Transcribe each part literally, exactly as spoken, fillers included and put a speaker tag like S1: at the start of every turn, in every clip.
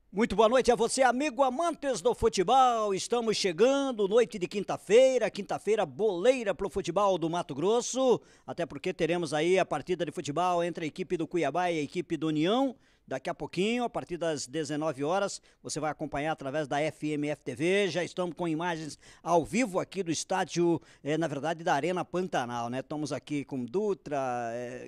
S1: Muito boa noite a você, amigo amantes do futebol. Estamos chegando, noite de quinta-feira, quinta-feira boleira pro futebol do Mato Grosso, até porque teremos aí a partida de futebol entre a equipe do Cuiabá e a equipe do União. Daqui a pouquinho, a partir das dezenove horas, você vai acompanhar através da F M F T V. Já estamos com imagens ao vivo aqui do estádio, é, na verdade, da Arena Pantanal, né? Estamos aqui com Dutra, é,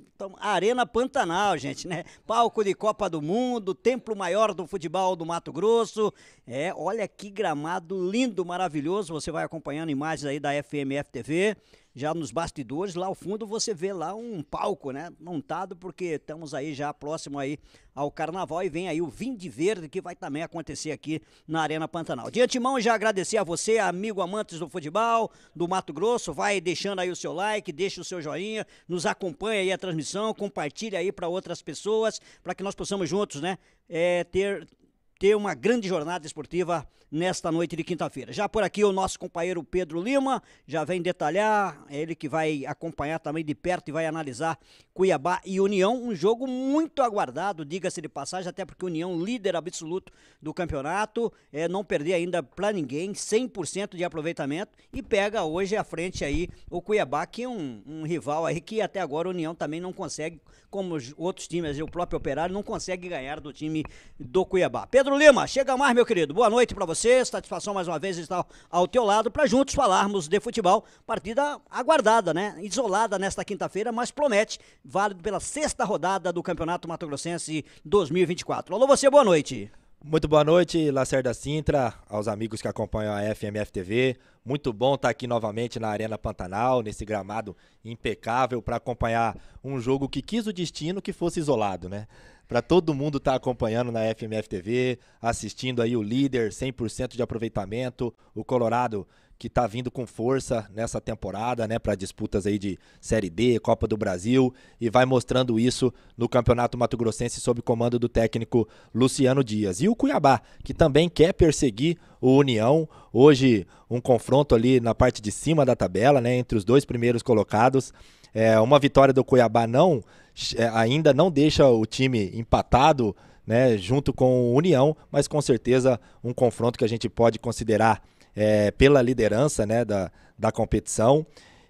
S1: Arena Pantanal, gente, né? Palco de Copa do Mundo, templo maior do futebol do Mato Grosso. É, olha que gramado lindo, maravilhoso. Você vai acompanhando imagens aí da F M F T V. Já nos bastidores, lá ao fundo, você vê lá um palco, né, montado, porque estamos aí já próximo aí ao Carnaval e vem aí o Vinde Verde, que vai também acontecer aqui na Arena Pantanal. De antemão, já agradecer a você, amigo amantes do futebol, do Mato Grosso, vai deixando aí o seu like, deixa o seu joinha, nos acompanha aí a transmissão, compartilha aí para outras pessoas, para que nós possamos juntos, né, é, ter... ter uma grande jornada esportiva nesta noite de quinta-feira. Já por aqui o nosso companheiro Pedro Lima já vem detalhar, é ele que vai acompanhar também de perto e vai analisar Cuiabá e União, um jogo muito aguardado, diga-se de passagem, até porque União líder absoluto do campeonato, é, não perder ainda para ninguém, cem por cento de aproveitamento e pega hoje à frente aí o Cuiabá, que é um, um rival aí que até agora a União também não consegue, como os outros times, o próprio Operário não consegue ganhar do time do Cuiabá. Pedro Pedro Lima, chega mais, meu querido. Boa noite pra você, satisfação mais uma vez estar ao teu lado para juntos falarmos de futebol. Partida aguardada, né? Isolada nesta quinta-feira, mas promete, válido pela sexta rodada do Campeonato Mato Grossense dois mil e vinte e quatro. Alô, você, boa noite.
S2: Muito boa noite, Lacerda Sintra, aos amigos que acompanham a F M F T V. Muito bom estar aqui novamente na Arena Pantanal, nesse gramado impecável, para acompanhar um jogo que quis o destino que fosse isolado, né? Para todo mundo estar acompanhando na F M F T V, assistindo aí o líder, cem por cento de aproveitamento, o Colorado que está vindo com força nessa temporada, né, para disputas aí de Série D, Copa do Brasil, e vai mostrando isso no Campeonato Mato Grossense sob comando do técnico Luciano Dias. E o Cuiabá, que também quer perseguir o União, hoje um confronto ali na parte de cima da tabela, né, entre os dois primeiros colocados. É, uma vitória do Cuiabá não, é, ainda não deixa o time empatado, né, junto com o União, mas com certeza um confronto que a gente pode considerar É, pela liderança, né, da, da competição.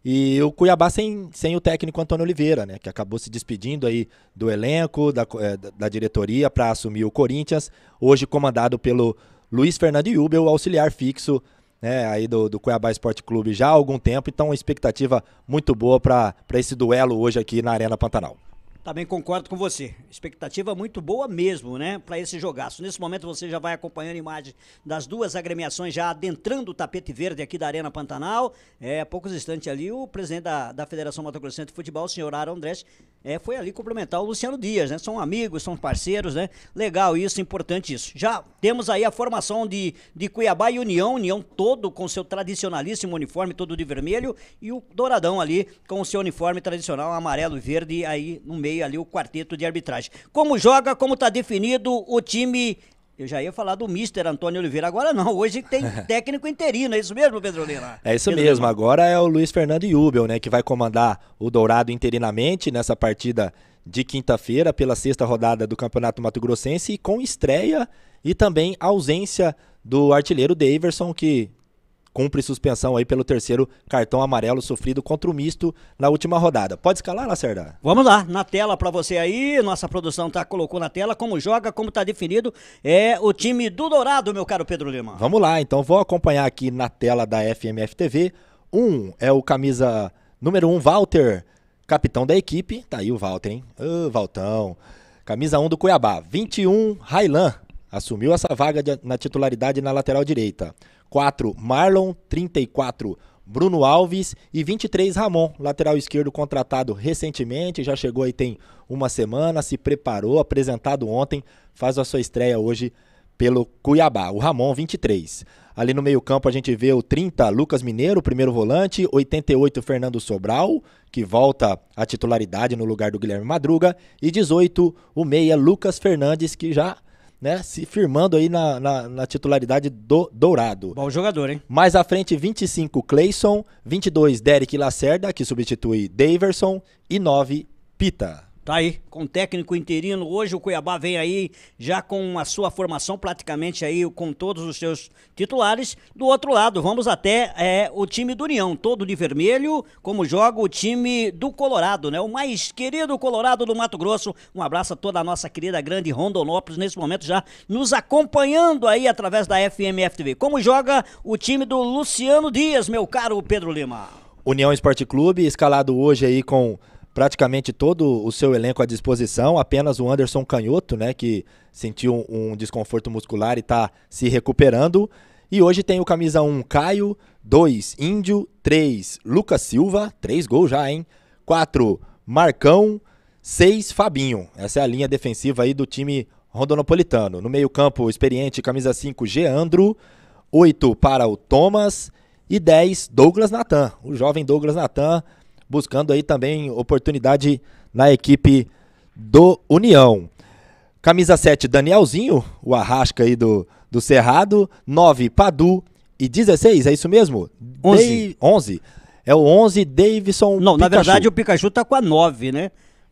S2: E o Cuiabá sem, sem o técnico Antônio Oliveira, né, que acabou se despedindo aí do elenco, da, é, da diretoria para assumir o Corinthians, hoje comandado pelo Luiz Fernando Iubel, auxiliar fixo, né, aí do, do Cuiabá Esporte Clube já há algum tempo. Então uma expectativa muito boa para esse duelo hoje aqui na Arena Pantanal.
S1: Também concordo com você. Expectativa muito boa mesmo, né, para esse jogaço. Nesse momento você já vai acompanhando a imagem das duas agremiações já adentrando o tapete verde aqui da Arena Pantanal. É, há poucos instantes ali o presidente da, da Federação Mato Grossense de Futebol, o senhor Aaron Andrés, é, foi ali cumprimentar o Luciano Dias, né? São amigos, são parceiros, né? Legal isso, importante isso. Já temos aí a formação de, de Cuiabá e União, União todo com seu tradicionalíssimo uniforme todo de vermelho e o Douradão ali com o seu uniforme tradicional amarelo e verde aí no meio ali o quarteto de arbitragem. Como joga, como tá definido o time. Eu já ia falar do mister Antônio Oliveira, agora não, hoje tem técnico interino, é isso mesmo, Pedro Lima?
S2: É isso
S1: Pedro
S2: mesmo,
S1: Lima.
S2: Agora é o Luiz Fernando Iubel, né, que vai comandar o Dourado interinamente nessa partida de quinta-feira pela sexta rodada do Campeonato Mato Grossense, e com estreia e também ausência do artilheiro Daverson, que cumpre suspensão aí pelo terceiro cartão amarelo sofrido contra o misto na última rodada. Pode escalar, Lacerda?
S1: Vamos lá, na tela pra você aí, nossa produção tá, colocou na tela como joga, como tá definido, é o time do Dourado, meu caro Pedro Lima.
S2: Vamos lá, então vou acompanhar aqui na tela da F M F T V. Um é o camisa número um, Walter, capitão da equipe. Tá aí o Walter, hein? Ô, Valtão. Camisa um do Cuiabá. vinte e um, Railan. Assumiu essa vaga de, na titularidade na lateral direita. quatro, Marlon. trinta e quatro, Bruno Alves. E vinte e três, Ramon, lateral esquerdo contratado recentemente. Já chegou aí tem uma semana, se preparou, apresentado ontem. Faz a sua estreia hoje pelo Cuiabá. O Ramon, vinte e três. Ali no meio campo a gente vê o trinta, Lucas Mineiro, primeiro volante. oitenta e oito, Fernando Sobral, que volta à titularidade no lugar do Guilherme Madruga. E dezoito, o meia, Lucas Fernandes, que já, né, se firmando aí na, na, na titularidade do Dourado.
S1: Bom jogador, hein?
S2: Mais à frente, vinte e cinco, Cleison. vinte e dois, Derek Lacerda, que substitui Daverson. E nove, Pita.
S1: Tá aí, com técnico interino. Hoje o Cuiabá vem aí já com a sua formação praticamente aí com todos os seus titulares. Do outro lado, vamos até é, o time do União, todo de vermelho, como joga o time do Colorado, né? O mais querido Colorado do Mato Grosso. Um abraço a toda a nossa querida grande Rondonópolis, nesse momento já nos acompanhando aí através da F M F T V. Como joga o time do Luciano Dias, meu caro Pedro Lima?
S2: União Esporte Clube, escalado hoje aí com praticamente todo o seu elenco à disposição, apenas o Anderson Canhoto, né, que sentiu um desconforto muscular e está se recuperando. E hoje tem o camisa um Caio, dois Índio, três Lucas Silva, três gols já, hein? quatro Marcão, seis Fabinho. Essa é a linha defensiva aí do time rondonopolitano. No meio-campo, experiente, camisa cinco Geandro, oito para o Thomas e dez Douglas Natan, o jovem Douglas Natan, buscando aí também oportunidade na equipe do União. Camisa sete, Danielzinho, o arrasca aí do, do Cerrado. nove, Padu. E dezesseis, é isso mesmo?
S1: onze.
S2: onze. É o onze, Davidson
S1: Não,
S2: Pikachu.
S1: Na verdade o Pikachu tá com a nove, né?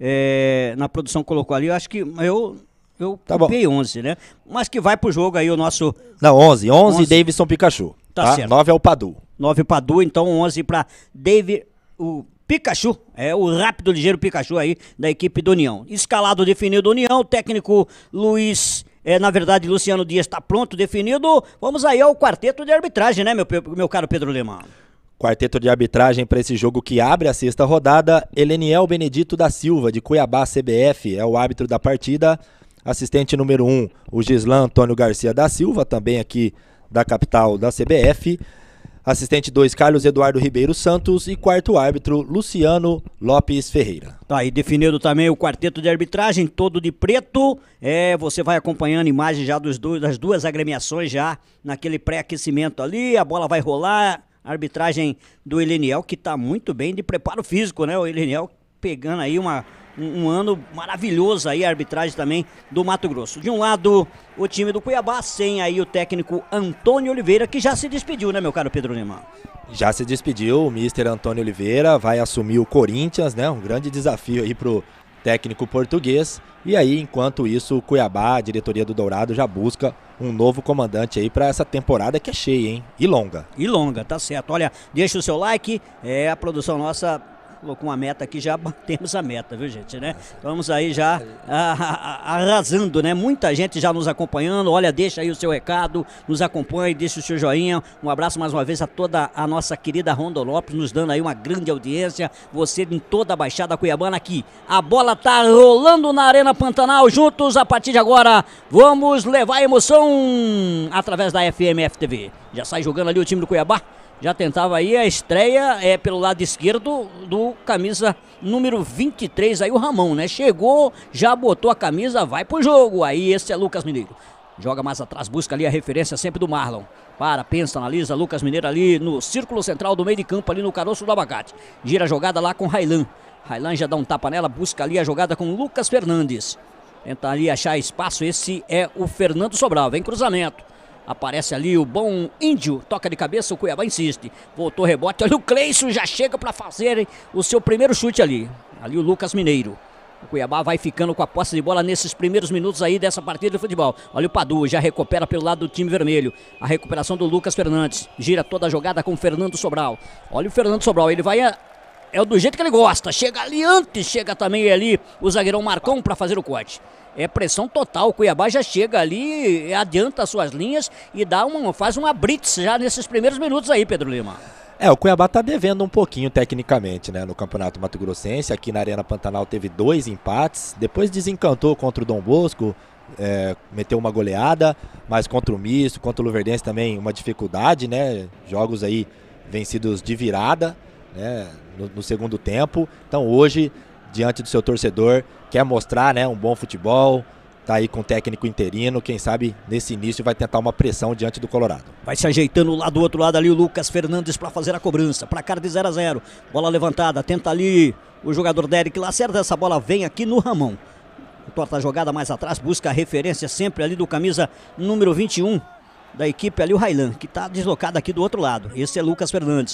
S1: É, na produção colocou ali, eu acho que eu... Eu
S2: tá
S1: copiei onze, né? Mas que vai pro jogo aí o nosso...
S2: Não, onze. onze, onze. Davidson Pikachu.
S1: Tá,
S2: tá
S1: certo.
S2: nove é o Padu.
S1: nove Padu, então onze para David... O Pikachu, é o rápido, ligeiro Pikachu aí da equipe do União. Escalado definido do União, o técnico Luiz, é, na verdade Luciano Dias está pronto, definido. Vamos aí ao quarteto de arbitragem, né, meu, meu caro Pedro Lima?
S2: Quarteto de arbitragem para esse jogo que abre a sexta rodada. Eleniel Benedito da Silva, de Cuiabá, C B F, é o árbitro da partida. Assistente número um, o Gislan Antônio Garcia da Silva, também aqui da capital da C B F. Assistente dois, Carlos Eduardo Ribeiro Santos. E quarto árbitro, Luciano Lopes Ferreira.
S1: Tá aí definido também o quarteto de arbitragem, todo de preto. É, você vai acompanhando imagens já dos dois, das duas agremiações já naquele pré-aquecimento ali. A bola vai rolar. A arbitragem do Eleniel, que tá muito bem de preparo físico, né? O Eleniel pegando aí uma... Um, um ano maravilhoso aí, a arbitragem também do Mato Grosso. De um lado, o time do Cuiabá, sem aí o técnico Antônio Oliveira, que já se despediu, né, meu caro Pedro Lima?
S2: Já se despediu, o mister Antônio Oliveira vai assumir o Corinthians, né? Um grande desafio aí pro técnico português. E aí, enquanto isso, o Cuiabá, a diretoria do Dourado, já busca um novo comandante aí para essa temporada que é cheia, hein? E longa.
S1: E longa, tá certo. Olha, deixa o seu like, é a produção nossa... Colocou uma meta aqui, já batemos a meta, viu, gente, né? Vamos aí já a, a, arrasando, né? Muita gente já nos acompanhando. Olha, deixa aí o seu recado, nos acompanhe, deixa o seu joinha. Um abraço mais uma vez a toda a nossa querida Rondonópolis, nos dando aí uma grande audiência. Você em toda a Baixada Cuiabana aqui. A bola tá rolando na Arena Pantanal. Juntos, a partir de agora, vamos levar a emoção através da F M F T V. Já sai jogando ali o time do Cuiabá. Já tentava aí a estreia é, pelo lado esquerdo do camisa número vinte e três, aí o Ramon, né? Chegou, já botou a camisa, vai pro jogo. Aí esse é Lucas Mineiro. Joga mais atrás, busca ali a referência sempre do Marlon. Para, pensa, analisa, Lucas Mineiro ali no círculo central do meio de campo, ali no caroço do abacate. Gira a jogada lá com Railan. Railan já dá um tapa nela, busca ali a jogada com Lucas Fernandes. Tenta ali achar espaço, esse é o Fernando Sobral, vem cruzamento. Aparece ali o bom Índio, toca de cabeça, o Cuiabá insiste. Voltou rebote, olha o Cleison, já chega para fazer o seu primeiro chute ali. Ali o Lucas Mineiro. O Cuiabá vai ficando com a posse de bola nesses primeiros minutos aí dessa partida de futebol. Olha o Padu, já recupera pelo lado do time vermelho. A recuperação do Lucas Fernandes. Gira toda a jogada com o Fernando Sobral. Olha o Fernando Sobral, ele vai... A... É do jeito que ele gosta, chega ali antes, chega também ali o zagueirão Marcão para fazer o corte. É pressão total, o Cuiabá já chega ali, adianta as suas linhas e dá uma, faz uma blitz já nesses primeiros minutos aí, Pedro Lima.
S2: É, o Cuiabá tá devendo um pouquinho tecnicamente, né, no Campeonato Mato Grossense. Aqui na Arena Pantanal teve dois empates, depois desencantou contra o Dom Bosco, é, meteu uma goleada, mas contra o Misto, contra o Luverdense também uma dificuldade, né, jogos aí vencidos de virada, né, no, no segundo tempo. Então hoje, diante do seu torcedor, quer mostrar, né, um bom futebol, tá aí com o técnico interino, quem sabe nesse início vai tentar uma pressão diante do Colorado.
S1: Vai se ajeitando lá do outro lado ali o Lucas Fernandes para fazer a cobrança, placar de zero a zero, bola levantada, tenta ali o jogador Derek Lacerda, essa bola vem aqui no Ramon. Torta a jogada mais atrás, busca a referência sempre ali do camisa número vinte e um da equipe ali, o Railan, que tá deslocado aqui do outro lado. Esse é Lucas Fernandes.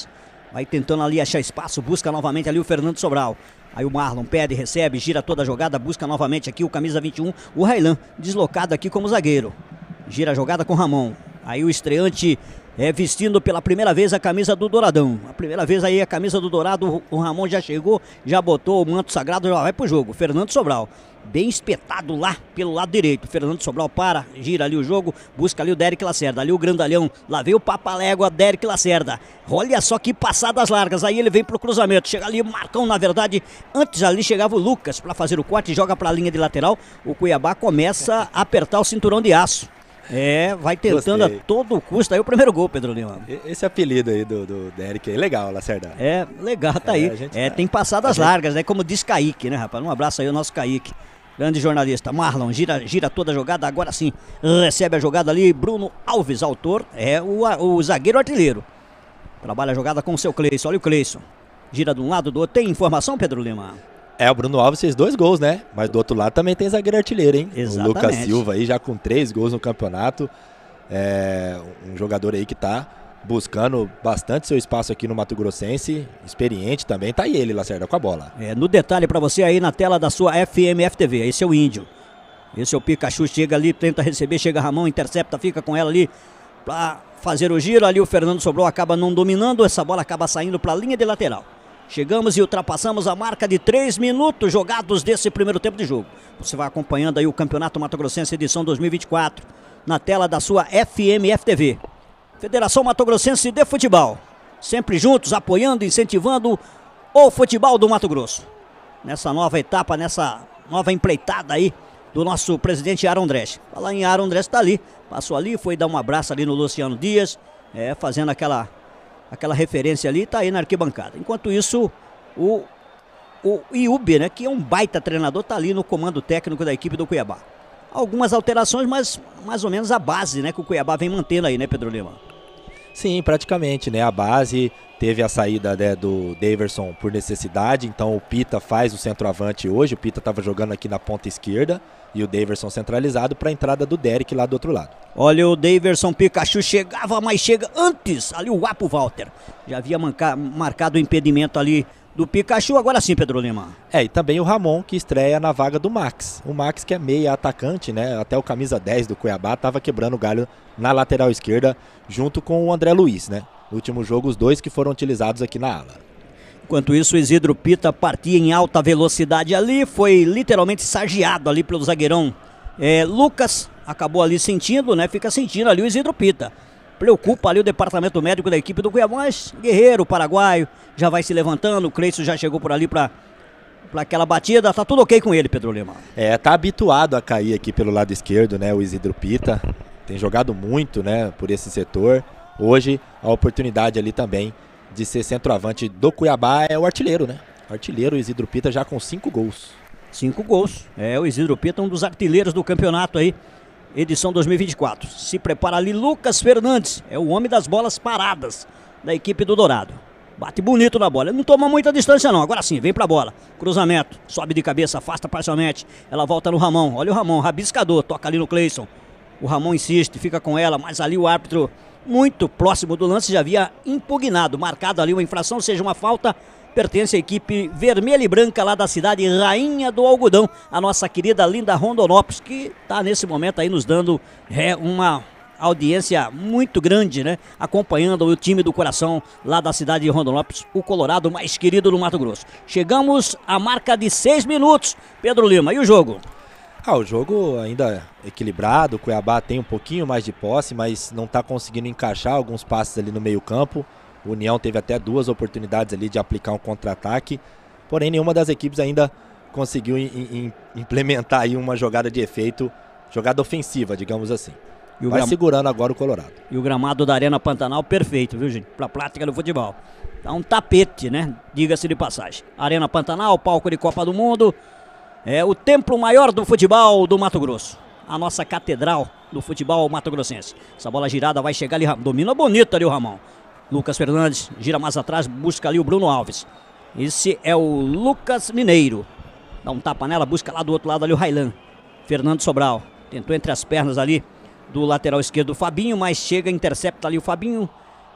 S1: Vai tentando ali achar espaço, busca novamente ali o Fernando Sobral. Aí o Marlon pede, recebe, gira toda a jogada, busca novamente aqui o camisa vinte e um, o Railan, deslocado aqui como zagueiro. Gira a jogada com o Ramon. Aí o estreante é vestindo pela primeira vez a camisa do Douradão. A primeira vez aí a camisa do Dourado, o Ramon já chegou, já botou o manto sagrado, já vai pro jogo. Fernando Sobral, bem espetado lá pelo lado direito. Fernando Sobral para, gira ali o jogo, busca ali o Derek Lacerda, ali o grandalhão, lá veio o Papalégua, Derek Lacerda. Olha só que passadas largas, aí ele vem pro cruzamento, chega ali o Marcão, na verdade, antes ali chegava o Lucas para fazer o corte, joga pra linha de lateral. O Cuiabá começa a apertar o cinturão de aço. É, vai tentando Gostei. a todo custo aí o primeiro gol, Pedro Lima.
S2: Esse apelido aí do, do Derek é legal, Lacerda.
S1: É, legal, tá é, aí. Gente, é, tem passadas gente... largas, né? Como diz Kaique, né, rapaz? Um abraço aí ao nosso Kaique, grande jornalista. Marlon gira, gira toda a jogada, agora sim recebe a jogada ali. Bruno Alves, autor, é o, o zagueiro artilheiro. Trabalha a jogada com o seu Cleison, olha o Cleison. Gira de um lado, do outro. Tem informação, Pedro Lima?
S2: É, o Bruno Alves fez dois gols, né? Mas do outro lado também tem zagueiro artilheiro, hein?
S1: Exatamente.
S2: O Lucas Silva aí já com três gols no campeonato. É um jogador aí que tá buscando bastante seu espaço aqui no Mato Grossense. Experiente também. Tá aí ele, Lacerda, com a bola.
S1: É, no detalhe pra você aí na tela da sua F M F T V. Esse é o Índio. Esse é o Pikachu. Chega ali, tenta receber, chega Ramon, intercepta, fica com ela ali pra fazer o giro. Ali o Fernando Sobral acaba não dominando. Essa bola acaba saindo pra linha de lateral. Chegamos e ultrapassamos a marca de três minutos jogados desse primeiro tempo de jogo. Você vai acompanhando aí o Campeonato Mato Grossense edição dois mil e vinte e quatro na tela da sua F M F T V. Federação Mato Grossense de Futebol. Sempre juntos, apoiando, incentivando o futebol do Mato Grosso. Nessa nova etapa, nessa nova empreitada aí do nosso presidente Aaron Dresch. Falar em Aaron Dresch, tá ali. Passou ali, foi dar um abraço ali no Luciano Dias, é, fazendo aquela... aquela referência ali, tá aí na arquibancada. Enquanto isso, o, o Iube, né, que é um baita treinador, tá ali no comando técnico da equipe do Cuiabá. Algumas alterações, mas mais ou menos a base, né, que o Cuiabá vem mantendo aí, né, Pedro Lima?
S2: Sim, praticamente, né, a base teve a saída, né, do Daverson por necessidade, então o Pita faz o centroavante hoje, o Pita estava jogando aqui na ponta esquerda e o Daverson centralizado para a entrada do Derek lá do outro lado.
S1: Olha o Daverson, Pikachu chegava, mas chega antes, ali o Apo Walter, já havia manca, marcado o impedimento ali do Pikachu, agora sim, Pedro Lima.
S2: É, e também o Ramon, que estreia na vaga do Max, o Max que é meia atacante, né, até o camisa dez do Cuiabá estava quebrando o galho na lateral esquerda, junto com o André Luiz, né, no último jogo os dois que foram utilizados aqui na ala.
S1: Enquanto isso, o Isidro Pita partia em alta velocidade ali, foi literalmente sargiado ali pelo zagueirão é, Lucas, acabou ali sentindo, né? Fica sentindo ali o Isidro Pita. Preocupa ali o departamento médico da equipe do Cuiabá, mas Guerreiro, paraguaio, já vai se levantando, o Cleison já chegou por ali para para aquela batida, tá tudo ok com ele, Pedro Lima.
S2: É, tá habituado a cair aqui pelo lado esquerdo, né? O Isidro Pita tem jogado muito, né? Por esse setor. Hoje, a oportunidade ali também de ser centroavante do Cuiabá é o artilheiro, né? O artilheiro, o Isidro Pita, já com cinco gols.
S1: Cinco gols. É, o Isidro Pita, um dos artilheiros do campeonato aí, edição dois mil e vinte e quatro. Se prepara ali Lucas Fernandes, é o homem das bolas paradas da equipe do Dourado. Bate bonito na bola, ele não toma muita distância não, agora sim, vem pra bola. Cruzamento, sobe de cabeça, afasta parcialmente, ela volta no Ramon, olha o Ramon, rabiscador, toca ali no Cleison. O Ramon insiste, fica com ela, mas ali o árbitro, muito próximo do lance, já havia impugnado, marcado ali uma infração, ou seja, uma falta, pertence à equipe vermelha e branca lá da cidade Rainha do Algodão, a nossa querida linda Rondonópolis, que está nesse momento aí nos dando é, uma audiência muito grande, né? Acompanhando o time do coração lá da cidade de Rondonópolis, o Colorado mais querido do Mato Grosso. Chegamos à marca de seis minutos, Pedro Lima, e o jogo?
S2: Ah, o jogo ainda equilibrado, o Cuiabá tem um pouquinho mais de posse, mas não está conseguindo encaixar alguns passes ali no meio campo. O União teve até duas oportunidades ali de aplicar um contra-ataque, porém nenhuma das equipes ainda conseguiu in, in, implementar aí uma jogada de efeito, jogada ofensiva, digamos assim. E Vai gram... segurando agora o Colorado.
S1: E o gramado da Arena Pantanal perfeito, viu, gente? Para a prática do futebol. Tá um tapete, né? Diga-se de passagem. Arena Pantanal, palco de Copa do Mundo. É o templo maior do futebol do Mato Grosso. A nossa catedral do futebol mato-grossense. Essa bola girada vai chegar ali, domina bonito ali o Ramon. Lucas Fernandes gira mais atrás, busca ali o Bruno Alves. Esse é o Lucas Mineiro. Dá um tapa nela, busca lá do outro lado ali o Railan. Fernando Sobral. Tentou entre as pernas ali do lateral esquerdo o Fabinho, mas chega, intercepta ali o Fabinho.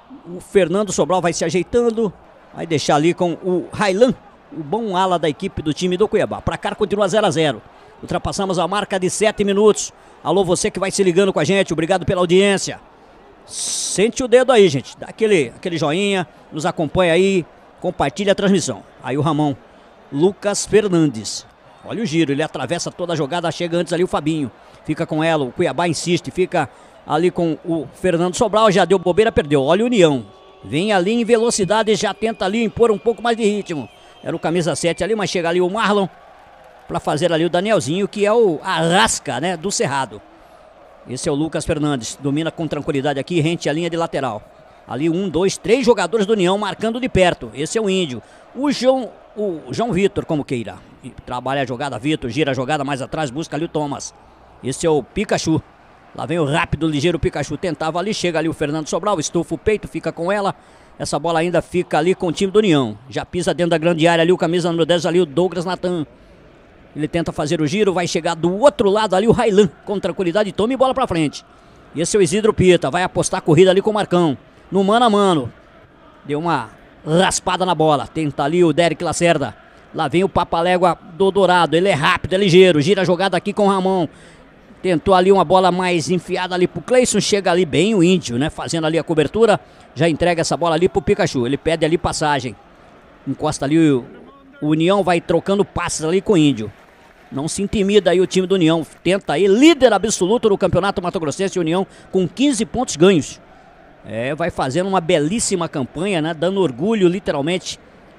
S1: O Fernando Sobral vai se ajeitando. Vai deixar ali com o Railan, o bom ala da equipe do time do Cuiabá. Pra cá continua zero a zero. Ultrapassamos a marca de sete minutos. Alô, você que vai se ligando com a gente, obrigado pela audiência. Sente o dedo aí, gente. Dá aquele, aquele joinha, nos acompanha aí, compartilha a transmissão. Aí o Ramon, Lucas Fernandes. Olha o giro, ele atravessa toda a jogada, chega antes ali o Fabinho. Fica com ela, o Cuiabá insiste, fica ali com o Fernando Sobral, já deu bobeira, perdeu. Olha o União, vem ali em velocidade, já tenta ali impor um pouco mais de ritmo. Era o camisa sete ali, mas chega ali o Marlon para fazer ali o Danielzinho, que é o Arrasca, né, do Cerrado. Esse é o Lucas Fernandes, domina com tranquilidade aqui, rente a linha de lateral. Ali um, dois, três jogadores do União marcando de perto. Esse é o Índio. O João, o João Vitor, como queira. Trabalha a jogada, Vitor, gira a jogada mais atrás, busca ali o Thomas. Esse é o Pikachu. Lá vem o rápido, ligeiro Pikachu. Tentava ali, chega ali o Fernando Sobral, estufa o peito, fica com ela. Essa bola ainda fica ali com o time do União. Já pisa dentro da grande área ali, o camisa número dez ali, o Douglas Natan. Ele tenta fazer o giro, vai chegar do outro lado ali o Railan, com tranquilidade, toma e bola pra frente. Esse é o Isidro Pita, vai apostar a corrida ali com o Marcão. No mano a mano. Deu uma raspada na bola, tenta ali o Derek Lacerda. Lá vem o Papalégua do Dourado, ele é rápido, é ligeiro, gira a jogada aqui com o Ramon. Tentou ali uma bola mais enfiada ali pro Cleison, chega ali bem o Índio, né? Fazendo ali a cobertura, já entrega essa bola ali pro Pikachu, ele pede ali passagem. Encosta ali o, o União, vai trocando passes ali com o Índio. Não se intimida aí o time do União, tenta aí, líder absoluto do Campeonato Mato Grossense, União com quinze pontos ganhos. É, vai fazendo uma belíssima campanha, né? Dando orgulho, literalmente,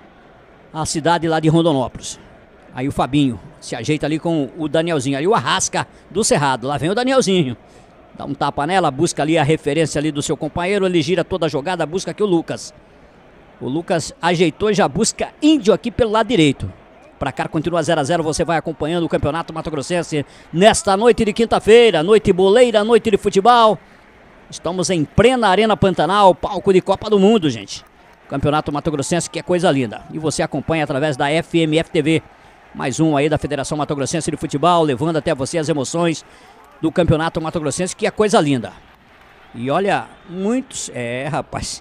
S1: à cidade lá de Rondonópolis. Aí o Fabinho se ajeita ali com o Danielzinho. Ali o Arrasca do Cerrado. Lá vem o Danielzinho. Dá um tapa nela, busca ali a referência ali do seu companheiro. Ele gira toda a jogada, busca aqui o Lucas. O Lucas ajeitou e já busca Índio aqui pelo lado direito. Pra cá continua zero a zero, você vai acompanhando o Campeonato Mato Grossense nesta noite de quinta-feira. Noite boleira, noite de futebol. Estamos em plena Arena Pantanal, palco de Copa do Mundo, gente. Campeonato Mato Grossense, que é coisa linda. E você acompanha através da F M F T V. Mais um aí da Federação Mato Grossense de Futebol, levando até você as emoções do Campeonato Mato Grossense, que é coisa linda. E olha, muitos... É, rapaz...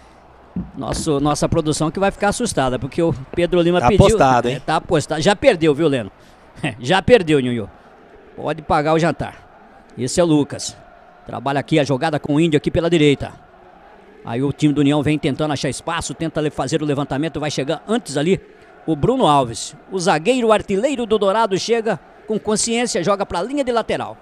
S1: Nosso, nossa produção que vai ficar assustada, porque o Pedro Lima
S2: tá
S1: pediu...
S2: Apostado, hein?
S1: É, tá apostado. Já perdeu, viu, Leno? Já perdeu, Nhunhu. Pode pagar o jantar. Esse é o Lucas. Trabalha aqui a jogada com o Índio aqui pela direita. Aí o time do União vem tentando achar espaço, tenta fazer o levantamento, vai chegar antes ali o Bruno Alves. O zagueiro artilheiro do Dourado chega com consciência, joga para a linha de lateral.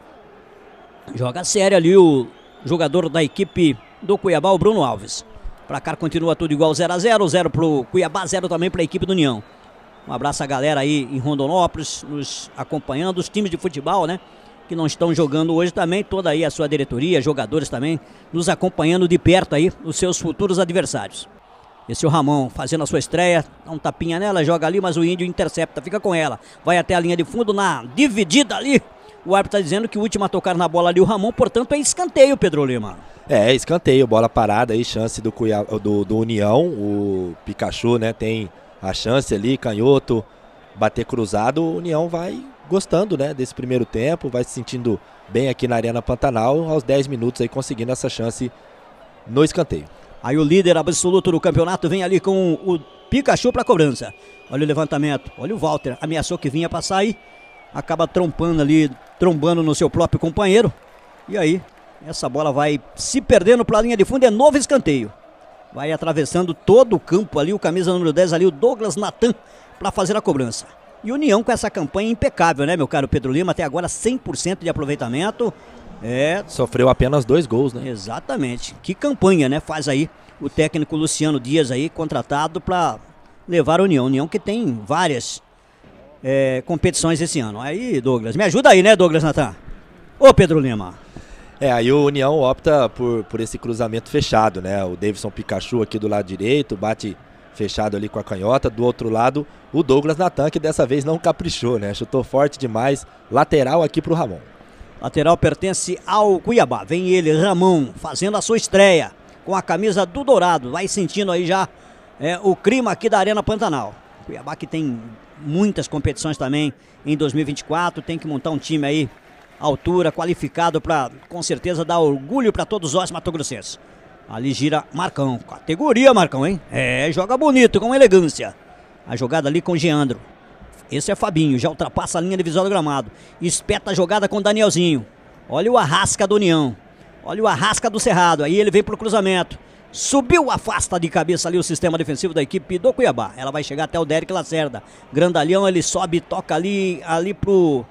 S1: Joga sério ali o jogador da equipe do Cuiabá, o Bruno Alves. Pra cá continua tudo igual, zero a zero, zero pro Cuiabá, zero também pra equipe do União. Um abraço a galera aí em Rondonópolis, nos acompanhando, os times de futebol, né? Que não estão jogando hoje também, toda aí a sua diretoria, jogadores também, nos acompanhando de perto aí, os seus futuros adversários. Esse é o Ramon fazendo a sua estreia, dá um tapinha nela, joga ali, mas o Índio intercepta, fica com ela. Vai até a linha de fundo, na dividida ali. O árbitro tá dizendo que o último a tocar na bola ali, o Ramon, portanto é escanteio, Pedro Lima.
S2: É, escanteio, bola parada aí, chance do, Cuiá, do, do União. O Pikachu, né, tem a chance ali, canhoto, bater cruzado. O União vai gostando, né, desse primeiro tempo, vai se sentindo bem aqui na Arena Pantanal, aos dez minutos aí conseguindo essa chance no escanteio.
S1: Aí o líder absoluto do campeonato vem ali com o Pikachu para cobrança. Olha o levantamento, olha o Walter, ameaçou que vinha passar aí, acaba trompando ali, trombando no seu próprio companheiro. E aí, essa bola vai se perdendo para a linha de fundo, é novo escanteio. Vai atravessando todo o campo ali, o camisa número dez ali, o Douglas Natan, para fazer a cobrança. E o União com essa campanha impecável, né, meu caro Pedro Lima? Até agora cem por cento de aproveitamento. É...
S2: Sofreu apenas dois gols, né?
S1: Exatamente. Que campanha, né? Faz aí o técnico Luciano Dias aí, contratado para levar a União. União que tem várias é, competições esse ano. Aí, Douglas, me ajuda aí, né, Douglas Natan? Ô, Pedro Lima.
S2: É, aí o União opta por, por esse cruzamento fechado, né? O Davidson Pikachu aqui do lado direito, bate fechado ali com a canhota. Do outro lado, o Douglas Natan, que dessa vez não caprichou, né? Chutou forte demais. Lateral aqui pro Ramon.
S1: Lateral pertence ao Cuiabá. Vem ele, Ramon, fazendo a sua estreia com a camisa do Dourado. Vai sentindo aí já é, o clima aqui da Arena Pantanal. Cuiabá que tem muitas competições também em dois mil e vinte e quatro. Tem que montar um time aí altura, qualificado para, com certeza, dar orgulho para todos nós matogrossenses. Ali gira Marcão. Categoria, Marcão, hein? É, joga bonito, com elegância. A jogada ali com Geandro. Esse é Fabinho, já ultrapassa a linha divisória do gramado. Espeta a jogada com Danielzinho. Olha o Arrasca do União. Olha o Arrasca do Cerrado. Aí ele vem pro cruzamento. Subiu, afasta de cabeça ali o sistema defensivo da equipe do Cuiabá. Ela vai chegar até o Derek Lacerda. Grandalhão, ele sobe, toca ali, ali pro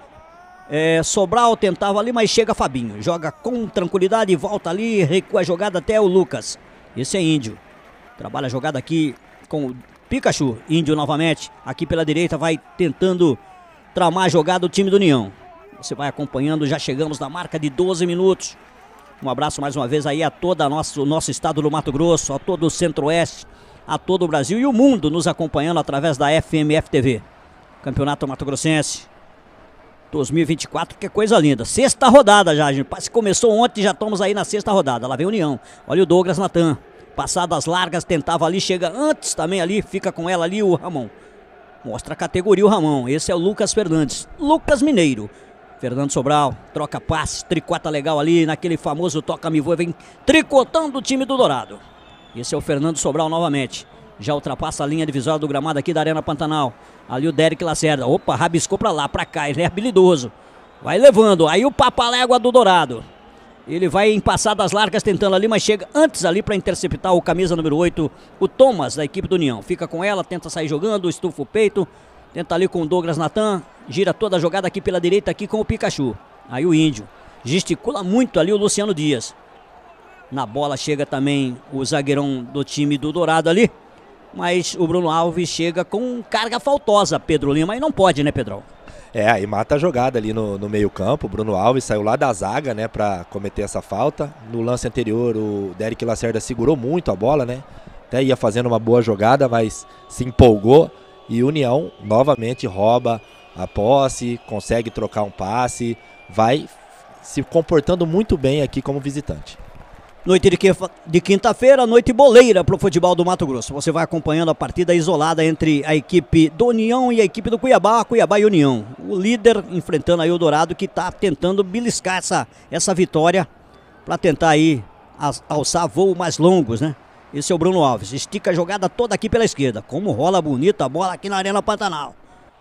S1: é, Sobral, tentava ali, mas chega Fabinho. Joga com tranquilidade, volta ali, recua a jogada até o Lucas. Esse é Índio. Trabalha a jogada aqui com o Pikachu. Índio novamente, aqui pela direita, vai tentando tramar a jogada do time do União. Você vai acompanhando, já chegamos na marca de doze minutos. Um abraço mais uma vez aí a todo o nosso, nosso estado do Mato Grosso, a todo o Centro-Oeste, a todo o Brasil e o mundo nos acompanhando através da F M F T V. Campeonato Mato Grossense dois mil e vinte e quatro, que coisa linda. Sexta rodada já, gente. Se começou ontem, já estamos aí na sexta rodada. Lá vem a União. Olha o Douglas Natan. Passadas largas, tentava ali, chega antes também ali, fica com ela ali o Ramon. Mostra a categoria o Ramon. Esse é o Lucas Fernandes. Lucas Mineiro. Fernando Sobral, troca passe, tricota legal ali, naquele famoso toca-me voa, vem tricotando o time do Dourado. Esse é o Fernando Sobral novamente. Já ultrapassa a linha divisória do gramado aqui da Arena Pantanal. Ali o Derek Lacerda. Opa, rabiscou pra lá, pra cá, ele é habilidoso. Vai levando, aí o Papalégua do Dourado. Ele vai em passadas largas tentando ali, mas chega antes ali para interceptar o camisa número oito, o Thomas da equipe do União. Fica com ela, tenta sair jogando, estufa o peito. Tenta ali com o Douglas Natan, gira toda a jogada aqui pela direita aqui com o Pikachu. Aí o Índio, gesticula muito ali o Luciano Dias. Na bola chega também o zagueirão do time do Dourado ali. Mas o Bruno Alves chega com carga faltosa, Pedro Lima. Aí não pode, né, Pedrão?
S2: É, aí mata a jogada ali no, no meio campo. O Bruno Alves saiu lá da zaga, né, pra cometer essa falta. No lance anterior o Derek Lacerda segurou muito a bola, né. Até ia fazendo uma boa jogada, mas se empolgou. E União novamente rouba a posse, consegue trocar um passe, vai se comportando muito bem aqui como visitante.
S1: Noite de quinta-feira, noite boleira para o futebol do Mato Grosso. Você vai acompanhando a partida isolada entre a equipe do União e a equipe do Cuiabá, Cuiabá e União. O líder enfrentando aí o Dourado, que está tentando beliscar essa, essa vitória para tentar aí alçar voos mais longos, né? Esse é o Bruno Alves, estica a jogada toda aqui pela esquerda. Como rola bonita a bola aqui na Arena Pantanal.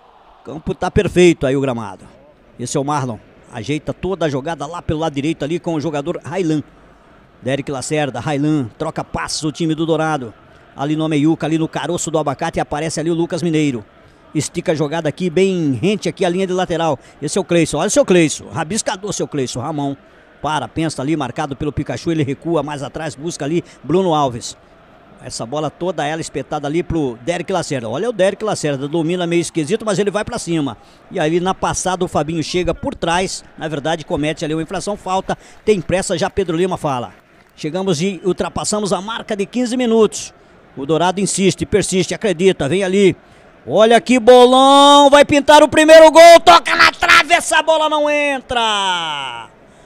S1: O campo tá perfeito aí o gramado. Esse é o Marlon, ajeita toda a jogada lá pelo lado direito ali com o jogador Railan. Derek Lacerda, Railan, troca passos o time do Dourado. Ali no meiuca, ali no caroço do abacate, aparece ali o Lucas Mineiro. Estica a jogada aqui, bem rente aqui a linha de lateral. Esse é o Cleison, olha o seu Cleison, rabiscador seu Cleison, Ramon. Para, pensa ali, marcado pelo Pikachu, ele recua mais atrás, busca ali Bruno Alves. Essa bola toda ela espetada ali pro Derek Lacerda. Olha o Derek Lacerda, domina meio esquisito, mas ele vai pra cima. E aí na passada o Fabinho chega por trás, na verdade comete ali uma infração, falta, tem pressa, já Pedro Lima fala. Chegamos e ultrapassamos a marca de quinze minutos. O Dourado insiste, persiste, acredita, vem ali. Olha que bolão, vai pintar o primeiro gol, toca na trave, essa bola não entra.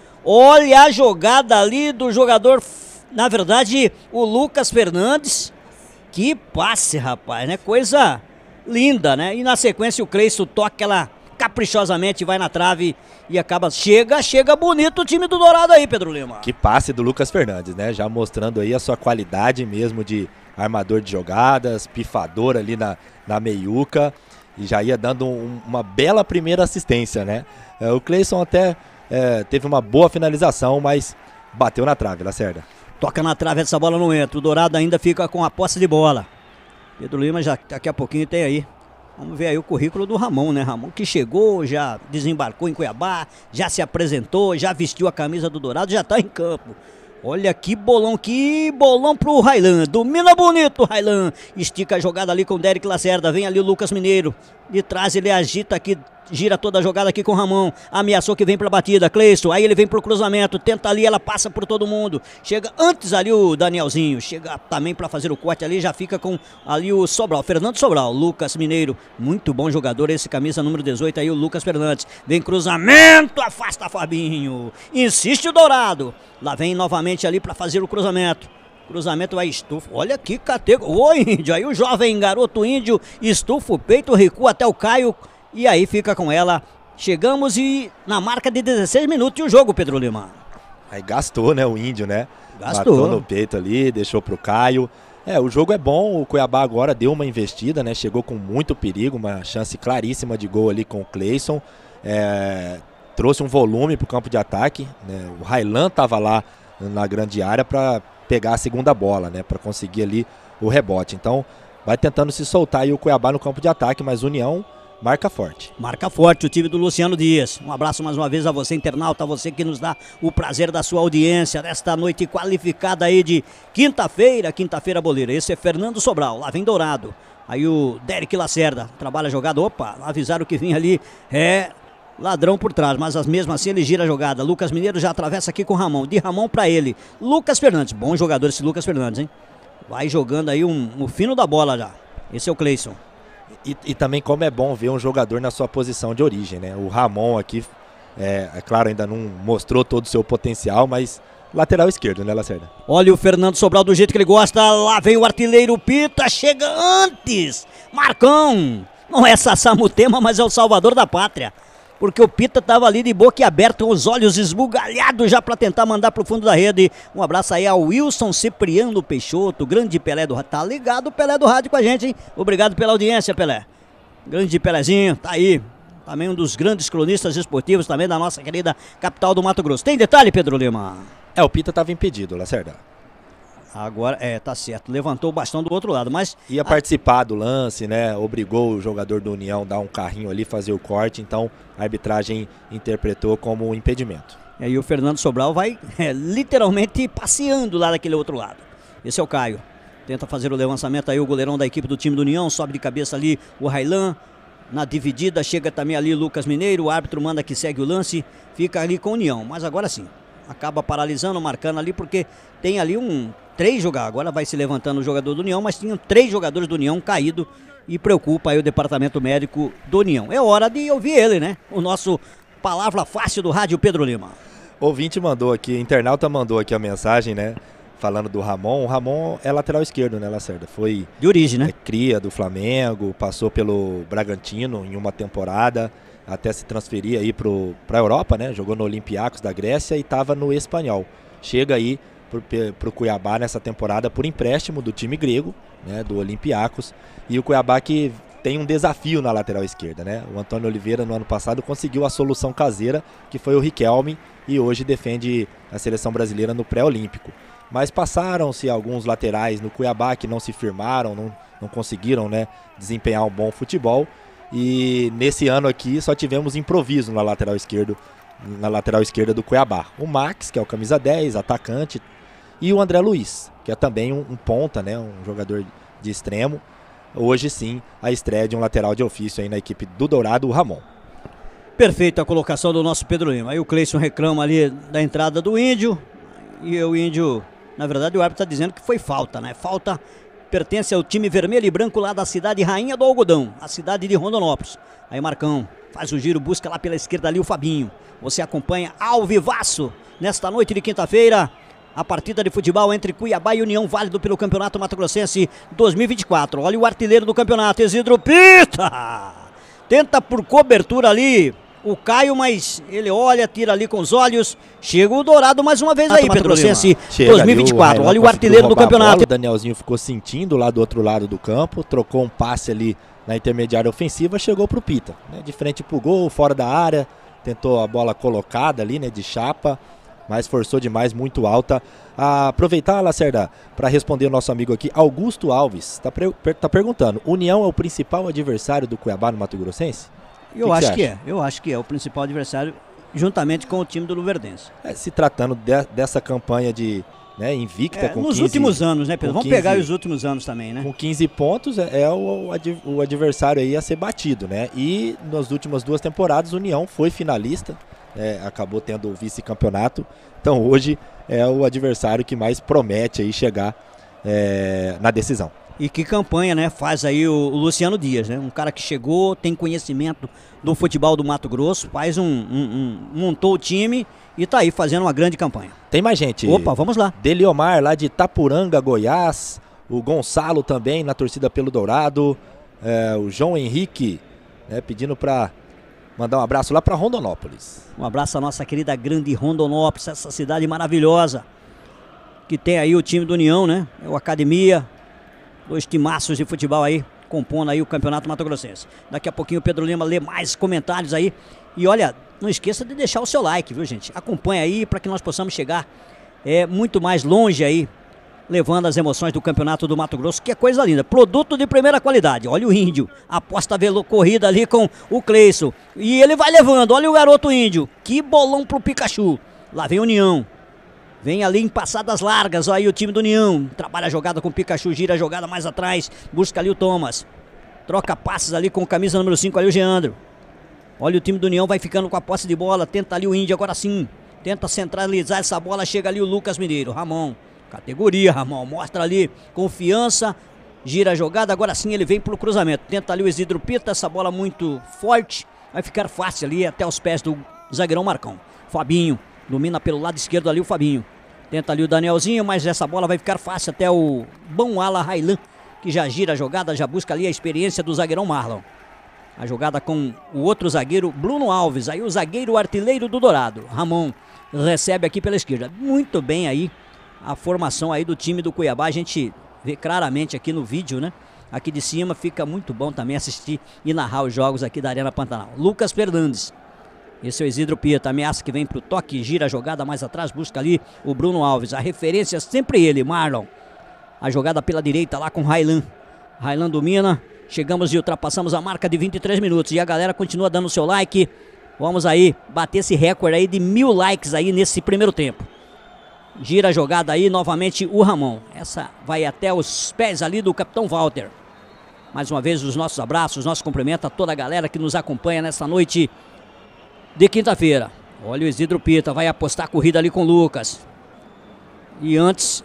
S1: Olha a jogada ali do jogador, na verdade, o Lucas Fernandes. Que passe, rapaz, né? Coisa linda, né? E na sequência o Cleison toca ela caprichosamente, vai na trave e acaba... Chega, chega bonito o time do Dourado aí, Pedro Lima.
S2: Que passe do Lucas Fernandes, né? Já mostrando aí a sua qualidade mesmo de armador de jogadas, pifador ali na, na meiuca. E já ia dando um, uma bela primeira assistência, né? É, o Cleison até... É, teve uma boa finalização, mas bateu na trave, Lacerda.
S1: Toca na trave, essa bola não entra. O Dourado ainda fica com a posse de bola. Pedro Lima já daqui a pouquinho tem aí. Vamos ver aí o currículo do Ramon, né? Ramon que chegou, já desembarcou em Cuiabá, já se apresentou, já vestiu a camisa do Dourado, já tá em campo. Olha que bolão, que bolão pro Railan. Domina bonito o Railan. Estica a jogada ali com o Derek Lacerda. Vem ali o Lucas Mineiro. De trás ele agita aqui, gira toda a jogada aqui com o Ramon. Ameaçou que vem pra batida. Cleison, aí ele vem pro cruzamento. Tenta ali, ela passa por todo mundo. Chega antes ali o Danielzinho. Chega também pra fazer o corte ali. Já fica com ali o Sobral. Fernando Sobral. Lucas Mineiro. Muito bom jogador esse camisa número dezoito aí, o Lucas Fernandes. Vem cruzamento. Afasta Fabinho. Insiste o Dourado. Lá vem novamente ali pra fazer o cruzamento. Cruzamento vai estufa. Olha que categoria. Ô Índio. Aí o jovem garoto Índio estufa o peito, recua até o Caio. E aí fica com ela. Chegamos e na marca de dezesseis minutos de o jogo, Pedro Lima.
S2: Aí gastou, né, o Índio, né?
S1: Gastou.
S2: Matou no peito ali, deixou pro Caio. É, o jogo é bom, o Cuiabá agora deu uma investida, né? Chegou com muito perigo, uma chance claríssima de gol ali com o Cleison. É, trouxe um volume pro campo de ataque, né? O Railan tava lá na grande área para pegar a segunda bola, né? Para conseguir ali o rebote. Então, vai tentando se soltar aí o Cuiabá no campo de ataque, mas União marca forte.
S1: Marca forte o time do Luciano Dias. Um abraço mais uma vez a você, internauta, a você que nos dá o prazer da sua audiência nesta noite qualificada aí de quinta-feira, quinta-feira boleira. Esse é Fernando Sobral, lá vem Dourado. Aí o Derek Lacerda trabalha a jogada. Opa, avisaram que vinha ali, é ladrão por trás, mas as mesmas assim ele gira a jogada. Lucas Mineiro já atravessa aqui com o Ramon, de Ramon pra ele. Lucas Fernandes, bom jogador esse Lucas Fernandes, hein? Vai jogando aí um, um fino da bola já. Esse é o Cleison.
S2: E, e também como é bom ver um jogador na sua posição de origem, né? O Ramon aqui, é, é claro, ainda não mostrou todo o seu potencial, mas lateral esquerdo, né, Lacerda?
S1: Olha o Fernando Sobral do jeito que ele gosta. Lá vem o artilheiro Pita, chega antes. Marcão, não é Sassamutema, mas é o salvador da pátria. Porque o Pita estava ali de boca aberta, com os olhos esbugalhados já para tentar mandar pro fundo da rede. Um abraço aí ao Wilson Cipriano Peixoto, grande Pelé do Rádio. Tá ligado o Pelé do Rádio com a gente, hein? Obrigado pela audiência, Pelé. Grande Pelézinho, tá aí. Também um dos grandes cronistas esportivos também da nossa querida capital do Mato Grosso. Tem detalhe, Pedro Lima?
S2: É, o Pita estava impedido, Lacerda.
S1: Agora, é, tá certo. Levantou o bastão do outro lado, mas...
S2: Ia participar do lance, né? Obrigou o jogador do União a dar um carrinho ali, fazer o corte. Então, a arbitragem interpretou como um impedimento.
S1: E aí o Fernando Sobral vai é, literalmente passeando lá daquele outro lado. Esse é o Caio. Tenta fazer o lançamento aí o goleirão da equipe do time do União. Sobe de cabeça ali o Railan. Na dividida chega também ali Lucas Mineiro. O árbitro manda que segue o lance. Fica ali com o União. Mas agora sim. Acaba paralisando, marcando ali, porque tem ali um... Três jogadores, agora vai se levantando o jogador do União, mas tinham três jogadores do União caído e preocupa aí o departamento médico do União. É hora de ouvir ele, né? O nosso palavra fácil do rádio, Pedro Lima.
S2: O ouvinte mandou aqui, internauta mandou aqui a mensagem, né? Falando do Ramon. O Ramon é lateral esquerdo, né, Lacerda? Foi
S1: de origem, né?
S2: É, cria do Flamengo, passou pelo Bragantino em uma temporada, até se transferir aí pro, pra Europa, né? Jogou no Olympiacos da Grécia e estava no Espanhol. Chega aí para o Cuiabá nessa temporada por empréstimo do time grego, né, do Olympiacos, e o Cuiabá que tem um desafio na lateral esquerda, né? O Antônio Oliveira no ano passado conseguiu a solução caseira, que foi o Riquelme, e hoje defende a seleção brasileira no pré-olímpico. Mas passaram-se alguns laterais no Cuiabá que não se firmaram, não, não conseguiram, né, desempenhar um bom futebol, e nesse ano aqui só tivemos improviso na lateral esquerda, na lateral esquerda do Cuiabá. O Max, que é o camisa dez, atacante, e o André Luiz, que é também um, um ponta, né, um jogador de extremo. Hoje sim, a estreia de um lateral de ofício aí na equipe do Dourado, o Ramon.
S1: Perfeita a colocação do nosso Pedro Lima. Aí o Cleison reclama ali da entrada do Índio, e o Índio, na verdade o árbitro está dizendo que foi falta, né? Falta pertence ao time vermelho e branco lá da cidade Rainha do Algodão, a cidade de Rondonópolis. Aí Marcão faz o giro, busca lá pela esquerda ali o Fabinho. Você acompanha ao vivaço nesta noite de quinta-feira a partida de futebol entre Cuiabá e União, válido pelo Campeonato Mato Grossense dois mil e vinte e quatro. Olha o artilheiro do campeonato, Isidro Pita. Tenta por cobertura ali o Caio, mas ele olha, tira ali com os olhos. Chega o Dourado mais uma vez aí, Pedro Grossense dois mil e vinte e quatro. Olha o artilheiro do campeonato.
S2: O Danielzinho ficou sentindo lá do outro lado do campo, trocou um passe ali na intermediária ofensiva, chegou pro Pita, né, de frente pro gol, fora da área, tentou a bola colocada ali, né, de chapa, mas forçou demais, muito alta. Ah, aproveitar, Lacerda, para responder o nosso amigo aqui, Augusto Alves, está tá perguntando, União é o principal adversário do Cuiabá no Mato Grossense?
S1: Eu que acho que, que é, eu acho que é o principal adversário, juntamente com o time do Luverdense.
S2: É, se tratando de, dessa campanha de, né, invicta,
S1: é,
S2: com
S1: nos
S2: quinze,
S1: últimos anos, né, Pedro? Vamos
S2: quinze, pegar
S1: os últimos anos também, né?
S2: Com quinze pontos é, é o, o adversário aí a ser batido, né? E nas últimas duas temporadas o União foi finalista, é, acabou tendo o vice-campeonato. Então hoje é o adversário que mais promete aí chegar é, na decisão.
S1: E que campanha, né, faz aí o, o Luciano Dias, né? Um cara que chegou, tem conhecimento do futebol do Mato Grosso, faz um, um, um montou o time e tá aí fazendo uma grande campanha.
S2: Tem mais gente.
S1: Opa, vamos lá.
S2: Deliomar, lá de Itapuranga, Goiás. O Gonçalo também, na torcida pelo Dourado. É, o João Henrique, né, pedindo para mandar um abraço lá para Rondonópolis.
S1: Um abraço à nossa querida grande Rondonópolis, essa cidade maravilhosa. que tem aí o time do União, né? É o Academia, dois timaços de futebol aí, compondo aí o Campeonato Mato Grossense. Daqui a pouquinho o Pedro Lima lê mais comentários aí. E olha, não esqueça de deixar o seu like, viu, gente? Acompanha aí para que nós possamos chegar é, muito mais longe aí, levando as emoções do Campeonato do Mato Grosso, que é coisa linda. Produto de primeira qualidade. Olha o índio, aposta velo corrida ali com o Cleison. E ele vai levando, olha o garoto índio. Que bolão pro Pikachu. Lá vem a União. Vem ali em passadas largas, aí o time do União. Trabalha a jogada com o Pikachu, gira a jogada mais atrás. Busca ali o Thomas. Troca passes ali com o camisa número cinco, ali o Geandro. Olha o time do União, vai ficando com a posse de bola. Tenta ali o índio, agora sim. Tenta centralizar essa bola, chega ali o Lucas Mineiro. Ramon. Categoria, Ramon, mostra ali confiança, gira a jogada, agora sim ele vem pro cruzamento, tenta ali o Isidro Pita, essa bola muito forte, vai ficar fácil ali até os pés do zagueirão Marcão. Fabinho, domina pelo lado esquerdo ali o Fabinho, tenta ali o Danielzinho, mas essa bola vai ficar fácil até o bom ala Railan, que já gira a jogada, já busca ali a experiência do zagueirão Marlon. A jogada com o outro zagueiro, Bruno Alves, aí o zagueiro artilheiro do Dourado. Ramon recebe aqui pela esquerda, muito bem aí a formação aí do time do Cuiabá, a gente vê claramente aqui no vídeo, né? Aqui de cima fica muito bom também assistir e narrar os jogos aqui da Arena Pantanal. Lucas Fernandes, esse é o Isidro Pita, ameaça que vem pro toque, gira a jogada mais atrás, busca ali o Bruno Alves, a referência sempre ele, Marlon. A jogada pela direita lá com Railan, Railan domina, chegamos e ultrapassamos a marca de vinte e três minutos e a galera continua dando o seu like. Vamos aí bater esse recorde aí de mil likes aí nesse primeiro tempo. Gira a jogada aí, novamente o Ramon. Essa vai até os pés ali do capitão Walter. Mais uma vez os nossos abraços, nossos cumprimentos a toda a galera que nos acompanha nessa noite de quinta-feira. Olha o Isidro Pita, vai apostar a corrida ali com o Lucas. E antes,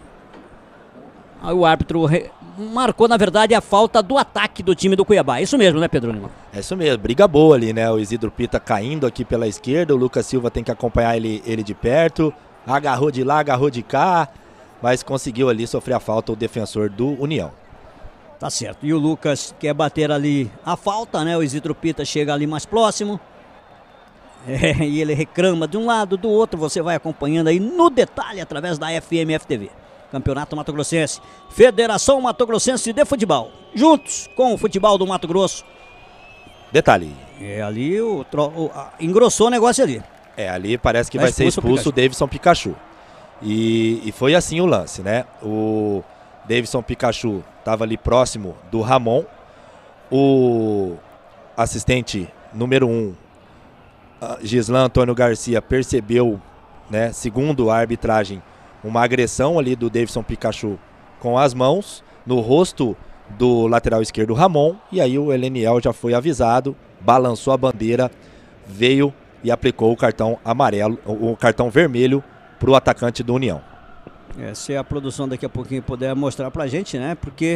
S1: aí o árbitro marcou, na verdade, a falta do ataque do time do Cuiabá. É isso mesmo, né, Pedro Lima?
S2: É isso mesmo, briga boa ali, né? O Isidro Pita caindo aqui pela esquerda, o Lucas Silva tem que acompanhar ele, ele de perto. Agarrou de lá, agarrou de cá, mas conseguiu ali sofrer a falta o defensor do União.
S1: Tá certo. E o Lucas quer bater ali a falta, né? O Isidro Pita chega ali mais próximo. É, e ele reclama de um lado, do outro. Você vai acompanhando aí no detalhe através da F M F T V. Campeonato Mato Grossense. Federação Mato Grossense de Futebol. Juntos com o futebol do Mato Grosso.
S2: Detalhe.
S1: É ali, o, o, a, engrossou o negócio ali.
S2: É, ali parece que vai, vai ser expulso o Davidson Pikachu. E, e foi assim o lance, né? O Davidson Pikachu estava ali próximo do Ramon. O assistente número um, Gislan Antônio Garcia, percebeu, né, segundo a arbitragem, uma agressão ali do Davidson Pikachu com as mãos no rosto do lateral esquerdo Ramon. E aí o Eleniel já foi avisado, balançou a bandeira, veio e aplicou o cartão amarelo, o cartão vermelho para o atacante do União.
S1: É, se a produção daqui a pouquinho puder mostrar pra gente, né? Porque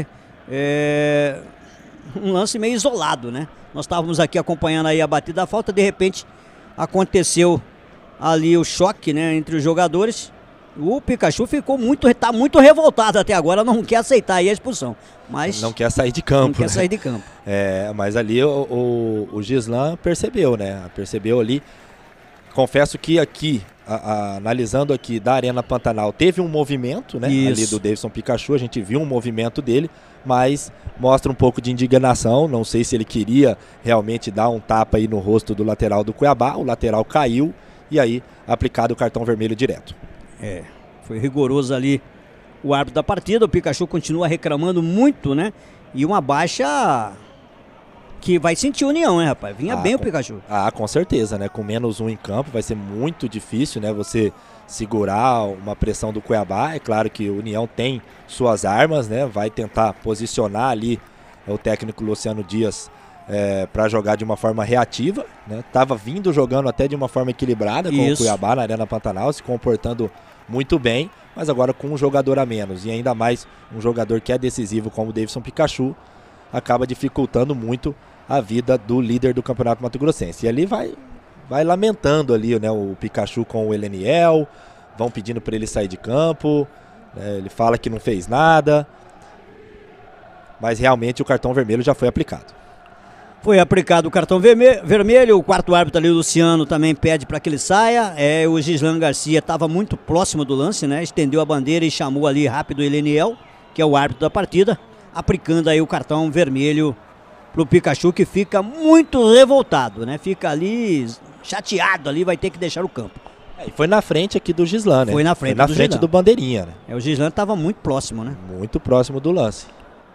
S1: é um lance meio isolado, né? Nós estávamos aqui acompanhando aí a batida da falta, de repente aconteceu ali o choque, né, entre os jogadores. O Pikachu ficou muito, tá muito revoltado até agora, não quer aceitar aí a expulsão. Mas
S2: não quer sair de campo.
S1: Não quer
S2: né?
S1: sair de campo.
S2: É, mas ali o, o, o Gislan percebeu, né? Percebeu ali. Confesso que aqui, a, a, analisando aqui da Arena Pantanal, teve um movimento, né? Isso. Ali do Davidson Pikachu, a gente viu um movimento dele, mas mostra um pouco de indignação. Não sei se ele queria realmente dar um tapa aí no rosto do lateral do Cuiabá. O lateral caiu e aí aplicado o cartão vermelho direto.
S1: É, foi rigoroso ali o árbitro da partida. O Pikachu continua reclamando muito, né? E uma baixa que vai sentir união, né, rapaz? Vinha ah, bem
S2: com,
S1: o Pikachu.
S2: Ah, com certeza, né? Com menos um em campo vai ser muito difícil, né? Você segurar uma pressão do Cuiabá. É claro que o União tem suas armas, né? Vai tentar posicionar ali o técnico Luciano Dias é, para jogar de uma forma reativa, né? Tava vindo jogando até de uma forma equilibrada com Isso. o Cuiabá na Arena Pantanal, se comportando muito bem, mas agora com um jogador a menos e ainda mais um jogador que é decisivo como o Davidson Pikachu, acaba dificultando muito a vida do líder do Campeonato Mato Grossense. E ali vai, vai lamentando ali, né, o Pikachu com o Eleniel, vão pedindo para ele sair de campo, né, ele fala que não fez nada, mas realmente o cartão vermelho já foi aplicado.
S1: Foi aplicado o cartão vermelho, o quarto árbitro ali, o Luciano, também pede para que ele saia. É, o Gislan Garcia estava muito próximo do lance, né? Estendeu a bandeira e chamou ali rápido o Eleniel, que é o árbitro da partida, aplicando aí o cartão vermelho pro Pikachu, que fica muito revoltado, né? Fica ali chateado ali, vai ter que deixar o campo.
S2: É, e foi na frente aqui do Gislan, né?
S1: Foi na frente,
S2: foi na
S1: do,
S2: frente
S1: Gislan.
S2: do bandeirinha, né?
S1: É, o Gislan estava muito próximo, né?
S2: Muito próximo do lance.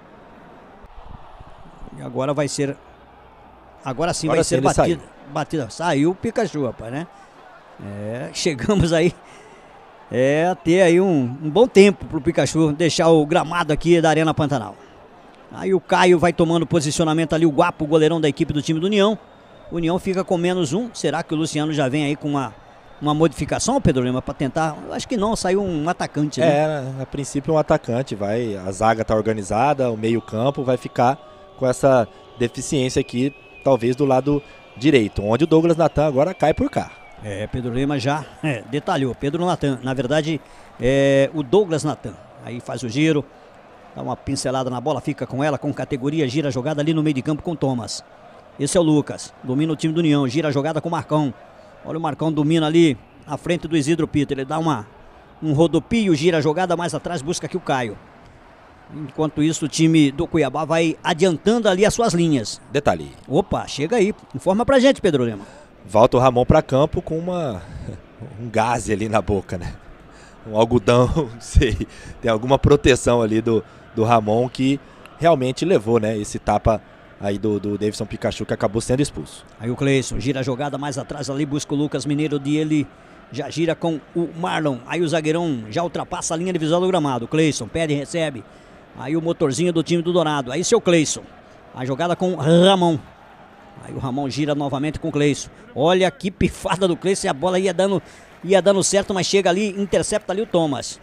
S1: E agora vai ser... Agora sim
S2: agora
S1: vai
S2: sim
S1: ser batida,
S2: saiu.
S1: batida. Saiu o Pikachu, rapaz, né? É, chegamos aí é, a ter aí um, um bom tempo pro Pikachu deixar o gramado aqui da Arena Pantanal. Aí o Caio vai tomando posicionamento ali, o Guapo, o goleirão da equipe do time do União. O União fica com menos um. Será que o Luciano já vem aí com uma, uma modificação, Pedro Lima, para tentar? Eu acho que não, saiu um atacante. Né?
S2: É, a princípio um atacante. Vai, a zaga tá organizada, o meio campo vai ficar com essa deficiência aqui, talvez do lado direito, onde o Douglas Natan agora cai por cá.
S1: É, Pedro Lima já é, detalhou. Pedro Natan, na verdade, é o Douglas Natan. Aí faz o giro, dá uma pincelada na bola, fica com ela, com categoria, gira a jogada ali no meio de campo com o Thomas. Esse é o Lucas, domina o time do União, gira a jogada com o Marcão. Olha o Marcão, domina ali à frente do Isidro Peter, ele dá uma, um rodopio, gira a jogada mais atrás, busca aqui o Caio. Enquanto isso, o time do Cuiabá vai adiantando ali as suas linhas.
S2: Detalhe.
S1: Opa, chega aí, informa pra gente, Pedro Lima.
S2: Volta o Ramon para campo com uma um gás ali na boca, né? Um algodão, não sei. Tem alguma proteção ali do, do Ramon que realmente levou, né? Esse tapa aí do, do Davidson Pikachu, que acabou sendo expulso.
S1: Aí o Cleison gira a jogada mais atrás ali, busca o Lucas Mineiro de ele. Já gira com o Marlon. Aí o zagueirão já ultrapassa a linha de visual do gramado. O Cleison pede e recebe. Aí o motorzinho do time do Dourado. Aí seu Cleison. A jogada com o Ramon. Aí o Ramon gira novamente com o Cleison. Olha que pifada do Cleison. A bola ia dando, ia dando certo, mas chega ali, intercepta ali o Thomas.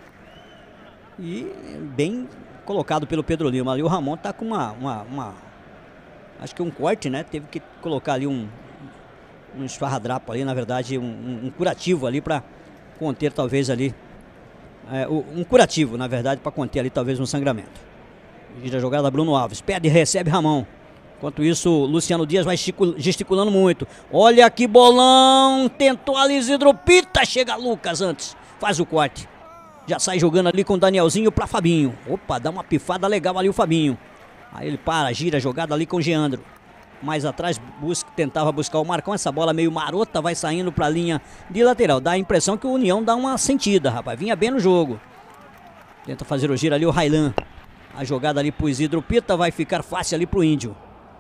S1: E bem colocado pelo Pedro Lima. Ali o Ramon tá com uma, uma, uma... acho que um corte, né? Teve que colocar ali um... um esfarradrapo ali, na verdade, um, um, um curativo ali para conter talvez ali... É, um curativo, na verdade, para conter ali talvez um sangramento. Gira a jogada Bruno Alves, pede e recebe Ramon. Enquanto isso, Luciano Dias vai gesticulando muito. Olha que bolão, tentou ali Isidro Pita, chega Lucas antes, faz o corte. Já sai jogando ali com o Danielzinho para Fabinho. Opa, dá uma pifada legal ali o Fabinho. Aí ele para, gira a jogada ali com o Geandro. Mais atrás, busca, tentava buscar o Marcão. Essa bola meio marota, vai saindo para a linha de lateral. Dá a impressão que o União dá uma sentida, rapaz. Vinha bem no jogo. Tenta fazer o giro ali o Railan. A jogada ali pro Isidro Pita vai ficar fácil ali pro Índio.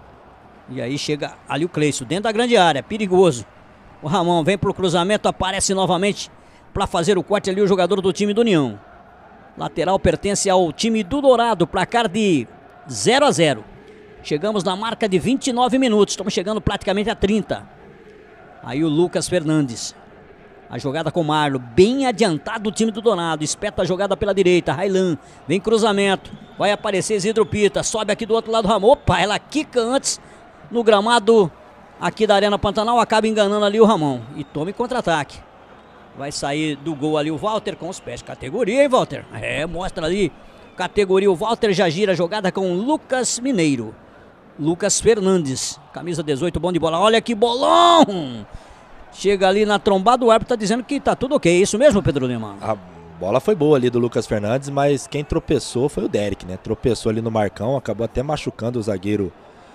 S1: E aí chega ali o Cleison, dentro da grande área, perigoso. O Ramon vem pro cruzamento, aparece novamente para fazer o corte ali o jogador do time do União. Lateral pertence ao time do Dourado, placar de zero a zero. Chegamos na marca de vinte e nove minutos, estamos chegando praticamente a trinta. Aí o Lucas Fernandes. A jogada com o Marlon, bem adiantado o time do Dourado. Espeta a jogada pela direita, Railan, vem cruzamento. Vai aparecer Isidro Pita, sobe aqui do outro lado do Ramon. Opa, ela quica antes no gramado aqui da Arena Pantanal, acaba enganando ali o Ramon. E tome contra-ataque. Vai sair do gol ali o Walter com os pés. Categoria, hein, Walter? É, mostra ali. Categoria, o Walter já gira a jogada com o Lucas Mineiro. Lucas Fernandes, camisa dezoito, bom de bola. Olha que bolão! Chega ali na trombada, o árbitro tá dizendo que tá tudo ok. É isso mesmo, Pedro Lima?
S2: A bola foi boa ali do Lucas Fernandes, mas quem tropeçou foi o Derek, né? Tropeçou ali no Marcão, acabou até machucando o zagueiro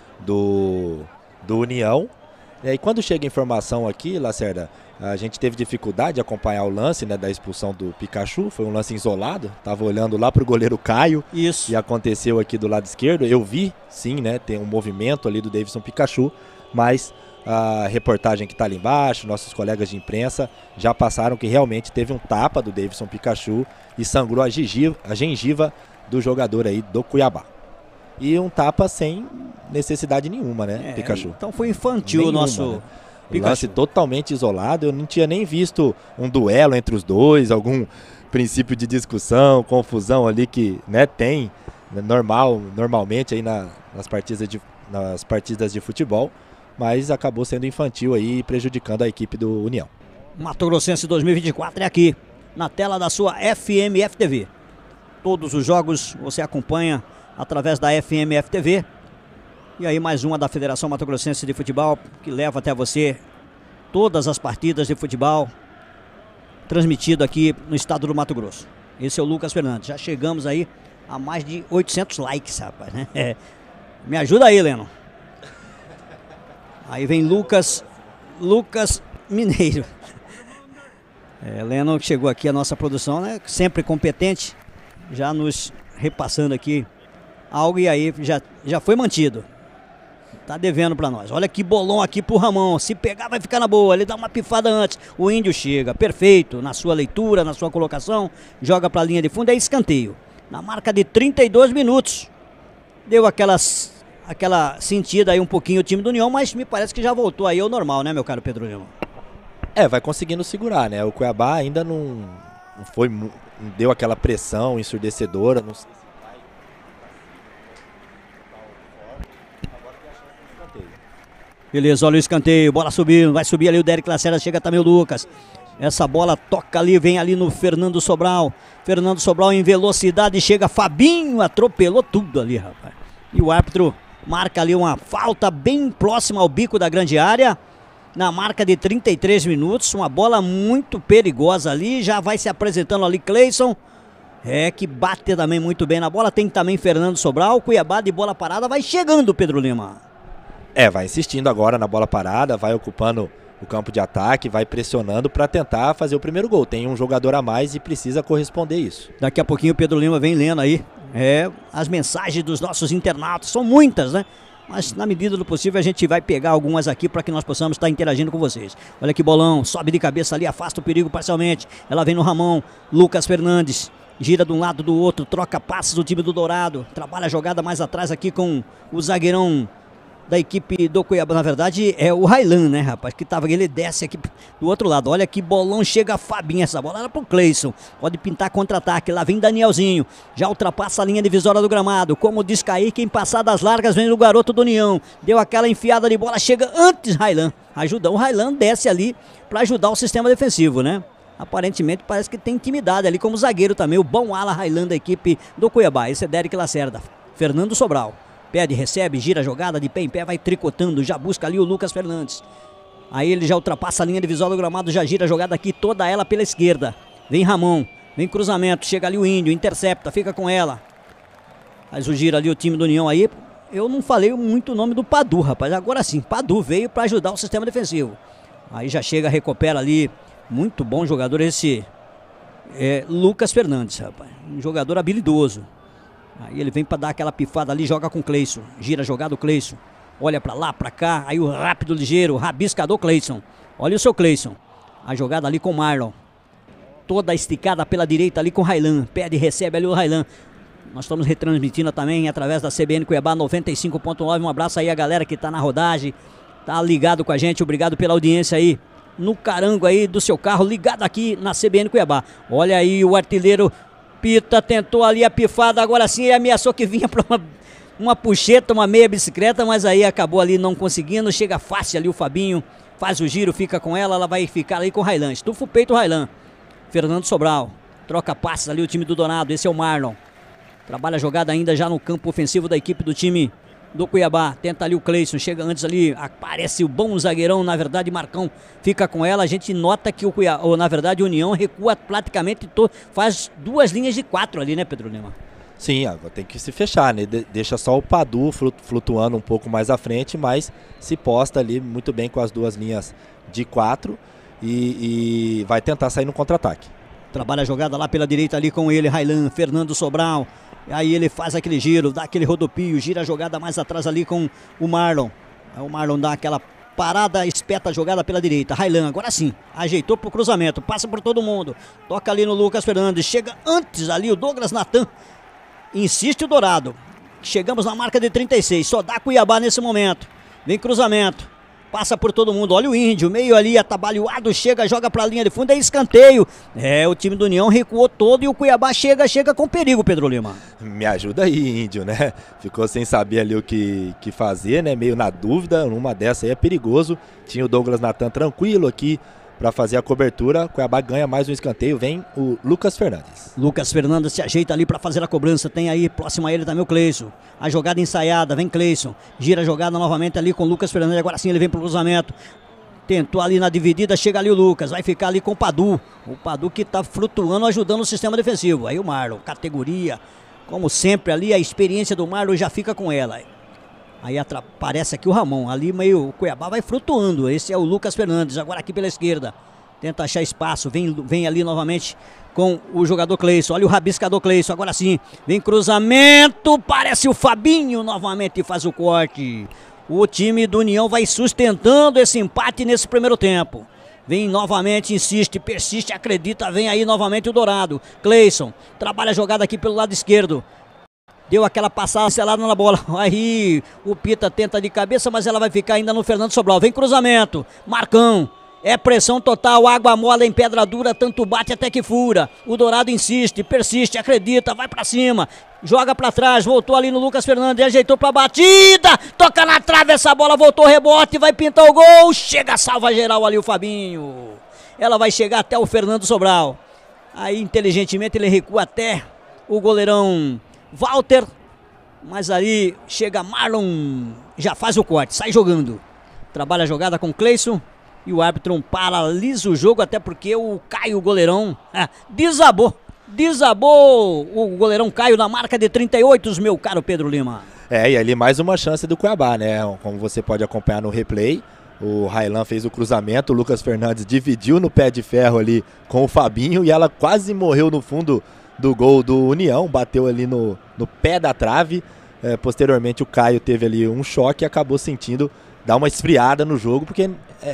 S2: do, do União. E aí quando chega a informação aqui, Lacerda, a gente teve dificuldade de acompanhar o lance, né, da expulsão do Pikachu. Foi um lance isolado, tava olhando lá pro goleiro Caio.
S1: Isso.
S2: E aconteceu aqui do lado esquerdo. Eu vi, sim, né, tem um movimento ali do Davidson Pikachu, mas a reportagem que tá ali embaixo, nossos colegas de imprensa já passaram que realmente teve um tapa do Davidson Pikachu e sangrou a gengiva, a gengiva do jogador aí do Cuiabá. E um tapa sem necessidade nenhuma, né, é, Pikachu?
S1: Então foi infantil nenhuma, o nosso... Né?
S2: Pikachu. Lance totalmente isolado, eu não tinha nem visto um duelo entre os dois, algum princípio de discussão, confusão ali que, né, tem normal, normalmente aí na, nas, partidas de, nas partidas de futebol, mas acabou sendo infantil aí e prejudicando a equipe do União.
S1: Mato Grossense dois mil e vinte e quatro é aqui, na tela da sua F M F T V. Todos os jogos você acompanha através da F M F T V. E aí mais uma da Federação Mato Grossense de Futebol, que leva até você todas as partidas de futebol transmitido aqui no estado do Mato Grosso. Esse é o Lucas Fernandes. Já chegamos aí a mais de oitocentos likes, rapaz, né? É. Me ajuda aí, Leno. Aí vem Lucas, Lucas Mineiro. É, Leno chegou aqui a nossa produção, né? Sempre competente, já nos repassando aqui algo e aí já, já foi mantido. Tá devendo pra nós. Olha que bolão aqui pro Ramon. Se pegar vai ficar na boa. Ele dá uma pifada antes. O Índio chega. Perfeito. Na sua leitura, na sua colocação. Joga pra linha de fundo. É escanteio. Na marca de trinta e dois minutos. Deu aquelas, aquela sentida aí um pouquinho o time do União. Mas me parece que já voltou aí ao normal, né, meu caro Pedro Lima?
S2: É, vai conseguindo segurar, né? O Cuiabá ainda não, não foi. Não deu aquela pressão ensurdecedora. Não sei se
S1: beleza, olha o escanteio, bola subindo, vai subir ali o Derek Lacerda, chega também o Lucas. Essa bola toca ali, vem ali no Fernando Sobral. Fernando Sobral em velocidade, chega Fabinho, atropelou tudo ali, rapaz. E o árbitro marca ali uma falta bem próxima ao bico da grande área. Na marca de trinta e três minutos, uma bola muito perigosa ali, já vai se apresentando ali Cleison. É, que bate também muito bem na bola, tem também Fernando Sobral. Cuiabá de bola parada, vai chegando Pedro Lima.
S2: É, vai insistindo agora na bola parada, vai ocupando o campo de ataque, vai pressionando para tentar fazer o primeiro gol. Tem um jogador a mais e precisa corresponder isso.
S1: Daqui a pouquinho o Pedro Lima vem lendo aí é, as mensagens dos nossos internautas, são muitas, né? Mas na medida do possível a gente vai pegar algumas aqui para que nós possamos estar interagindo com vocês. Olha que bolão, sobe de cabeça ali, afasta o perigo parcialmente. Ela vem no Ramon, Lucas Fernandes. Gira de um lado do outro, troca passes do time do Dourado. Trabalha a jogada mais atrás aqui com o zagueirão da equipe do Cuiabá. Na verdade é o Railan, né, rapaz, que tava, ele desce aqui do outro lado. Olha que bolão, chega a Fabinho, essa bola era pro Cleison, pode pintar contra-ataque, lá vem Danielzinho, já ultrapassa a linha divisória do gramado, como diz Kaique, em passadas largas vem o garoto do União, deu aquela enfiada de bola, chega antes Railan, ajuda, o Railan desce ali para ajudar o sistema defensivo, né? Aparentemente parece que tem intimidade ali como zagueiro também, o bom ala Railan da equipe do Cuiabá. Esse é Derek Lacerda, Fernando Sobral. Pede, recebe, gira a jogada de pé em pé, vai tricotando, já busca ali o Lucas Fernandes. Aí ele já ultrapassa a linha de visual do gramado, já gira a jogada aqui, toda ela pela esquerda. Vem Ramon, vem cruzamento, chega ali o Índio, intercepta, fica com ela. Faz o giro ali o time do União aí. Eu não falei muito o nome do Padu, rapaz, agora sim, Padu veio para ajudar o sistema defensivo. Aí já chega, recupera ali, muito bom jogador esse é, Lucas Fernandes, rapaz, um jogador habilidoso. Aí ele vem para dar aquela pifada ali, joga com o Cleison. Gira a jogada o Cleison. Olha para lá, para cá. Aí o rápido, ligeiro, rabiscador Cleison. Olha o seu Cleison. A jogada ali com o Marlon. Toda esticada pela direita ali com o Railan. Pede e recebe ali o Railan. Nós estamos retransmitindo também através da C B N Cuiabá noventa e cinco ponto nove. Um abraço aí a galera que tá na rodagem. Tá ligado com a gente. Obrigado pela audiência aí. No carango aí do seu carro, ligado aqui na C B N Cuiabá. Olha aí o artilheiro Pita, tentou ali a pifada, agora sim ele ameaçou que vinha para uma, uma puxeta, uma meia bicicleta, mas aí acabou ali não conseguindo, chega fácil ali o Fabinho, faz o giro, fica com ela, ela vai ficar ali com o Railan, estufa o peito o Railan. Fernando Sobral, troca passes ali o time do Dourado, esse é o Marlon, trabalha a jogada ainda já no campo ofensivo da equipe do time do Cuiabá, tenta ali o Cleison, chega antes ali, aparece o bom zagueirão, na verdade Marcão fica com ela, a gente nota que o Cuiabá, ou na verdade o União recua praticamente, to, faz duas linhas de quatro ali, né, Pedro Lima?
S2: Sim, agora tem que se fechar, né, de, deixa só o Padu flutuando um pouco mais à frente, mas se posta ali muito bem com as duas linhas de quatro e, e vai tentar sair no contra-ataque.
S1: Trabalha a jogada lá pela direita ali com ele, Railan, Fernando Sobral. Aí ele faz aquele giro, dá aquele rodopio, gira a jogada mais atrás ali com o Marlon. Aí o Marlon dá aquela parada, espeta a jogada pela direita. Railan, agora sim, ajeitou pro cruzamento, passa por todo mundo. Toca ali no Lucas Fernandes, chega antes ali o Douglas Natan. Insiste o Dourado. Chegamos na marca de trinta e seis, só dá Cuiabá nesse momento. Vem cruzamento. Passa por todo mundo, olha o Índio, meio ali atabalhoado, chega, joga pra linha de fundo, é escanteio. É, o time do União recuou todo e o Cuiabá chega, chega com perigo, Pedro Lima.
S2: Me ajuda aí, Índio, né? Ficou sem saber ali o que, que fazer, né? Meio na dúvida, numa dessa aí é perigoso. Tinha o Douglas Natan tranquilo aqui para fazer a cobertura. Cuiabá ganha mais um escanteio, vem o Lucas Fernandes.
S1: Lucas Fernandes se ajeita ali para fazer a cobrança, tem aí próximo a ele também o Cleison. A jogada ensaiada, vem Cleison, gira a jogada novamente ali com o Lucas Fernandes, agora sim ele vem pro cruzamento. Tentou ali na dividida, chega ali o Lucas, vai ficar ali com o Padu. O Padu que tá flutuando, ajudando o sistema defensivo. Aí o Marlon, categoria, como sempre ali, a experiência do Marlon já fica com ela. Aí aparece aqui o Ramon, ali meio o Cuiabá vai flutuando. Esse é o Lucas Fernandes, agora aqui pela esquerda. Tenta achar espaço, vem, vem ali novamente com o jogador Cleison. Olha o rabiscador Cleison, agora sim. Vem cruzamento, parece o Fabinho novamente faz o corte. O time do União vai sustentando esse empate nesse primeiro tempo. Vem novamente, insiste, persiste, acredita, vem aí novamente o Dourado. Cleison, trabalha a jogada aqui pelo lado esquerdo. Deu aquela passada selada na bola. Aí o Pita tenta de cabeça, mas ela vai ficar ainda no Fernando Sobral. Vem cruzamento, Marcão. É pressão total, água mola em pedra dura, tanto bate até que fura. O Dourado insiste, persiste, acredita, vai pra cima. Joga pra trás, voltou ali no Lucas Fernandes, ajeitou pra batida. Toca na trave essa bola, voltou rebote, vai pintar o gol. Chega, salva geral ali o Fabinho. Ela vai chegar até o Fernando Sobral. Aí inteligentemente ele recua até o goleirão Walter. Mas ali chega Marlon, já faz o corte, sai jogando. Trabalha a jogada com o Cleison. E o árbitro paralisa o jogo, até porque o Caio, o goleirão, ah, desabou. Desabou o goleirão Caio na marca de trinta e oito, meu caro Pedro Lima.
S2: É, e ali mais uma chance do Cuiabá, né? Como você pode acompanhar no replay, o Railan fez o cruzamento, o Lucas Fernandes dividiu no pé de ferro ali com o Fabinho e ela quase morreu no fundo do gol do União, bateu ali no, no pé da trave. É, posteriormente o Caio teve ali um choque e acabou sentindo dar uma esfriada no jogo, porque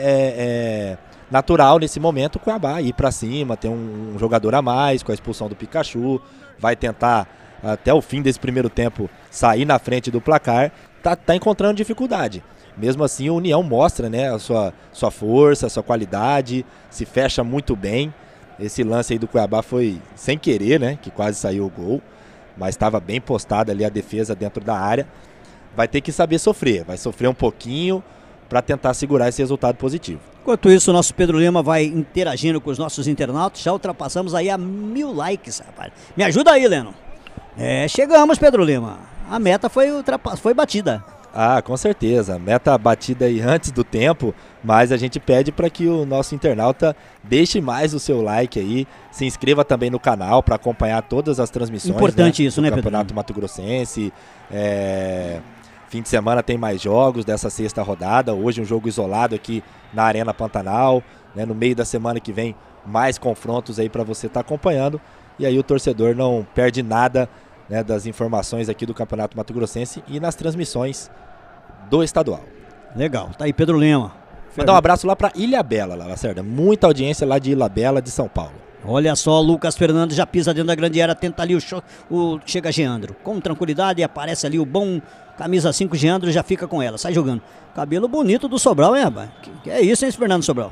S2: é, é natural nesse momento o Cuiabá ir para cima, ter um, um jogador a mais com a expulsão do Pikachu, vai tentar até o fim desse primeiro tempo sair na frente do placar, tá, tá encontrando dificuldade. Mesmo assim o União mostra, né, a sua, sua força, a sua qualidade, se fecha muito bem. Esse lance aí do Cuiabá foi sem querer, né, que quase saiu o gol, mas estava bem postada ali a defesa dentro da área. Vai ter que saber sofrer, vai sofrer um pouquinho para tentar segurar esse resultado positivo.
S1: Enquanto isso, o nosso Pedro Lima vai interagindo com os nossos internautas. Já ultrapassamos aí a mil likes, rapaz. Me ajuda aí, Leno. É, chegamos, Pedro Lima. A meta foi, ultrapass... foi batida.
S2: Ah, com certeza. Meta batida aí antes do tempo, mas a gente pede para que o nosso internauta deixe mais o seu like aí, se inscreva também no canal para acompanhar todas as transmissões.
S1: Importante, né, isso,
S2: do
S1: né,
S2: Campeonato
S1: Pedro?
S2: Mato Grossense. É... Fim de semana tem mais jogos dessa sexta rodada. Hoje um jogo isolado aqui na Arena Pantanal, né? No meio da semana que vem mais confrontos aí para você estar tá acompanhando. E aí o torcedor não perde nada, né, das informações aqui do Campeonato Mato Grossense e nas transmissões do estadual.
S1: Legal, tá aí Pedro Lima.
S2: Mandar um abraço lá para Ilhabela, lá, Lacerda. Muita audiência lá de Ilhabela, de São Paulo.
S1: Olha só, Lucas Fernandes já pisa dentro da grande área, tenta ali o, show, o chega Geandro. Com tranquilidade, aparece ali o bom camisa cinco, Geandro já fica com ela, sai jogando. Cabelo bonito do Sobral, hein, rapaz? Que, que é isso, hein, Fernando Sobral?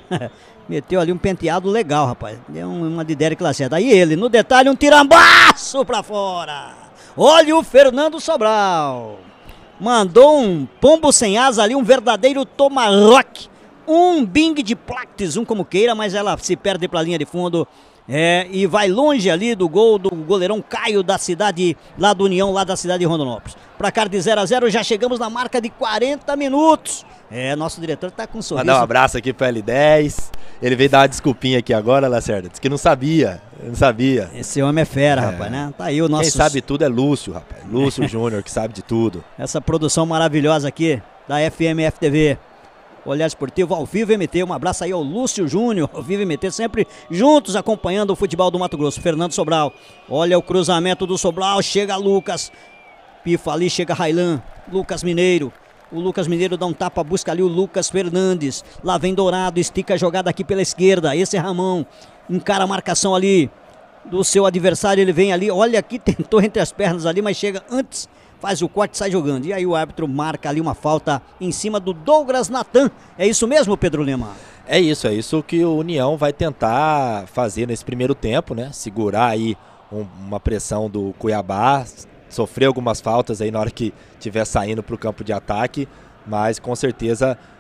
S1: Meteu ali um penteado legal, rapaz. Deu uma de Derek Lacerda. Aí ele, no detalhe, um tirambaço pra fora. Olha o Fernando Sobral. Mandou um pombo sem asa ali, um verdadeiro tomahawk. Um bing de Plactis, um como queira, mas ela se perde pra linha de fundo. É, e vai longe ali do gol do goleirão Caio da cidade, lá do União, lá da cidade de Rondonópolis. Placar de zero a zero, já chegamos na marca de quarenta minutos. É, nosso diretor tá com um sorriso.
S2: Mandar um abraço aqui pro L dez. Ele veio dar uma desculpinha aqui agora, Lacerda. Diz que não sabia, não sabia.
S1: Esse homem é fera,
S2: é.
S1: rapaz, né? Tá aí o nosso...
S2: Quem sabe tudo é Lúcio, rapaz. Lúcio Júnior, que sabe de tudo.
S1: Essa produção maravilhosa aqui da F M F T V. Olhar Esportivo ao Vivo M T, um abraço aí ao Lúcio Júnior, ao Vivo M T, sempre juntos acompanhando o futebol do Mato Grosso. Fernando Sobral, olha o cruzamento do Sobral, chega Lucas, pifa ali, chega Railan, Lucas Mineiro, o Lucas Mineiro dá um tapa, busca ali o Lucas Fernandes, lá vem Dourado, estica a jogada aqui pela esquerda, esse é Ramon, encara a marcação ali do seu adversário, ele vem ali, olha aqui, tentou entre as pernas ali, mas chega antes, faz o corte e sai jogando. E aí o árbitro marca ali uma falta em cima do Douglas Natan. É isso mesmo, Pedro Lima?
S2: É isso, é isso que o União vai tentar fazer nesse primeiro tempo, né? Segurar aí um, uma pressão do Cuiabá, sofrer algumas faltas aí na hora que estiver saindo para o campo de ataque, mas com certeza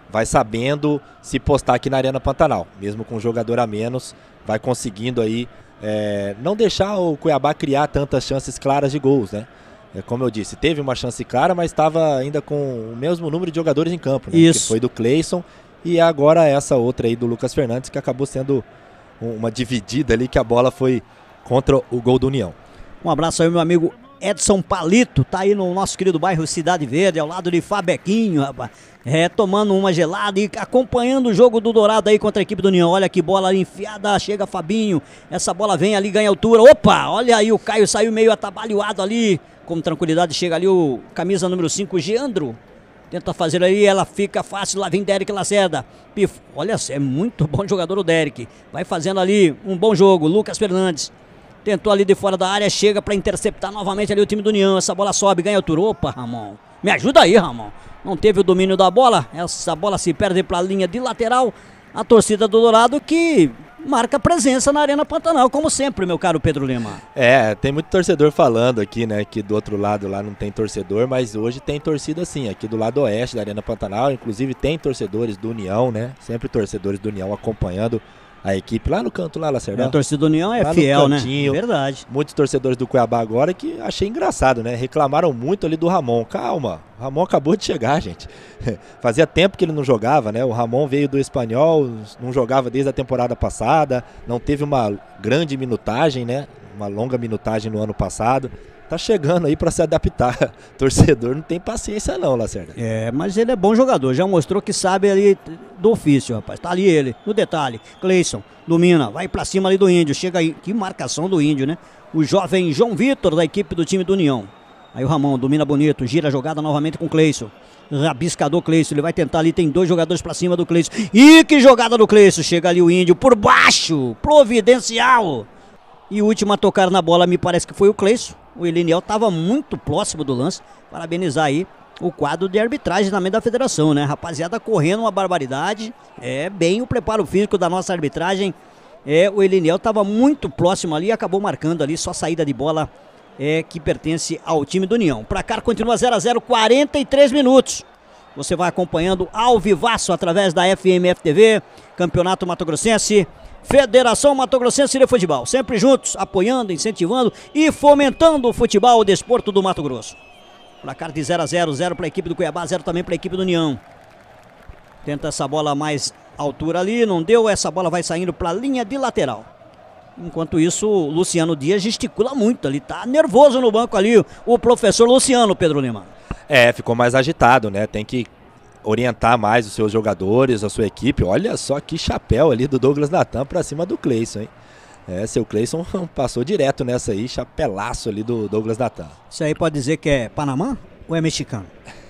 S2: vai sabendo se postar aqui na Arena Pantanal, mesmo com um jogador a menos, vai conseguindo aí é, não deixar o Cuiabá criar tantas chances claras de gols, né? É, como eu disse, teve uma chance clara, mas estava ainda com o mesmo número de jogadores em campo, né?
S1: Isso.
S2: Que foi do Cleison e agora essa outra aí do Lucas Fernandes, que acabou sendo uma dividida ali, que a bola foi contra o gol do União.
S1: Um abraço aí, meu amigo Edson Palito, tá aí no nosso querido bairro Cidade Verde, ao lado de Fabequinho, rapaz. É, tomando uma gelada e acompanhando o jogo do Dourado aí contra a equipe do União. Olha que bola ali enfiada, chega Fabinho, essa bola vem ali, ganha altura. Opa, olha aí, o Caio saiu meio atabalhoado ali, com tranquilidade chega ali o camisa número cinco, Geandro. Tenta fazer aí, ela fica fácil, lá vem Derek Lacerda. Pif, olha, é muito bom jogador o Derek. Vai fazendo ali um bom jogo, Lucas Fernandes. Tentou ali de fora da área, chega para interceptar novamente ali o time do União. Essa bola sobe, ganha altura. Opa, Ramon, me ajuda aí, Ramon. Não teve o domínio da bola, essa bola se perde para a linha de lateral. A torcida do Dourado que marca presença na Arena Pantanal, como sempre, meu caro Pedro Lima.
S2: É, tem muito torcedor falando aqui, né, que do outro lado lá não tem torcedor, mas hoje tem torcida sim, aqui do lado oeste da Arena Pantanal, inclusive tem torcedores do União, né, sempre torcedores do União acompanhando a equipe lá no canto, lá, Lacerdão.
S1: A torcida do União é
S2: lá
S1: fiel,
S2: né?
S1: Verdade.
S2: Muitos torcedores do Cuiabá agora que achei engraçado, né? Reclamaram muito ali do Ramon. Calma, o Ramon acabou de chegar, gente. Fazia tempo que ele não jogava, né? O Ramon veio do Espanhol, não jogava desde a temporada passada, não teve uma grande minutagem, né? Uma longa minutagem no ano passado. Tá chegando aí para se adaptar. Torcedor não tem paciência não, Lacerda.
S1: É, mas ele é bom jogador, já mostrou que sabe ali do ofício, rapaz. Tá ali ele, no detalhe. Cleison, domina, vai para cima ali do Índio, chega aí, que marcação do Índio, né? O jovem João Vitor da equipe do time do União. Aí o Ramon domina bonito, gira a jogada novamente com o Cleison. Rabiscador Cleison, ele vai tentar ali, tem dois jogadores para cima do Cleison. Ih, que jogada do Cleison, chega ali o Índio por baixo, providencial. E o último a tocar na bola me parece que foi o Cleison. O Eliniel estava muito próximo do lance. Parabenizar aí o quadro de arbitragem também da federação, né? Rapaziada correndo uma barbaridade. É bem o preparo físico da nossa arbitragem. É, o Eliniel estava muito próximo ali e acabou marcando ali só saída de bola é, que pertence ao time do União. Pra cá continua zero a zero, quarenta e três minutos. Você vai acompanhando ao vivaço através da F M F T V, Campeonato Mato Grossense, Federação Mato Grossense de Futebol, sempre juntos, apoiando, incentivando e fomentando o futebol, o desporto do Mato Grosso. Placar de zero a zero, zero para a equipe do Cuiabá, zero também para a equipe do União. Tenta essa bola mais altura ali, não deu, essa bola vai saindo para a linha de lateral. Enquanto isso, o Luciano Dias gesticula muito ali, tá nervoso no banco ali, o professor Luciano, Pedro Lima.
S2: É, ficou mais agitado, né, tem que orientar mais os seus jogadores, a sua equipe. Olha só que chapéu ali do Douglas Natan pra cima do Cleison, hein? É, seu Cleison passou direto nessa aí, chapelaço ali do Douglas Natan.
S1: Isso aí pode dizer que é Panamá ou é mexicano?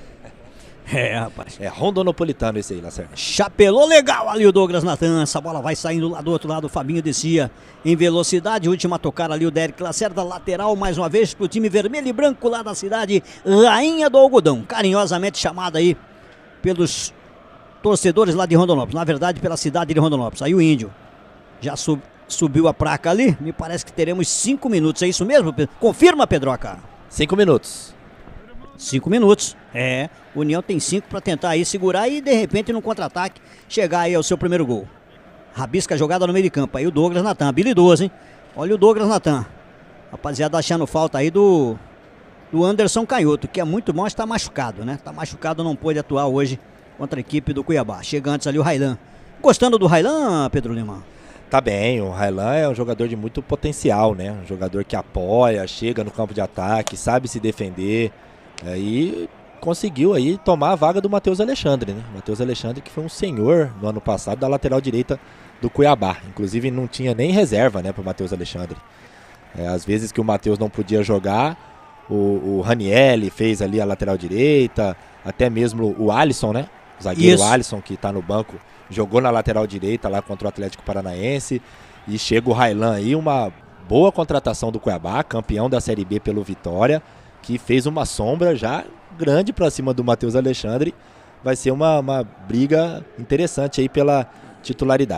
S1: É, rapaz.
S2: É rondonopolitano esse aí, Lacerda.
S1: Chapelou legal ali o Douglas Natan. Essa bola vai saindo lá do outro lado. O Fabinho descia em velocidade. Última a tocar ali o Derek Lacerda. Lateral mais uma vez pro time vermelho e branco lá da cidade. Rainha do Algodão. Carinhosamente chamada aí pelos torcedores lá de Rondonópolis, na verdade pela cidade de Rondonópolis. Aí o Índio já sub, subiu a placa ali, me parece que teremos cinco minutos, é isso mesmo? Confirma, Pedroca.
S2: Cinco minutos.
S1: Cinco minutos, é, o União tem cinco para tentar aí segurar e de repente no contra-ataque chegar aí ao seu primeiro gol. Rabisca a jogada no meio de campo, aí o Douglas Natan, habilidoso, hein? Olha o Douglas Natan, rapaziada achando falta aí do... do Anderson Canhoto, que é muito bom, mas está machucado, né? Está machucado, não pôde atuar hoje contra a equipe do Cuiabá. Chega antes ali o Railan. Gostando do Railan, Pedro Lima?
S2: Tá bem, o Railan é um jogador de muito potencial, né? Um jogador que apoia, chega no campo de ataque, sabe se defender. Aí conseguiu aí tomar a vaga do Matheus Alexandre, né? Matheus Alexandre que foi um senhor no ano passado da lateral direita do Cuiabá. Inclusive não tinha nem reserva, né, para o Matheus Alexandre. É, às vezes que o Matheus não podia jogar, O, o Ranielli fez ali a lateral direita, até mesmo o Alisson, né? O zagueiro Isso. Alisson, que tá no banco, jogou na lateral direita lá contra o Atlético Paranaense. E chega o Railan aí, uma boa contratação do Cuiabá, campeão da Série B pelo Vitória, que fez uma sombra já grande pra cima do Matheus Alexandre. Vai ser uma, uma briga interessante aí pela titularidade.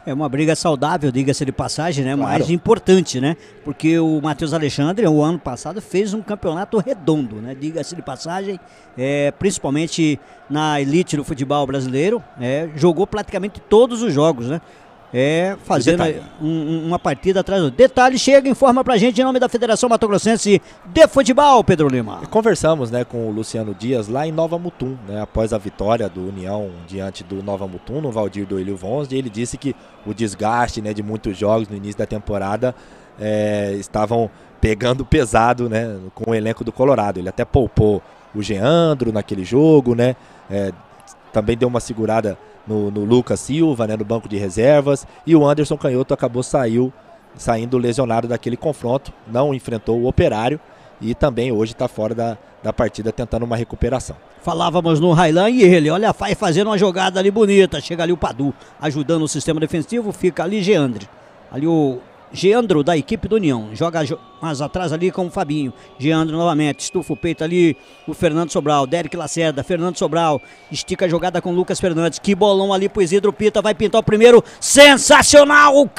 S1: É uma briga saudável, diga-se de passagem, né?
S2: Claro.
S1: Mais importante, né? Porque o Matheus Alexandre, o ano passado, fez um campeonato redondo, né? Diga-se de passagem, é, principalmente na elite do futebol brasileiro, é, jogou praticamente todos os jogos, né? É, fazendo um, uma partida atrás do detalhe. Chega e informa pra gente em nome da Federação Mato Grossense de Futebol, Pedro Lima.
S2: Conversamos, né, com o Luciano Dias lá em Nova Mutum, né, após a vitória do União diante do Nova Mutum, no Valdir do Elio Vons, e ele disse que o desgaste, né, de muitos jogos no início da temporada é, estavam pegando pesado, né, com o elenco do Colorado. Ele até poupou o Geandro naquele jogo, né, é, também deu uma segurada No, no Lucas Silva, né, no banco de reservas, e o Anderson Canhoto acabou saiu, saindo lesionado daquele confronto, não enfrentou o Operário e também hoje está fora da, da partida tentando uma recuperação.
S1: Falávamos no Railan e ele, olha, vai fazendo uma jogada ali bonita, chega ali o Padu, ajudando o sistema defensivo, fica ali Geandre, ali o Geandro da equipe do União, joga mais atrás ali com o Fabinho, Geandro novamente, estufa o peito ali o Fernando Sobral, Derek Lacerda, Fernando Sobral, estica a jogada com o Lucas Fernandes, que bolão ali pro Isidro Pita, vai pintar o primeiro, sensacional o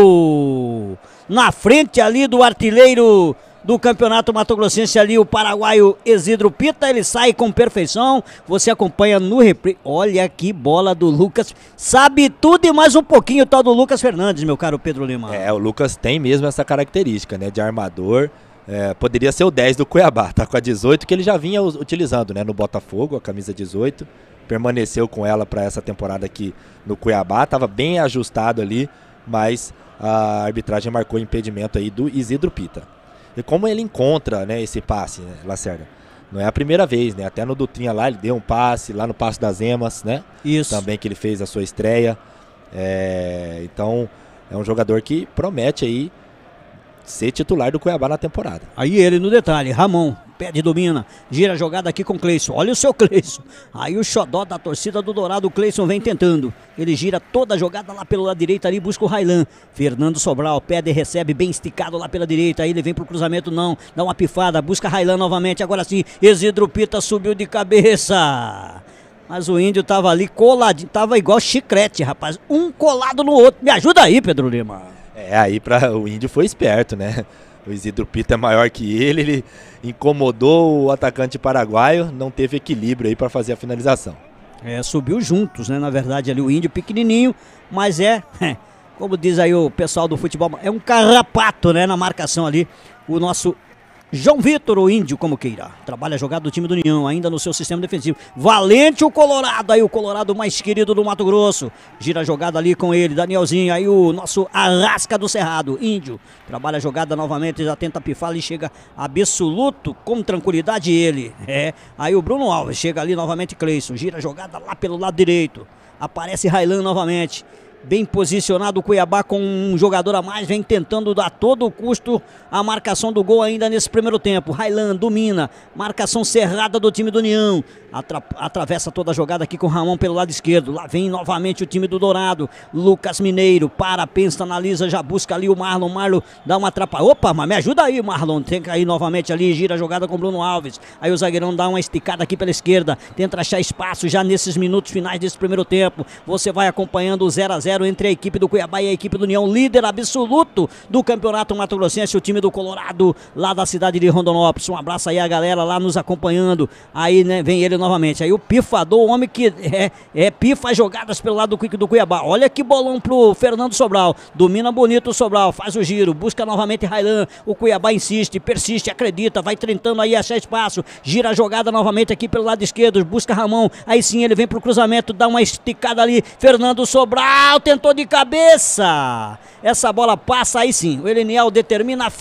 S1: Caio, na frente ali do artilheiro do Campeonato Mato Grossense ali, o paraguaio Isidro Pita, ele sai com perfeição, você acompanha no replay, olha que bola do Lucas, sabe tudo e mais um pouquinho o tal do Lucas Fernandes, meu caro Pedro Lima.
S2: É, o Lucas tem mesmo essa característica, né, de armador, é, poderia ser o dez do Cuiabá, tá com a dezoito que ele já vinha utilizando, né, no Botafogo, a camisa dezoito, permaneceu com ela para essa temporada aqui no Cuiabá, estava bem ajustado ali, mas a arbitragem marcou impedimento aí do Isidro Pita. E como ele encontra, né, esse passe, né, Lacerda? Não é a primeira vez, né? Até no Dutrinha lá ele deu um passe, lá no Passo das Emas, né?
S1: Isso.
S2: Também que ele fez a sua estreia. É, então é um jogador que promete aí ser titular do Cuiabá na temporada.
S1: Aí ele no detalhe, Ramon, pede, domina, gira a jogada aqui com o Cleison, olha o seu Cleison, aí o xodó da torcida do Dourado, o Cleison vem tentando, ele gira toda a jogada lá pelo lado direito, ali busca o Railan, Fernando Sobral, pede e recebe bem esticado lá pela direita, aí ele vem pro cruzamento, não, dá uma pifada, busca Railan novamente, agora sim, Isidro Pita subiu de cabeça, mas o índio tava ali coladinho, tava igual chiclete, rapaz, um colado no outro, me ajuda aí, Pedro Lima.
S2: É, aí para o índio foi esperto, né? O Isidro Pita é maior que ele, ele incomodou o atacante paraguaio, não teve equilíbrio aí para fazer a finalização.
S1: É, subiu juntos, né? Na verdade ali o índio pequenininho, mas é, como diz aí o pessoal do futebol, é um carrapato, né? Na marcação ali, o nosso João Vitor, o índio, como queira. Trabalha a jogada do time do União, ainda no seu sistema defensivo. Valente o Colorado, aí o Colorado mais querido do Mato Grosso. Gira a jogada ali com ele, Danielzinho, aí o nosso Arrasca do Cerrado, índio. Trabalha a jogada novamente, já tenta pifar e chega absoluto, com tranquilidade ele. É, aí o Bruno Alves, chega ali novamente Cleison, gira a jogada lá pelo lado direito. Aparece Railan novamente. Bem posicionado o Cuiabá com um jogador a mais, vem tentando a todo custo a marcação do gol ainda nesse primeiro tempo. Railan domina, marcação cerrada do time do União, Atra atravessa toda a jogada aqui com o Ramon pelo lado esquerdo, lá vem novamente o time do Dourado, Lucas Mineiro, para, pensa, analisa, já busca ali o Marlon, Marlon dá uma atrapalhada, opa, mas me ajuda aí Marlon, tem que cair novamente ali, gira a jogada com o Bruno Alves, aí o zagueirão dá uma esticada aqui pela esquerda, tenta achar espaço já nesses minutos finais desse primeiro tempo, você vai acompanhando o zero a zero entre a equipe do Cuiabá e a equipe do União, líder absoluto do Campeonato Mato Grossense, o time do Colorado, lá da cidade de Rondonópolis. Um abraço aí a galera lá nos acompanhando, aí né, vem ele novamente, aí o pifador, o homem que é, é pifa jogadas pelo lado do, do Cuiabá, olha que bolão pro Fernando Sobral, domina bonito o Sobral, faz o giro, busca novamente Railan, o Cuiabá insiste, persiste, acredita, vai tentando aí achar espaço, gira a jogada novamente aqui pelo lado esquerdo, busca Ramon, aí sim ele vem pro cruzamento, dá uma esticada ali, Fernando Sobral, tentou de cabeça, essa bola passa aí sim, o Eleniel determina a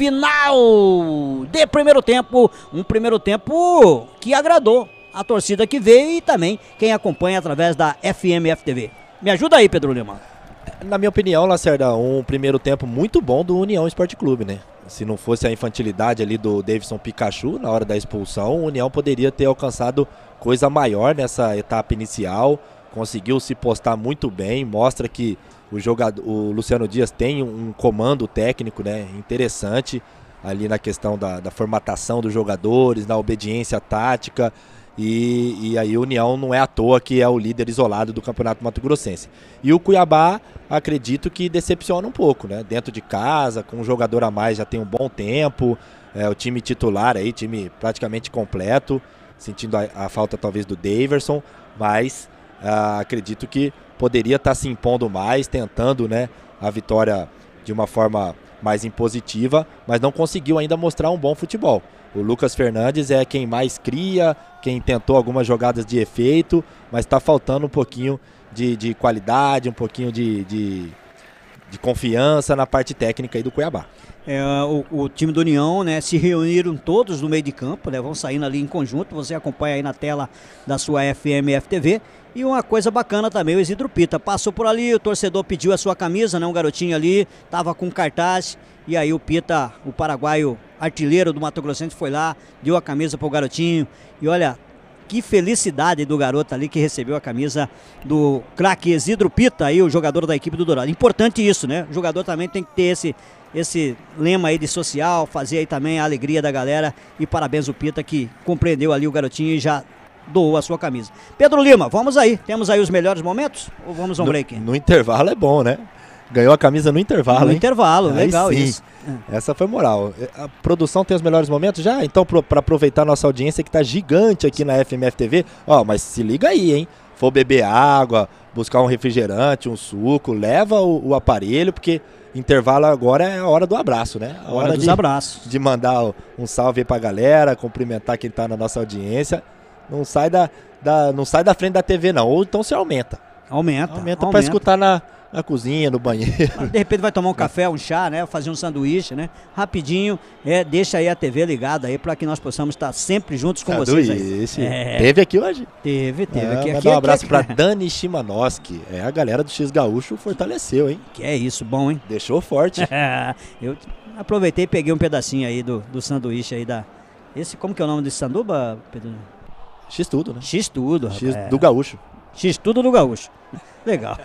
S1: final de primeiro tempo, um primeiro tempo que agradou a torcida que veio e também quem acompanha através da F M F T V. Me ajuda aí, Pedro Lima.
S2: Na minha opinião, Lacerda, um primeiro tempo muito bom do União Esporte Clube, né? Se não fosse a infantilidade ali do Davidson Pikachu na hora da expulsão, o União poderia ter alcançado coisa maior nessa etapa inicial, conseguiu se postar muito bem, mostra que o jogador, o Luciano Dias tem um comando técnico, né, interessante ali na questão da, da formatação dos jogadores, na obediência tática, E, e aí o União não é à toa que é o líder isolado do Campeonato Mato Grossense. E o Cuiabá, acredito que decepciona um pouco, né? Dentro de casa, com um jogador a mais já tem um bom tempo, é, o time titular aí, time praticamente completo, sentindo a, a falta talvez do Daverson, mas ah, acredito que poderia estar se impondo mais, tentando, né, a vitória de uma forma mais impositiva, mas não conseguiu ainda mostrar um bom futebol. O Lucas Fernandes é quem mais cria, quem tentou algumas jogadas de efeito, mas está faltando um pouquinho de, de qualidade, um pouquinho de, de, de confiança na parte técnica aí do Cuiabá.
S1: É, o, o time do União, né, se reuniram todos no meio de campo, né, vão saindo ali em conjunto, você acompanha aí na tela da sua F M F T V. E uma coisa bacana também, o Isidro Pita passou por ali, o torcedor pediu a sua camisa, né, um garotinho ali, tava com cartaz, e aí o Pita, o paraguaio artilheiro do Mato Grossense, foi lá, deu a camisa pro garotinho, e olha, que felicidade do garoto ali que recebeu a camisa do craque Isidro Pita, aí o jogador da equipe do Dourado. Importante isso, né, o jogador também tem que ter esse, esse lema aí de social, fazer aí também a alegria da galera, e parabéns o Pita que compreendeu ali o garotinho e já doou a sua camisa. Pedro Lima, vamos aí, temos aí os melhores momentos ou vamos a um
S2: no,
S1: break?
S2: No intervalo é bom, né? Ganhou a camisa no intervalo,
S1: No
S2: hein?
S1: intervalo,
S2: Aí
S1: legal
S2: sim.
S1: isso.
S2: Essa foi moral. A produção tem os melhores momentos já? Então, para aproveitar a nossa audiência que tá gigante aqui na F M F T V, ó, mas se liga aí, hein? For beber água, buscar um refrigerante, um suco, leva o, o aparelho, porque intervalo agora é a hora do abraço, né? A
S1: hora, hora dos
S2: de,
S1: abraços.
S2: De mandar um salve aí pra galera, cumprimentar quem tá na nossa audiência. Não sai da, da, não sai da frente da T V, não. Ou então se aumenta.
S1: Aumenta.
S2: Aumenta,
S1: aumenta.
S2: pra escutar na, na cozinha, no banheiro.
S1: De repente vai tomar um café, um chá, né? Fazer um sanduíche, né? Rapidinho, é, deixa aí a T V ligada aí para que nós possamos estar sempre juntos com
S2: sanduíche.
S1: vocês aí.
S2: É. Teve aqui hoje?
S1: Teve, teve.
S2: Ah,
S1: aqui,
S2: mandar
S1: aqui,
S2: um abraço
S1: aqui,
S2: pra
S1: aqui.
S2: Dani Shimanoski. É, a galera do X Gaúcho fortaleceu, hein?
S1: Que é isso, bom, hein?
S2: Deixou forte.
S1: Eu aproveitei e peguei um pedacinho aí do, do sanduíche aí da... Esse, como que é o nome desse sanduba, Pedro?
S2: X-Tudo, né?
S1: X-Tudo,
S2: X
S1: rapaz.
S2: do Gaúcho.
S1: X-Tudo do Gaúcho. Legal.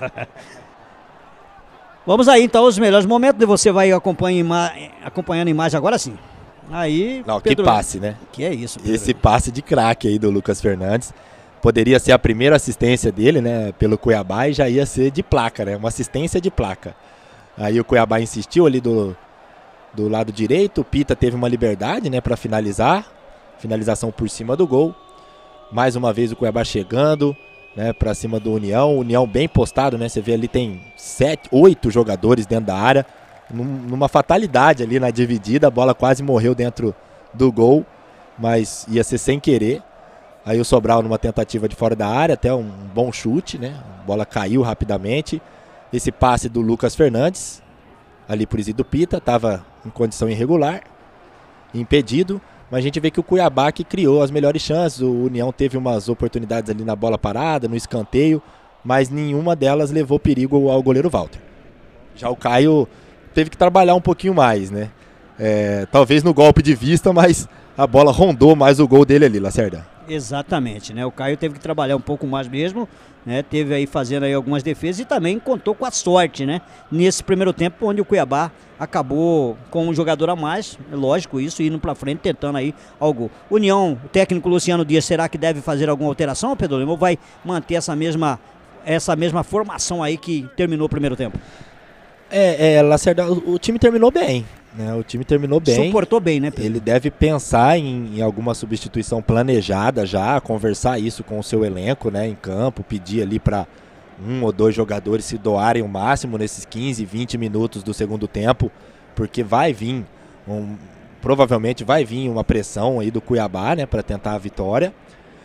S1: Vamos aí, então, os melhores momentos. Você vai acompanhar acompanhando a imagem agora sim. Aí,
S2: Não,
S1: Pedro...
S2: que passe, né?
S1: Que é isso, Pedro.
S2: Esse passe de craque aí do Lucas Fernandes. Poderia ser a primeira assistência dele, né? Pelo Cuiabá e já ia ser de placa, né? Uma assistência de placa. Aí o Cuiabá insistiu ali do, do lado direito. O Pita teve uma liberdade, né? Para finalizar. Finalização por cima do gol. Mais uma vez o Cuiabá chegando, né, para cima do União. União bem postado, né? Você vê ali tem sete, oito jogadores dentro da área. Num, numa fatalidade ali na dividida, a bola quase morreu dentro do gol, mas ia ser sem querer. Aí o Sobral numa tentativa de fora da área, até um bom chute, né? A bola caiu rapidamente. Esse passe do Lucas Fernandes, ali por Isidro Pita, estava em condição irregular, impedido. Mas a gente vê que o Cuiabá que criou as melhores chances. O União teve umas oportunidades ali na bola parada, no escanteio, mas nenhuma delas levou perigo ao goleiro Walter. Já o Caio teve que trabalhar um pouquinho mais, né? É, talvez no golpe de vista, mas a bola rondou mais o gol dele ali, Lacerda.
S1: Exatamente, né? O Caio teve que trabalhar um pouco mais mesmo, né? Teve aí fazendo aí algumas defesas e também contou com a sorte, né? Nesse primeiro tempo, onde o Cuiabá acabou com um jogador a mais, é lógico isso, indo pra frente, tentando aí algo. União, o técnico Luciano Dias, será que deve fazer alguma alteração, Pedro Lima, ou vai manter essa mesma, essa mesma formação aí que terminou o primeiro tempo?
S2: É, é Lacerda, o, o time terminou bem, né? O time terminou bem.
S1: Suportou bem, né, Pedro?
S2: Ele deve pensar em, em alguma substituição planejada já, conversar isso com o seu elenco, né, em campo, pedir ali para um ou dois jogadores se doarem o máximo nesses quinze, vinte minutos do segundo tempo, porque vai vir, um, provavelmente vai vir uma pressão aí do Cuiabá, né, para tentar a vitória,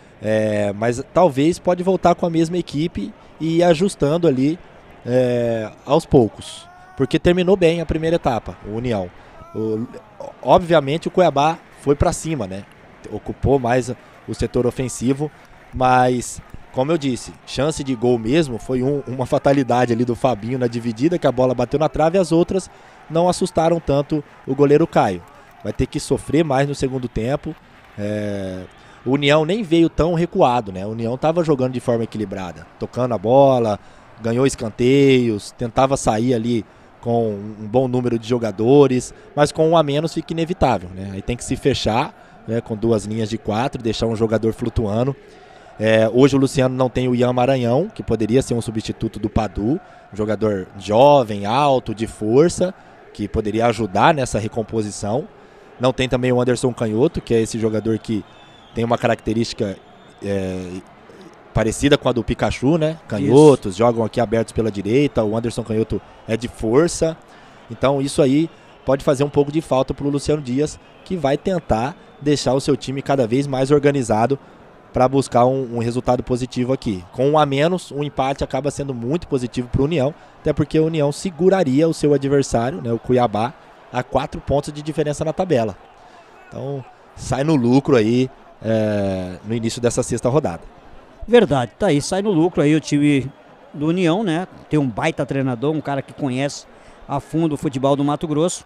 S2: é, mas talvez pode voltar com a mesma equipe e ir ajustando ali é, aos poucos. Porque terminou bem a primeira etapa, o União. O, obviamente o Cuiabá foi para cima, né? Ocupou mais o setor ofensivo, mas, como eu disse, chance de gol mesmo foi um, uma fatalidade ali do Fabinho na dividida, que a bola bateu na trave, e as outras não assustaram tanto o goleiro Caio. Vai ter que sofrer mais no segundo tempo. É, o União nem veio tão recuado, né? O União estava jogando de forma equilibrada, tocando a bola, ganhou escanteios, tentava sair ali com um bom número de jogadores, mas com um a menos fica inevitável, né? Aí tem que se fechar, né, com duas linhas de quatro, deixar um jogador flutuando. É, hoje o Luciano não tem o Ian Maranhão, que poderia ser um substituto do Padu, um jogador jovem, alto, de força, que poderia ajudar nessa recomposição. Não tem também o Anderson Canhoto, que é esse jogador que tem uma característica é, parecida com a do Pikachu, né? Canhotos, isso. Jogam aqui abertos pela direita, o Anderson Canhoto é de força. Então isso aí pode fazer um pouco de falta para o Luciano Dias, que vai tentar deixar o seu time cada vez mais organizado para buscar um, um resultado positivo aqui. Com um a menos, um empate acaba sendo muito positivo para o União, até porque a União seguraria o seu adversário, né, o Cuiabá, a quatro pontos de diferença na tabela. Então, sai no lucro aí é, no início dessa sexta rodada.
S1: Verdade, tá aí, sai no lucro aí o time do União, né? Tem um baita treinador, um cara que conhece a fundo o futebol do Mato Grosso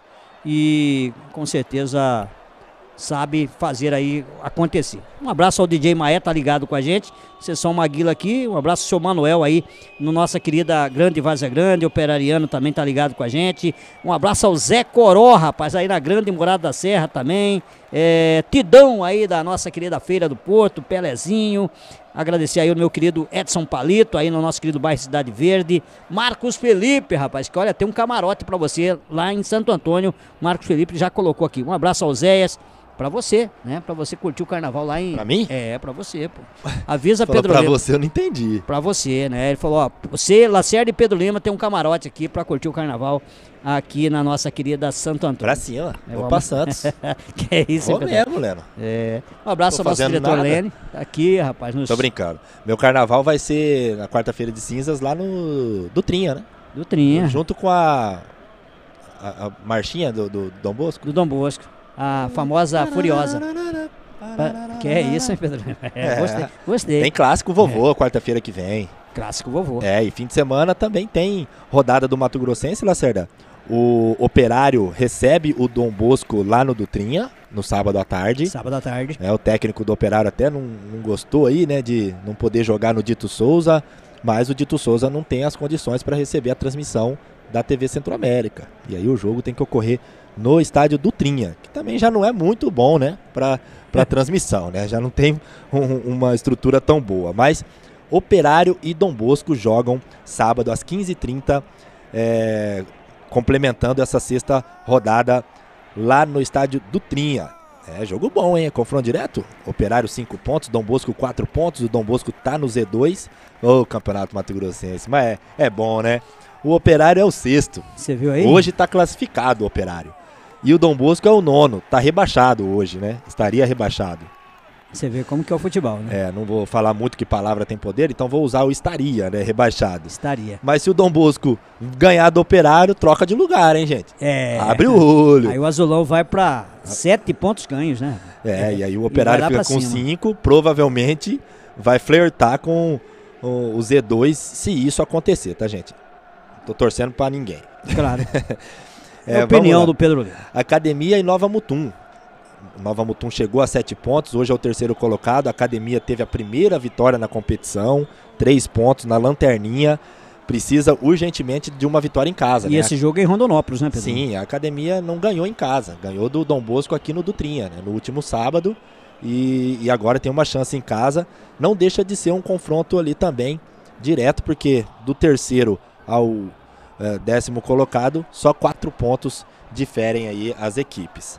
S1: e com certeza sabe fazer aí acontecer. Um abraço ao D J Maé, tá ligado com a gente, Sessão Maguila aqui, um abraço ao seu Manuel aí, no nossa querida Grande Várzea Grande, operariano também tá ligado com a gente, um abraço ao Zé Coró, rapaz, aí na Grande Morada da Serra também, é, Tidão aí da nossa querida Feira do Porto, Pelezinho, agradecer aí o meu querido Edson Palito, aí no nosso querido bairro Cidade Verde, Marcos Felipe, rapaz, que olha, tem um camarote pra você lá em Santo Antônio, Marcos Felipe já colocou aqui, um abraço ao Zéias, pra você, né? Pra você curtir o carnaval lá em...
S2: Pra mim?
S1: É, pra você, pô. Avisa
S2: Falou
S1: Pedro
S2: pra
S1: Lima.
S2: você, eu não entendi.
S1: Pra você, né? Ele falou, ó, você, Lacerda e Pedro Lima tem um camarote aqui pra curtir o carnaval aqui na nossa querida Santo Antônio.
S2: Pra cima,
S1: é,
S2: vou pra Santos.
S1: Que é isso,
S2: Vou mesmo, Leno.
S1: É. Um abraço
S2: Tô
S1: ao nosso diretor
S2: nada.
S1: Lene. Tá aqui, rapaz. Nos...
S2: Tô brincando. Meu carnaval vai ser na quarta-feira de cinzas lá no Dutrinha, né?
S1: Dutrinha.
S2: Junto com a, a, a marchinha do, do Dom Bosco.
S1: Do Dom Bosco. A famosa Furiosa. Que é isso, hein, Pedro? É,
S2: É.
S1: Gostei, gostei.
S2: Tem clássico vovô, é. quarta-feira que vem.
S1: Clássico vovô.
S2: É, e fim de semana também tem rodada do Mato Grossense, Lacerda. O Operário recebe o Dom Bosco lá no Dutrinha, no sábado à tarde.
S1: Sábado à tarde.
S2: É, o técnico do Operário até não, não gostou aí, né, de não poder jogar no Dito Souza, mas o Dito Souza não tem as condições para receber a transmissão da T V Centro-América. E aí o jogo tem que ocorrer no estádio Dutrinha, que também já não é muito bom, né, para para transmissão, né? Já não tem um, uma estrutura tão boa, mas Operário e Dom Bosco jogam sábado às quinze e trinta, é, complementando essa sexta rodada lá no estádio Dutrinha. É jogo bom, hein? Confronto direto. Operário cinco pontos, Dom Bosco quatro pontos. O Dom Bosco tá no Z dois. Ô, oh, Campeonato Mato Grossense. Mas é, é bom, né? O Operário é o sexto.
S1: Você viu aí?
S2: Hoje tá classificado o Operário. E o Dom Bosco é o nono. Tá rebaixado hoje, né? Estaria rebaixado.
S1: Você vê como que é o futebol, né?
S2: É, não vou falar muito que palavra tem poder, então vou usar o estaria, né? Rebaixado.
S1: Estaria.
S2: Mas se o Dom Bosco ganhar do Operário, troca de lugar, hein, gente?
S1: É.
S2: Abre o olho.
S1: Aí o Azulão vai pra sete pontos ganhos, né?
S2: É, é. E aí o
S1: E
S2: Operário
S1: vai lá
S2: fica com
S1: pra cima.
S2: cinco, provavelmente vai flertar com o, o Z dois se isso acontecer, tá, gente? Tô torcendo pra ninguém.
S1: Claro.
S2: É,
S1: a opinião
S2: vamos lá.
S1: do Pedro Lima.
S2: Academia e Nova Mutum. Nova Mutum chegou a sete pontos, hoje é o terceiro colocado. A Academia teve a primeira vitória na competição, três pontos na lanterninha. Precisa urgentemente de uma vitória em casa.
S1: E
S2: né?
S1: esse jogo é em Rondonópolis, né, Pedro?
S2: Sim, a Academia não ganhou em casa, ganhou do Dom Bosco aqui no Dutrinha, né? No último sábado. E, e agora tem uma chance em casa. Não deixa de ser um confronto ali também, direto, porque do terceiro ao é, décimo colocado, só quatro pontos diferem aí as equipes.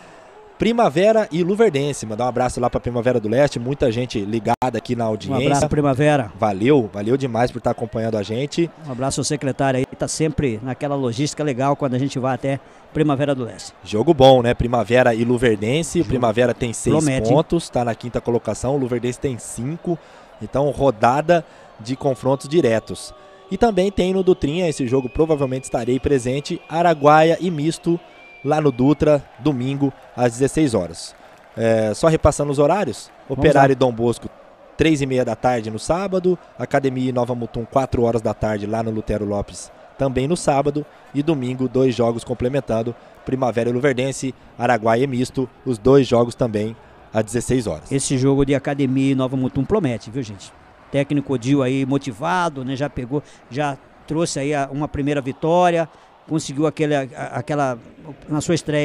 S2: Primavera e Luverdense, mandar um abraço lá para Primavera do Leste, muita gente ligada aqui na audiência.
S1: Um abraço, Primavera.
S2: Valeu, valeu demais por estar acompanhando a gente.
S1: Um abraço ao secretário aí, tá sempre naquela logística legal quando a gente vai até Primavera do Leste.
S2: Jogo bom, né? Primavera e Luverdense,
S1: Jogo.
S2: Primavera tem seis
S1: Promete.
S2: pontos, tá na quinta colocação, o Luverdense tem cinco, então rodada de confrontos diretos. E também tem no Dutrinha, esse jogo provavelmente estarei presente, Araguaia e Misto, lá no Dutra, domingo, às dezesseis horas. É, só repassando os horários, Operário e Dom Bosco, três e meia da tarde no sábado, Academia e Nova Mutum, quatro horas da tarde lá no Lutero Lopes, também no sábado, e domingo, dois jogos complementando, Primavera e Luverdense, Araguaia e Misto, os dois jogos também às dezesseis horas.
S1: Esse jogo de Academia e Nova Mutum promete, viu, gente? Técnico Odil aí motivado, né? Já pegou, já trouxe aí uma primeira vitória, conseguiu aquele, aquela, na sua estreia,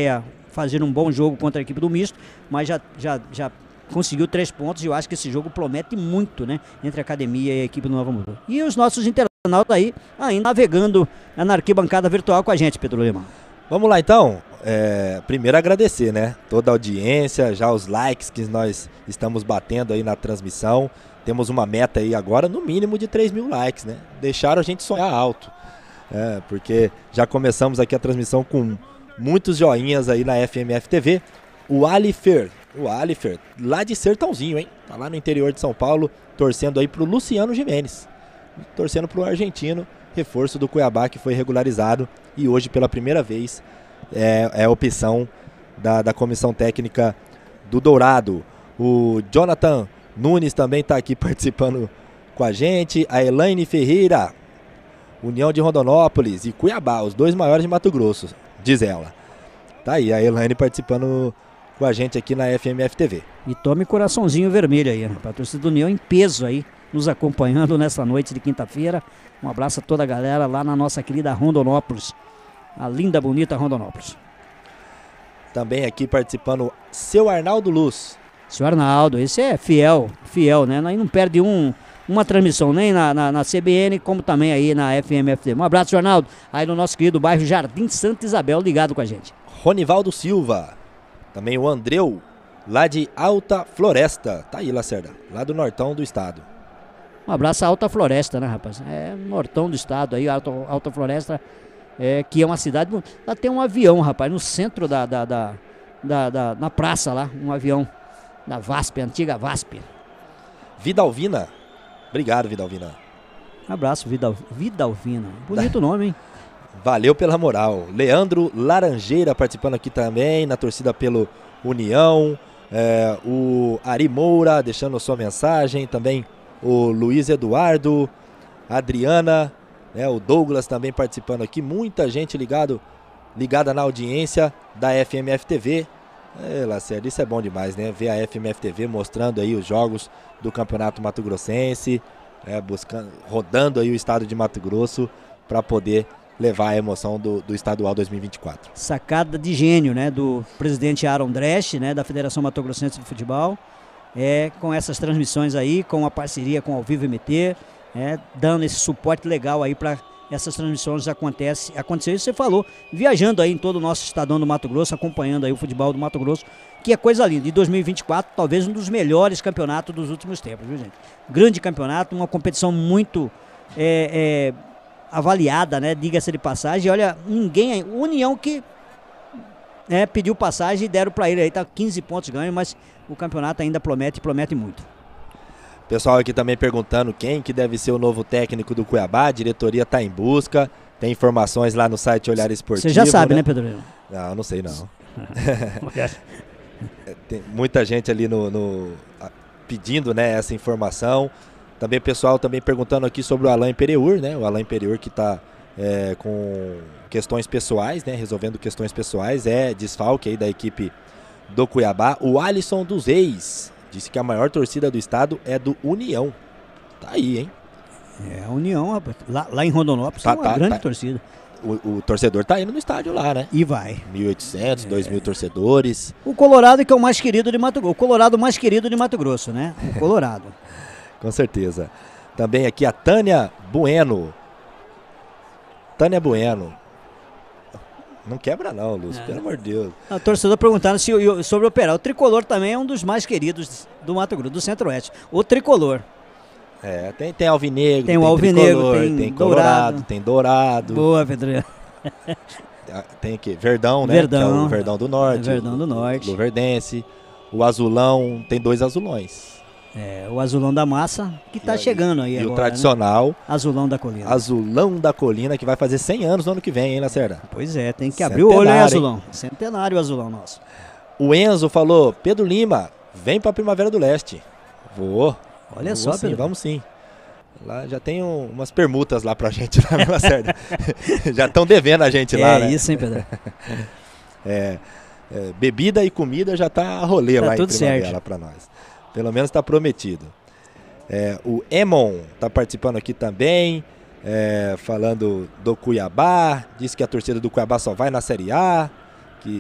S1: fazer um bom jogo contra a equipe do Misto, mas já, já, já conseguiu três pontos e eu acho que esse jogo promete muito, né? Entre a academia e a equipe do Nova Mutum. E os nossos internautas aí, ainda navegando na arquibancada virtual com a gente, Pedro Lima.
S2: Vamos lá então, é, primeiro agradecer, né, toda a audiência, já os likes que nós estamos batendo aí na transmissão, temos uma meta aí agora no mínimo de três mil likes, né, deixaram a gente sonhar alto, é, porque já começamos aqui a transmissão com muitos joinhas aí na F M F T V, o Alifer, o Alifer, lá de Sertãozinho, hein, tá lá no interior de São Paulo, torcendo aí pro Luciano Gimenez, torcendo pro argentino, reforço do Cuiabá que foi regularizado e hoje pela primeira vez é, é a opção da, da comissão técnica do Dourado. O Jonathan Nunes também está aqui participando com a gente, a Elaine Ferreira, União de Rondonópolis e Cuiabá, os dois maiores de Mato Grosso, diz ela. Tá aí a Elaine participando com a gente aqui na F M F T V.
S1: E tome coraçãozinho vermelho aí, para a torcida do União em peso aí, nos acompanhando nessa noite de quinta-feira. Um abraço a toda a galera lá na nossa querida Rondonópolis, a linda, bonita Rondonópolis.
S2: Também aqui participando, seu Arnaldo Luz.
S1: Seu Arnaldo, esse é fiel, fiel, né? Aí não perde um, uma transmissão, nem na, na, na C B N, como também aí na F M F T. Um abraço, seu Arnaldo, aí no nosso querido bairro Jardim Santa Isabel, ligado com a gente.
S2: Ronivaldo Silva, também o Andreu, lá de Alta Floresta. Tá aí, Lacerda, lá do nortão do estado.
S1: Um abraço à Alta Floresta, né, rapaz? É nortão do estado aí, Alta, Alta Floresta, é, que é uma cidade. Lá tem um avião, rapaz, no centro da, da, da, da, da na praça lá, um avião da VASP, antiga VASP.
S2: Vidalvina, obrigado, Vidalvina.
S1: Um abraço, Vidal, Vidalvina. Bonito nome, hein?
S2: Valeu pela moral. Leandro Laranjeira participando aqui também, na torcida pelo União. É, o Ari Moura deixando sua mensagem também. O Luiz Eduardo, a Adriana, né, o Douglas também participando aqui, muita gente ligado, ligada na audiência da F M F T V. É, Lacerda, isso é bom demais, né? Ver a F M F T V mostrando aí os jogos do Campeonato Mato Grossense, é, buscando, rodando aí o estado de Mato Grosso para poder levar a emoção do, do Estadual dois mil e vinte e quatro.
S1: Sacada de gênio, né, do presidente Aaron Dresch, né, da Federação Mato Grossense de Futebol. É, com essas transmissões aí, com a parceria com a Ao Vivo M T, é, dando esse suporte legal aí para essas transmissões acontece, acontecer. Isso você falou, viajando aí em todo o nosso estadão do Mato Grosso, acompanhando aí o futebol do Mato Grosso, que é coisa linda. De dois mil e vinte e quatro, talvez um dos melhores campeonatos dos últimos tempos, viu, gente? Grande campeonato, uma competição muito é, é, avaliada, né? Diga-se de passagem. Olha, ninguém, União que é, pediu passagem e deram para ele aí, tá quinze pontos ganho, mas o campeonato ainda promete, promete muito.
S2: Pessoal aqui também perguntando quem que deve ser o novo técnico do Cuiabá, a diretoria está em busca, tem informações lá no site Olhar Esportivo.
S1: Você já sabe, né, né Pedro?
S2: Não, não sei não. Tem muita gente ali no, no, pedindo, né, essa informação. Também o pessoal também perguntando aqui sobre o Alain Pereur, né, o Alain Pereur que está é, com questões pessoais, né, resolvendo questões pessoais, é desfalque aí da equipe do Cuiabá. O Alisson dos Reis disse que a maior torcida do estado é do União. Tá aí, hein?
S1: É, a União, rapaz. Lá, lá em Rondonópolis
S2: tá,
S1: tem uma
S2: tá,
S1: grande
S2: tá.
S1: torcida.
S2: O, o torcedor tá indo no estádio lá, né?
S1: E vai.
S2: mil e oitocentos,
S1: é.
S2: dois mil torcedores.
S1: O Colorado que é o mais querido de Mato Grosso. O Colorado mais querido de Mato Grosso, né? O Colorado.
S2: Com certeza. Também aqui a Tânia Bueno. Tânia Bueno. Não quebra não, Lúcio, é. Pelo amor de Deus.
S1: O torcedor perguntando se, sobre o Operário. O Tricolor também é um dos mais queridos do Mato Grosso, do Centro-Oeste. O Tricolor.
S2: É, tem, tem Alvinegro,
S1: tem,
S2: tem
S1: Alvinegro,
S2: Tricolor,
S1: tem,
S2: tem Colorado, dourado. tem Dourado.
S1: Boa, Pedro.
S2: Tem aqui, Verdão, né?
S1: Verdão.
S2: Que é o Verdão do Norte.
S1: Verdão do Norte.
S2: O Luverdense. O Azulão, tem dois azulões.
S1: É, o Azulão da Massa, que está chegando aí
S2: e
S1: agora.
S2: E o tradicional.
S1: Né? Azulão da Colina.
S2: Azulão da Colina, que vai fazer cem anos no ano que vem, hein, Lacerda?
S1: Pois é, tem que abrir o olho, hein, Azulão? Hein? Centenário, Azulão nosso.
S2: O Enzo falou, Pedro Lima, vem pra Primavera do Leste. Vou.
S1: Olha
S2: Vou
S1: só,
S2: sim,
S1: Pedro.
S2: Vamos sim. Lá já tem um, umas permutas lá pra gente, lá, Lacerda. Já estão devendo a gente
S1: é
S2: lá, né?
S1: É isso, hein, Pedro?
S2: é, é, bebida e comida já tá a rolê
S1: tá
S2: lá
S1: tudo
S2: em Primavera
S1: certo.
S2: Pra nós. Pelo menos tá prometido. É, o Emon tá participando aqui também, é, falando do Cuiabá, disse que a torcida do Cuiabá só vai na Série A, que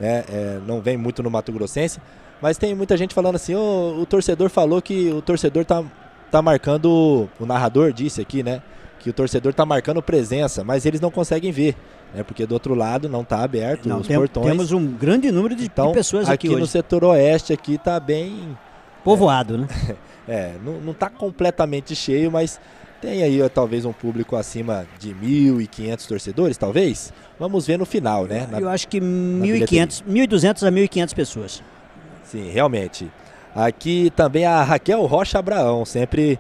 S2: né? É, não vem muito no Mato Grossense, mas tem muita gente falando assim, oh, o torcedor falou que o torcedor tá, tá marcando, o narrador disse aqui, né, que o torcedor tá marcando presença, mas eles não conseguem ver, né, porque do outro lado não tá aberto não, os tem, portões.
S1: Temos um grande número de,
S2: então,
S1: de pessoas aqui,
S2: aqui
S1: hoje.
S2: no setor oeste aqui tá bem...
S1: Povoado,
S2: é,
S1: né?
S2: É, não, não tá completamente cheio, mas tem aí ó, talvez um público acima de mil e quinhentos torcedores, talvez. Vamos ver no final, né? Na,
S1: Eu acho que mil e quinhentos, mil e duzentas a mil e quinhentas pessoas.
S2: Sim, realmente. Aqui também a Raquel Rocha Abraão, sempre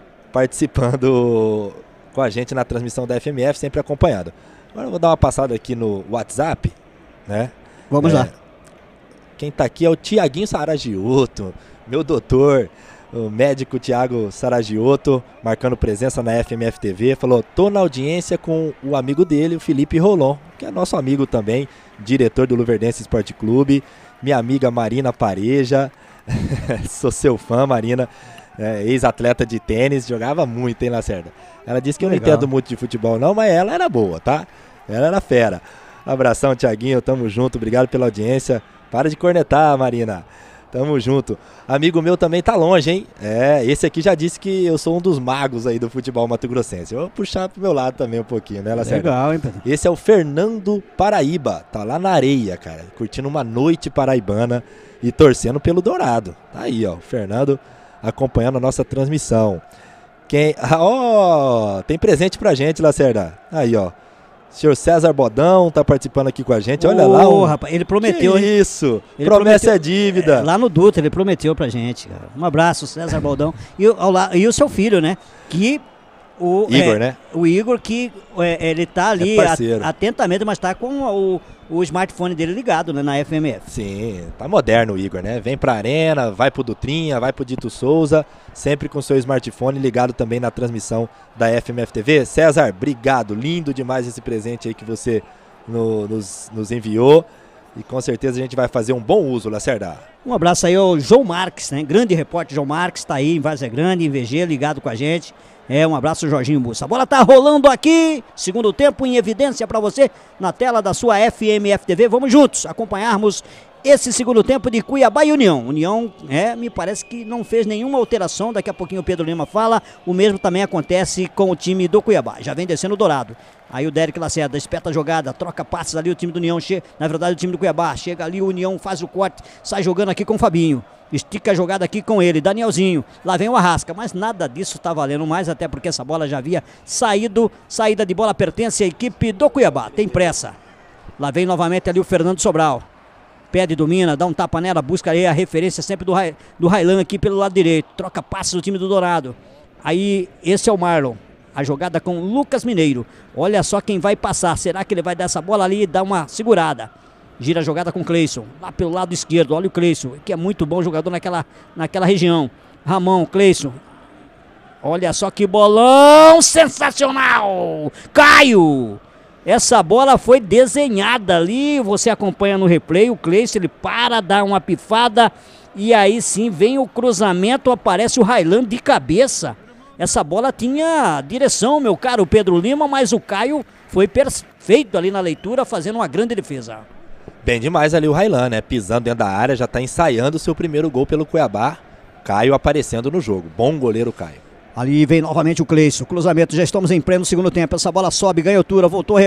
S2: participando com a gente na transmissão da F M F, sempre acompanhando. Agora eu vou dar uma passada aqui no WhatsApp, né?
S1: Vamos é, lá.
S2: Quem tá aqui é o Tiaguinho Saragiotto, meu doutor, o médico Tiago Saragiotto, marcando presença na F M F T V, falou, tô na audiência com o amigo dele, o Felipe Rolon, que é nosso amigo também, diretor do Luverdense Esporte Clube, minha amiga Marina Pareja, sou seu fã, Marina, é, ex-atleta de tênis, jogava muito, hein, Lacerda? Ela disse que eu não entendo muito de futebol não, mas ela era boa, tá? Ela era fera. Abração, Tiaguinho, tamo junto, obrigado pela audiência. Para de cornetar, Marina. Tamo junto. Amigo meu também tá longe, hein? É, esse aqui já disse que eu sou um dos magos aí do futebol mato-grossense. Eu vou puxar pro meu lado também um pouquinho, né, Lacerda?
S1: Legal, hein, Pedro?
S2: Esse é o Fernando Paraíba. Tá lá na areia, cara. Curtindo uma noite paraibana e torcendo pelo Dourado. Tá aí, ó. O Fernando acompanhando a nossa transmissão. Quem... Ó, oh, tem presente pra gente, Lacerda. Aí, ó. senhor César Bodão tá participando aqui com a gente. Olha oh, lá. Um...
S1: rapaz, ele prometeu.
S2: Que isso.
S1: Ele
S2: Promessa
S1: prometeu,
S2: é dívida.
S1: É, lá no Dutra, ele prometeu pra gente. Cara. Um abraço, César Bodão. E, ao, e o seu filho, né? Que... O,
S2: Igor,
S1: é,
S2: né?
S1: O Igor, que é, ele tá ali
S2: é
S1: a, atentamente, mas tá com o, o smartphone dele ligado, né, na F M F.
S2: Sim, tá moderno o Igor, né? Vem pra arena, vai pro Dutrinha, vai pro Dito Souza, sempre com seu smartphone ligado também na transmissão da F M F T V. César, obrigado, lindo demais esse presente aí que você no, nos, nos enviou. E com certeza a gente vai fazer um bom uso, Lacerda.
S1: Um abraço aí ao João Marques, né? Grande repórter João Marques, tá aí em Várzea Grande, em V G, ligado com a gente. É, um abraço, Jorginho Mussa. A bola tá rolando aqui, segundo tempo em evidência para você na tela da sua F M F T V. Vamos juntos acompanharmos esse segundo tempo de Cuiabá e União. União, é, me parece que não fez nenhuma alteração, daqui a pouquinho o Pedro Lima fala. O mesmo também acontece com o time do Cuiabá, já vem descendo o Dourado. Aí o Derek Lacerda espeta a jogada, troca passes ali, o time do União, che... na verdade o time do Cuiabá, chega ali, o União faz o corte, sai jogando aqui com o Fabinho. Estica a jogada aqui com ele, Danielzinho, lá vem o Arrasca, mas nada disso tá valendo mais, até porque essa bola já havia saído, saída de bola pertence à equipe do Cuiabá, tem pressa. Lá vem novamente ali o Fernando Sobral, pede, domina, dá um tapa nela, busca aí a referência sempre do, Rai, do Railan aqui pelo lado direito, troca passes do time do Dourado. Aí esse é o Marlon, a jogada com o Lucas Mineiro, olha só quem vai passar, será que ele vai dar essa bola ali e dar uma segurada? Gira a jogada com o Cleison, lá pelo lado esquerdo, olha o Cleison, que é muito bom jogador naquela, naquela região. Ramon, Cleison, olha só que bolão sensacional! Caio! Essa bola foi desenhada ali, você acompanha no replay, o Cleison, ele para, dá uma pifada, e aí sim vem o cruzamento, aparece o Railan de cabeça. Essa bola tinha direção, meu caro Pedro Lima, mas o Caio foi perfeito ali na leitura, fazendo uma grande defesa.
S2: Bem demais ali o Railan, né? Pisando dentro da área, já tá ensaiando o seu primeiro gol pelo Cuiabá. Caio aparecendo no jogo. Bom goleiro Caio.
S1: Ali vem novamente o Cleison. Cruzamento, já estamos em pleno segundo tempo. Essa bola sobe, ganha altura, voltou,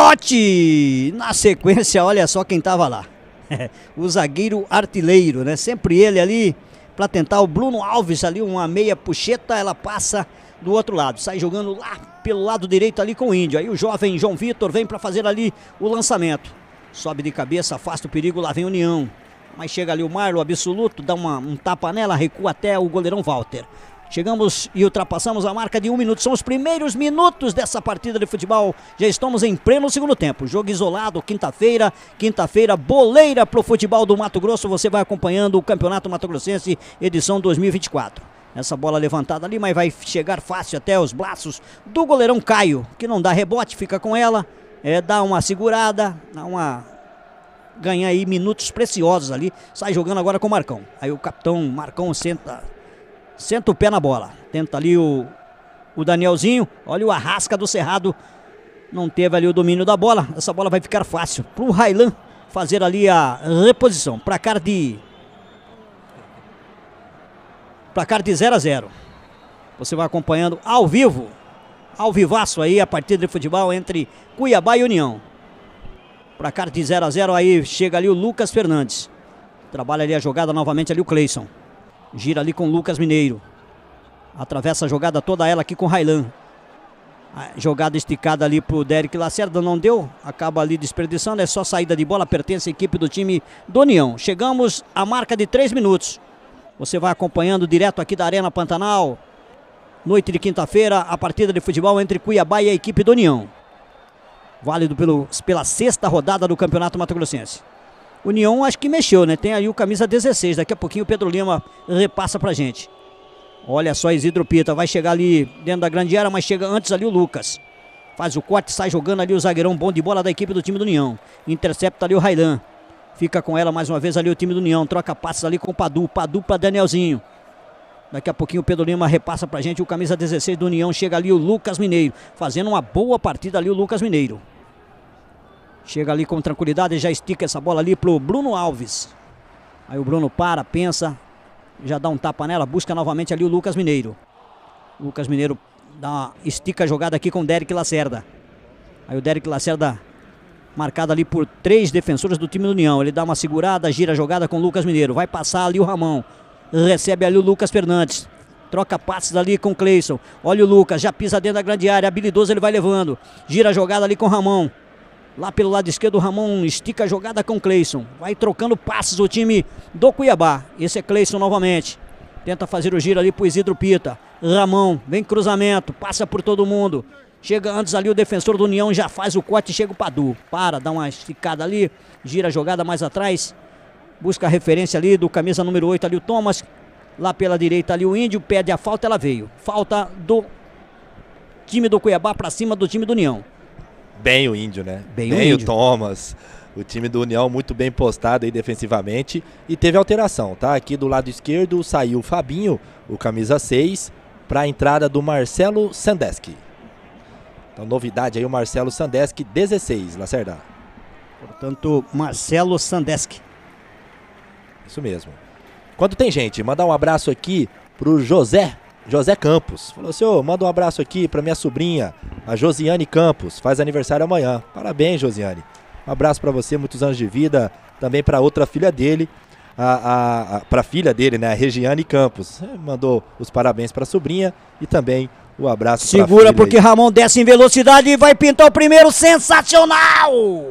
S1: rebote! Na sequência, olha só quem tava lá. O zagueiro artilheiro, né? Sempre ele ali para tentar o Bruno Alves ali, uma meia puxeta, ela passa do outro lado. Sai jogando lá pelo lado direito ali com o Índio. Aí o jovem João Vitor vem para fazer ali o lançamento. Sobe de cabeça, afasta o perigo, lá vem União. Mas chega ali o Marlon absoluto, dá uma, um tapa nela, recua até o goleirão Walter. Chegamos e ultrapassamos a marca de um minuto. São os primeiros minutos dessa partida de futebol. Já estamos em pleno segundo tempo. Jogo isolado, quinta-feira. Quinta-feira, boleira pro futebol do Mato Grosso. Você vai acompanhando o Campeonato Mato Grossense, edição dois mil e vinte e quatro. Essa bola levantada ali, mas vai chegar fácil até os braços do goleirão Caio, que não dá rebote, fica com ela. É, dá uma segurada, dá uma... ganha aí minutos preciosos ali, sai jogando agora com o Marcão. Aí o capitão Marcão senta, senta o pé na bola, tenta ali o, o Danielzinho, olha o Arrasca do Cerrado, não teve ali o domínio da bola, essa bola vai ficar fácil pro Railan fazer ali a reposição. Placar de... Placar de zero a zero. Você vai acompanhando ao vivo, ao vivaço aí, a partida de futebol entre Cuiabá e União. Placar de zero a zero, aí chega ali o Lucas Fernandes. Trabalha ali a jogada novamente ali o Cleison. Gira ali com o Lucas Mineiro. Atravessa a jogada toda ela aqui com o Railan. A jogada esticada ali pro Derek Lacerda, não deu. Acaba ali desperdiçando, é só saída de bola, pertence à equipe do time do União. Chegamos à marca de três minutos. Você vai acompanhando direto aqui da Arena Pantanal. Noite de quinta-feira, a partida de futebol entre Cuiabá e a equipe do União. Válido pelo, pela sexta rodada do Campeonato Mato Grossense. União acho que mexeu, né? Tem aí o camisa dezesseis. Daqui a pouquinho o Pedro Lima repassa pra gente. Olha só, Isidro Pita vai chegar ali dentro da grande área, mas chega antes ali o Lucas. Faz o corte, sai jogando ali o zagueirão bom de bola da equipe do time do União. Intercepta ali o Railan. Fica com ela mais uma vez ali o time do União. Troca passes ali com o Padu. Padu pra Danielzinho. Daqui a pouquinho o Pedro Lima repassa pra gente o camisa dezesseis do União. Chega ali o Lucas Mineiro. Fazendo uma boa partida ali o Lucas Mineiro. Chega ali com tranquilidade e já estica essa bola ali pro Bruno Alves. Aí o Bruno para, pensa. Já dá um tapa nela. Busca novamente ali o Lucas Mineiro. Lucas Mineiro dá uma, estica a jogada aqui com o Derek Lacerda. Aí o Derek Lacerda marcado ali por três defensores do time do União. Ele dá uma segurada, gira a jogada com o Lucas Mineiro. Vai passar ali o Ramon. Recebe ali o Lucas Fernandes. Troca passes ali com o Cleison. Olha o Lucas, já pisa dentro da grande área. Habilidoso, ele vai levando. Gira a jogada ali com o Ramon. Lá pelo lado esquerdo o Ramon estica a jogada com o Cleison. Vai trocando passes o time do Cuiabá. Esse é Cleison novamente. Tenta fazer o giro ali pro Isidro Pita. Ramon, vem cruzamento, passa por todo mundo. Chega antes ali o defensor do União, já faz o corte e chega o Padu. Para, dá uma esticada ali, gira a jogada mais atrás. Busca a referência ali do camisa número oito ali o Thomas. Lá pela direita ali o Índio, pede a falta, ela veio. Falta do time do Cuiabá para cima do time do União.
S2: Bem o Índio, né?
S1: Bem,
S2: bem
S1: o,
S2: o Thomas. O time do União muito bem postado aí defensivamente. E teve alteração, tá? Aqui do lado esquerdo saiu o Fabinho, o camisa seis, para a entrada do Marcelo Sandeski. Então novidade aí o Marcelo Sandeski, dezesseis, Lacerda.
S1: Portanto, Marcelo Sandeski.
S2: Isso mesmo. Quando tem gente, mandar um abraço aqui pro José, José Campos. Falou, senhor, manda um abraço aqui pra minha sobrinha, a Josiane Campos, faz aniversário amanhã. Parabéns, Josiane. Um abraço pra você, muitos anos de vida. Também pra outra filha dele, a, a, a, pra filha dele, né, a Regiane Campos. Mandou os parabéns pra sobrinha e também o abraço pra
S1: Segura
S2: filha
S1: porque
S2: aí.
S1: Ramon desce em velocidade e vai pintar o primeiro, sensacional!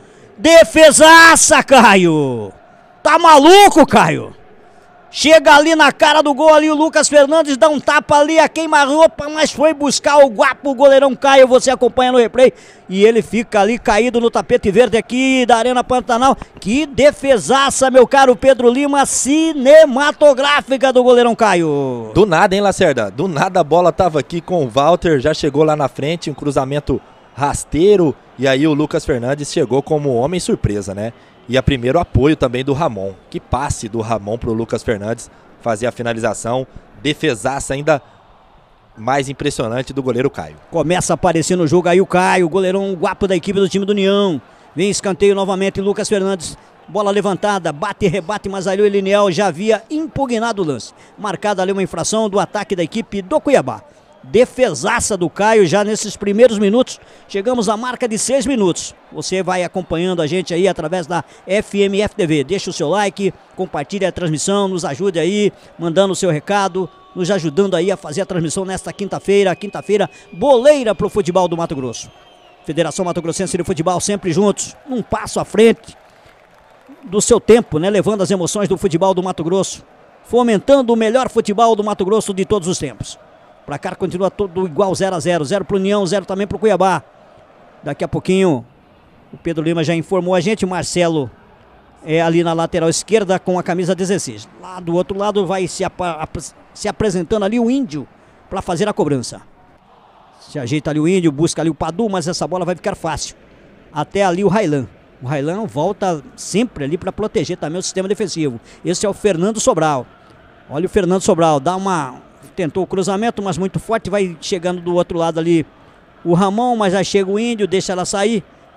S1: Defesaça, Caio! Tá maluco, Caio? Chega ali na cara do gol ali o Lucas Fernandes, dá um tapa ali, a queima-roupa, mas foi buscar o guapo, o goleirão Caio, você acompanha no replay. E ele fica ali caído no tapete verde aqui da Arena Pantanal. Que defesaça, meu caro Pedro Lima, cinematográfica do goleirão Caio.
S2: Do nada, hein, Lacerda? Do nada a bola tava aqui com o Walter, já chegou lá na frente, um cruzamento rasteiro. E aí o Lucas Fernandes chegou como homem surpresa, né? E a primeiro apoio também do Ramon. Que passe do Ramon pro Lucas Fernandes fazer a finalização. Defesaça ainda mais impressionante do goleiro Caio.
S1: Começa a aparecer no jogo aí o Caio, o goleirão guapo da equipe do time do União. Vem escanteio novamente, Lucas Fernandes. Bola levantada, bate e rebate, mas ali o Eliniel já havia impugnado o lance. Marcada ali uma infração do ataque da equipe do Cuiabá. Defesaça do Caio já nesses primeiros minutos. Chegamos à marca de seis minutos. Você vai acompanhando a gente aí através da F M F T V. Deixa o seu like, compartilhe a transmissão, nos ajude aí, mandando o seu recado, nos ajudando aí a fazer a transmissão nesta quinta-feira. Quinta-feira, boleira pro futebol do Mato Grosso. Federação Mato Grossense de Futebol sempre juntos, um passo à frente do seu tempo, né? Levando as emoções do futebol do Mato Grosso, fomentando o melhor futebol do Mato Grosso de todos os tempos. O placar continua todo igual, zero a zero. zero para o União, zero também para o Cuiabá. Daqui a pouquinho, o Pedro Lima já informou a gente. Marcelo é ali na lateral esquerda com a camisa dezesseis. Lá do outro lado vai se, ap se apresentando ali o Índio para fazer a cobrança. Se ajeita ali o Índio, busca ali o Padu, mas essa bola vai ficar fácil. Até ali o Railan. O Railan volta sempre ali para proteger também o sistema defensivo. Esse é o Fernando Sobral. Olha o Fernando Sobral, dá uma... tentou o cruzamento, mas muito forte, vai chegando do outro lado ali o Ramon, mas já chega o Índio, deixa ela sair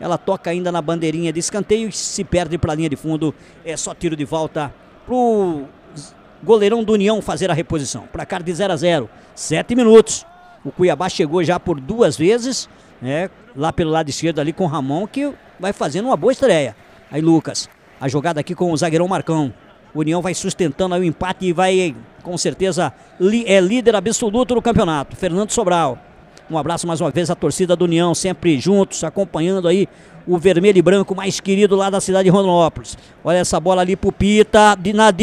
S1: Ela toca ainda na bandeirinha de escanteio e se perde para a linha de fundo. É só tiro de volta pro goleirão do União fazer a reposição. Placar de zero a zero, sete minutos. O Cuiabá chegou já por duas vezes, né, lá pelo lado esquerdo ali com o Ramon, que vai fazendo uma boa estreia. Aí Lucas, a jogada aqui com o zagueirão Marcão. O União vai sustentando aí o empate e vai, com certeza, li, é líder absoluto do campeonato. Fernando Sobral. Um abraço mais uma vez à torcida do União, sempre juntos, acompanhando aí o vermelho e branco mais querido lá da cidade de Rondonópolis. Olha essa bola ali pro Pita, de, na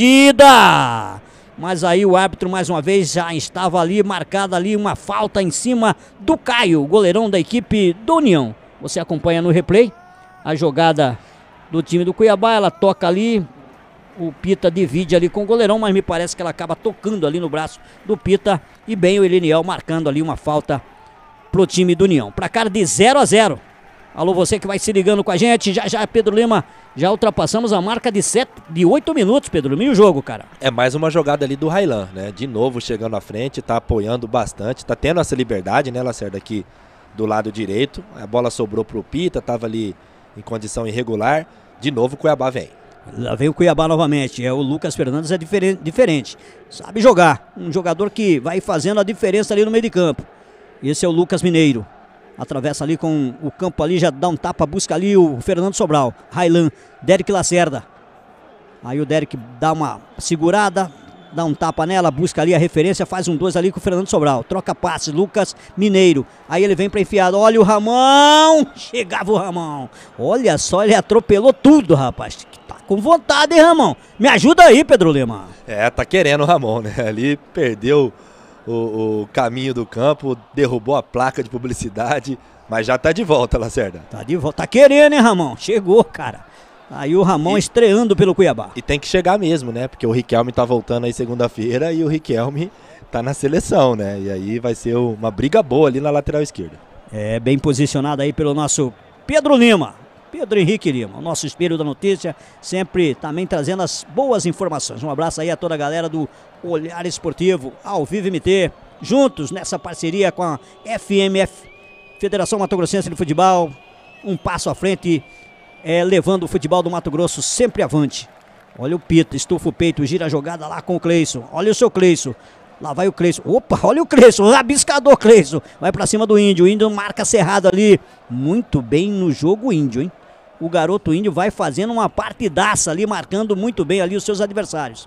S1: dividida. Mas aí o árbitro mais uma vez já estava ali, marcada ali uma falta em cima do Caio, goleirão da equipe do União. Você acompanha no replay a jogada do time do Cuiabá, ela toca ali, o Pita divide ali com o goleirão, mas me parece que ela acaba tocando ali no braço do Pita e bem o Eleniel marcando ali uma falta pro time do União. Placar de zero a zero. Alô, você que vai se ligando com a gente, já já Pedro Lima, já ultrapassamos a marca de, sete, de oito minutos, Pedro Lima, e o jogo, cara?
S2: É mais uma jogada ali do Railan, né? De novo chegando à frente, tá apoiando bastante, tá tendo essa liberdade, né, Lacerda, aqui do lado direito. A bola sobrou pro Pita, tava ali em condição irregular. De novo o Cuiabá vem.
S1: Lá vem o Cuiabá novamente, é o Lucas Fernandes, é diferente, diferente, sabe jogar, um jogador que vai fazendo a diferença ali no meio de campo. Esse é o Lucas Mineiro, atravessa ali com o campo ali, já dá um tapa, busca ali o Fernando Sobral, Railan, Derek Lacerda, aí o Derek dá uma segurada, dá um tapa nela, busca ali a referência, faz um dois ali com o Fernando Sobral, troca passe, Lucas Mineiro, aí ele vem pra enfiada, olha o Ramon, chegava o Ramon, olha só, ele atropelou tudo, rapaz, tá com vontade, hein, Ramon? Me ajuda aí, Pedro Lima.
S2: É, tá querendo o Ramon, né? Ali perdeu o, o caminho do campo, derrubou a placa de publicidade, mas já tá de volta, Lacerda.
S1: Tá de volta, tá querendo, hein, Ramon? Chegou, cara. Aí o Ramon e, estreando pelo Cuiabá.
S2: E tem que chegar mesmo, né? Porque o Riquelme tá voltando aí segunda-feira e o Riquelme tá na seleção, né? E aí vai ser uma briga boa ali na lateral esquerda.
S1: É, bem posicionado aí pelo nosso Pedro Lima. Pedro Henrique Lima, o nosso espelho da notícia, sempre também trazendo as boas informações. Um abraço aí a toda a galera do Olhar Esportivo, ao Vivo M T, juntos nessa parceria com a F M F, Federação Mato Grossense de Futebol, um passo à frente, é, levando o futebol do Mato Grosso sempre avante. Olha o Pita, estufa o peito, gira a jogada lá com o Cleison. Olha o seu Cleison. Lá vai o Cleison. Opa, olha o Cleison, o rabiscador Cleison. Vai pra cima do Índio. O Índio marca cerrado ali. Muito bem no jogo Índio, hein? O garoto Índio vai fazendo uma partidaça ali, marcando muito bem ali os seus adversários.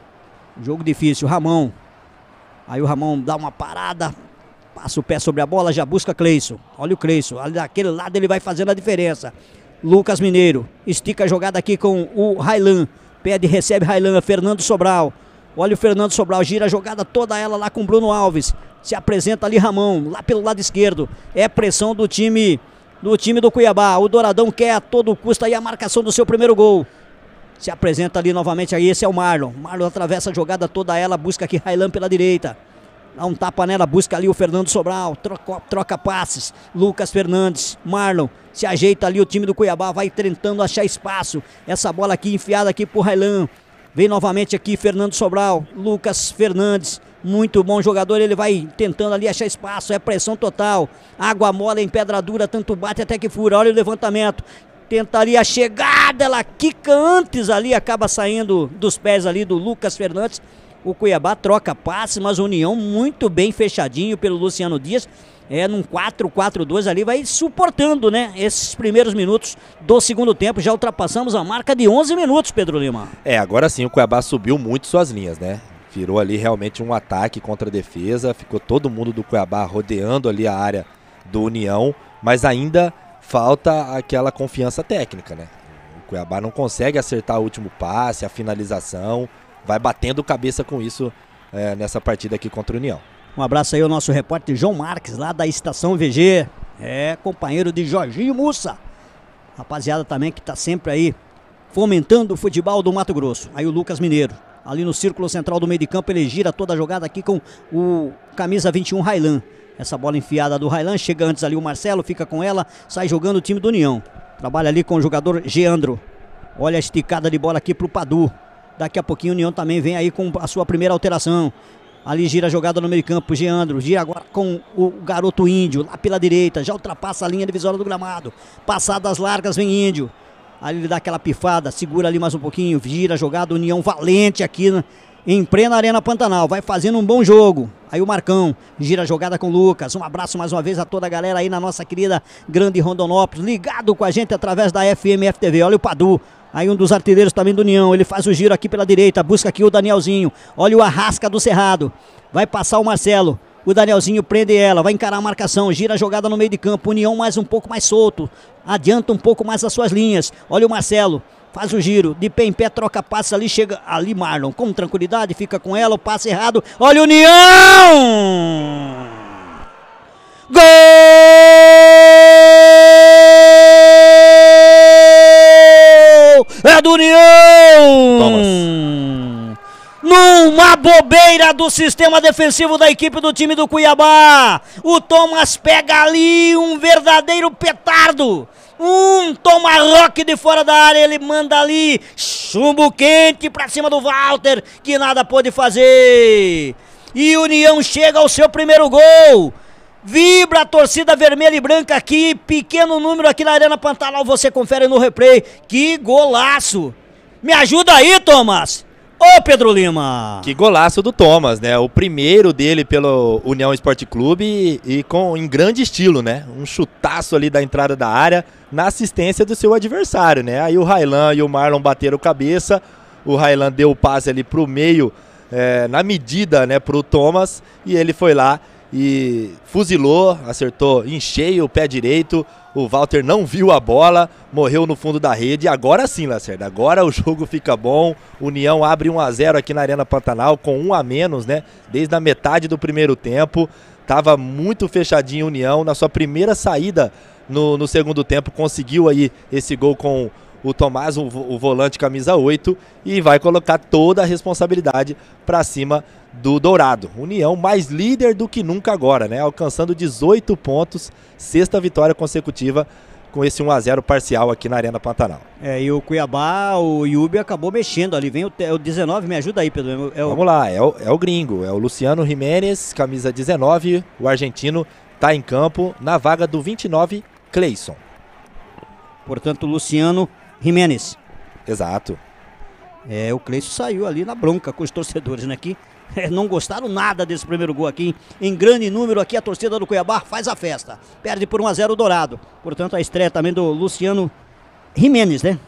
S1: Jogo difícil, Ramon. Aí o Ramon dá uma parada, passa o pé sobre a bola, já busca Cleison. Olha o Cleison, ali daquele lado ele vai fazendo a diferença. Lucas Mineiro, estica a jogada aqui com o Railan. Pede, recebe Railan, Fernando Sobral. Olha o Fernando Sobral, gira a jogada toda ela lá com o Bruno Alves. Se apresenta ali Ramon, lá pelo lado esquerdo. É pressão do time do time do Cuiabá. O Douradão quer a todo custo aí a marcação do seu primeiro gol. Se apresenta ali novamente aí, esse é o Marlon. Marlon atravessa a jogada toda ela, busca aqui Railan pela direita. Dá um tapa nela, busca ali o Fernando Sobral, troca, troca passes. Lucas Fernandes, Marlon, se ajeita ali o time do Cuiabá, vai tentando achar espaço. Essa bola aqui enfiada aqui pro Railan. Vem novamente aqui Fernando Sobral, Lucas Fernandes, muito bom jogador, ele vai tentando ali achar espaço, é pressão total. Água mole em pedra dura, tanto bate até que fura, olha o levantamento. Tenta ali a chegada, ela quica antes ali, acaba saindo dos pés ali do Lucas Fernandes. O Cuiabá troca passe, mas a União muito bem fechadinho pelo Luciano Dias. É num quatro quatro dois ali, vai suportando, né? Esses primeiros minutos do segundo tempo. Já ultrapassamos a marca de onze minutos, Pedro Lima.
S2: É, agora sim o Cuiabá subiu muito suas linhas, né? Virou ali realmente um ataque contra a defesa. Ficou todo mundo do Cuiabá rodeando ali a área do União. Mas ainda falta aquela confiança técnica, né? O Cuiabá não consegue acertar o último passe, a finalização. Vai batendo cabeça com isso é, nessa partida aqui contra a União.
S1: Um abraço aí ao nosso repórter João Marques, lá da Estação V G. É, companheiro de Jorginho Mussa. Rapaziada também que tá sempre aí fomentando o futebol do Mato Grosso. Aí o Lucas Mineiro, ali no círculo central do meio de campo, ele gira toda a jogada aqui com o camisa vinte e um, Railan. Essa bola enfiada do Railan, chega antes ali o Marcelo, fica com ela, sai jogando o time do União. Trabalha ali com o jogador Geandro. Olha a esticada de bola aqui pro Padu. Daqui a pouquinho o União também vem aí com a sua primeira alteração. Ali gira a jogada no meio campo, Geandro, gira agora com o garoto Índio, lá pela direita, já ultrapassa a linha divisória do gramado. Passadas largas vem Índio. Ali ele dá aquela pifada, segura ali mais um pouquinho, gira a jogada, União valente aqui na, em plena Arena Pantanal, vai fazendo um bom jogo. Aí o Marcão, gira a jogada com o Lucas. Um abraço mais uma vez a toda a galera aí na nossa querida Grande Rondonópolis, ligado com a gente através da F M F T V. Olha o Padu. Aí um dos artilheiros também do União, ele faz o giro aqui pela direita, busca aqui o Danielzinho, olha o Arrasca do Cerrado, vai passar o Marcelo, o Danielzinho prende ela, vai encarar a marcação, gira a jogada no meio de campo, União mais um pouco mais solto, adianta um pouco mais as suas linhas, olha o Marcelo, faz o giro, de pé em pé, troca passe ali, chega ali Marlon, com tranquilidade, fica com ela, o passe errado, olha o União! Gol! É do União!
S2: Thomas.
S1: Numa bobeira do sistema defensivo da equipe do time do Cuiabá, o Thomas pega ali um verdadeiro petardo, um tomahawk de fora da área, ele manda ali chumbo quente pra cima do Walter, que nada pôde fazer, e o União chega ao seu primeiro gol. Vibra a torcida vermelha e branca aqui, pequeno número aqui na Arena Pantanal, você confere no replay, que golaço! Me ajuda aí, Thomas! Ô Pedro Lima!
S2: Que golaço do Thomas, né? O primeiro dele pelo União Esporte Clube e, e com, em grande estilo, né? Um chutaço ali da entrada da área na assistência do seu adversário, né? Aí o Railan e o Marlon bateram cabeça, o Railan deu o passe ali pro meio, é, na medida, né, pro Thomas, e ele foi lá e fuzilou, acertou em cheio o pé direito. O Walter não viu a bola, morreu no fundo da rede. Agora sim, Lacerda, agora o jogo fica bom. União abre um a zero aqui na Arena Pantanal com um a menos, né? Desde a metade do primeiro tempo. Tava muito fechadinho União. Na sua primeira saída no, no segundo tempo, conseguiu aí esse gol com o Tomás, o, o volante camisa oito, e vai colocar toda a responsabilidade para cima do Dourado. União mais líder do que nunca agora, né? Alcançando dezoito pontos, sexta vitória consecutiva com esse um a zero parcial aqui na Arena Pantanal.
S1: É, e o Cuiabá, o Yubi acabou mexendo ali, vem o, o dezenove, me ajuda aí, Pedro. É o...
S2: Vamos lá, é o, é o gringo, é o Luciano Jiménez, camisa dezenove, o argentino tá em campo na vaga do vinte e nove, Cleison.
S1: Portanto, Luciano Jiménez.
S2: Exato.
S1: É, o Cleison saiu ali na bronca com os torcedores, né, que é, não gostaram nada desse primeiro gol aqui, em grande número aqui a torcida do Cuiabá faz a festa, perde por um a zero o Dourado, portanto a estreia também do Luciano Jiménez, né,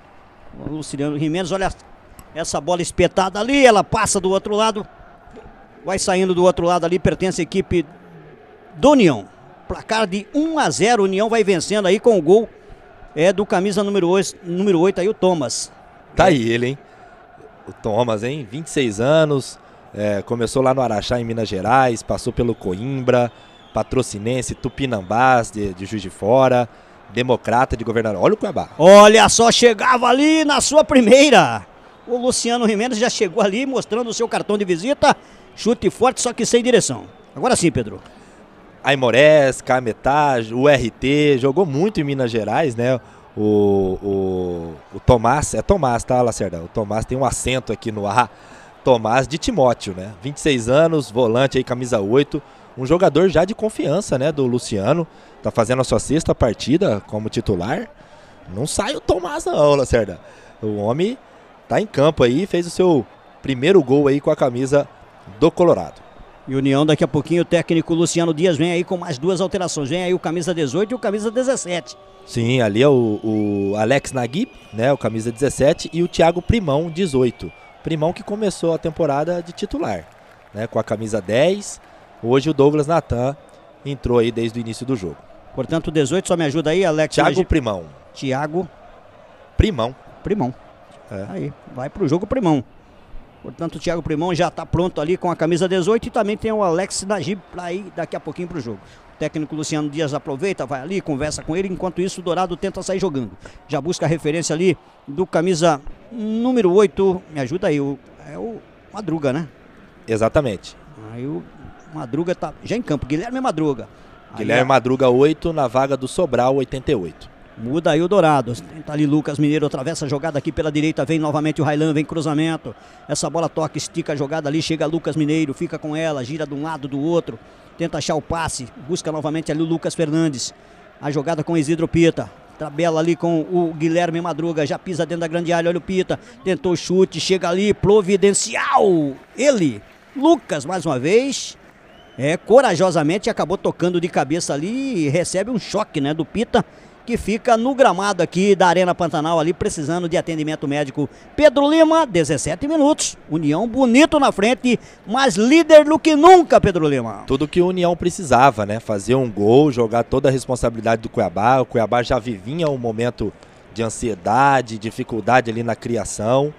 S1: o Luciano Jiménez, olha essa bola espetada ali, ela passa do outro lado, vai saindo do outro lado ali, pertence à equipe do União, placar de um a zero, União vai vencendo aí com o gol é do camisa número oito, número oito aí o Thomas.
S2: Tá
S1: é.
S2: aí ele, hein, o Thomas, hein, vinte e seis anos, É, começou lá no Araxá, em Minas Gerais, passou pelo Coimbra, Patrocinense, Tupinambás, de, de Juiz de Fora, Democrata de Governador. Olha o Cuiabá.
S1: Olha só, chegava ali na sua primeira. O Luciano Jiménez já chegou ali mostrando o seu cartão de visita. Chute forte, só que sem direção. Agora sim, Pedro.
S2: Aimorés, Cametá, o R T, jogou muito em Minas Gerais, né? O, o, o Tomás, é Tomás, tá, Lacerda? O Tomás tem um acento aqui no A. Tomás de Timóteo, né? vinte e seis anos, volante aí, camisa oito, um jogador já de confiança, né, do Luciano, tá fazendo a sua sexta partida como titular. Não sai o Tomás não, Lacerda. O homem tá em campo aí, fez o seu primeiro gol aí com a camisa do Colorado.
S1: E União, daqui a pouquinho o técnico Luciano Dias vem aí com mais duas alterações, vem aí o camisa dezoito e o camisa dezessete.
S2: Sim, ali é o, o Alex Naguib, né, o camisa dezessete, e o Thiago Primão, dezoito. Primão que começou a temporada de titular, né, com a camisa dez. Hoje o Douglas Natan entrou aí desde o início do jogo.
S1: Portanto, dezoito, só me ajuda aí, Alex.
S2: Thiago
S1: Nagib.
S2: Primão.
S1: Thiago
S2: Primão.
S1: Primão.
S2: É.
S1: Aí, vai pro jogo Primão. Portanto, o Thiago Primão já está pronto ali com a camisa dezoito e também tem o Alex Nagib para ir daqui a pouquinho pro jogo. O técnico Luciano Dias aproveita, vai ali, conversa com ele, enquanto isso o Dourado tenta sair jogando. Já busca a referência ali do camisa número oito, me ajuda aí, o, é o Madruga, né?
S2: Exatamente.
S1: Aí o Madruga tá já em campo, Guilherme Madruga.
S2: Guilherme
S1: aí,
S2: Madruga oito na vaga do Sobral oitenta e oito.
S1: Muda aí o Dourado. Tenta ali Lucas Mineiro, atravessa a jogada aqui pela direita. Vem novamente o Railan, vem cruzamento. Essa bola toca, estica a jogada ali. Chega Lucas Mineiro, fica com ela, gira de um lado do outro. Tenta achar o passe. Busca novamente ali o Lucas Fernandes. A jogada com Isidro Pita. Tabela ali com o Guilherme Madruga. Já pisa dentro da grande área. Olha o Pita. Tentou o chute. Chega ali. Providencial. Ele, Lucas, mais uma vez. É, corajosamente acabou tocando de cabeça ali e recebe um choque, né, do Pita, que fica no gramado aqui da Arena Pantanal ali, precisando de atendimento médico. Pedro Lima, dezessete minutos, União bonito na frente, mas líder do que nunca, Pedro Lima.
S2: Tudo que o União precisava, né, fazer um gol, jogar toda a responsabilidade do Cuiabá. O Cuiabá já vivia um momento de ansiedade, dificuldade ali na criação,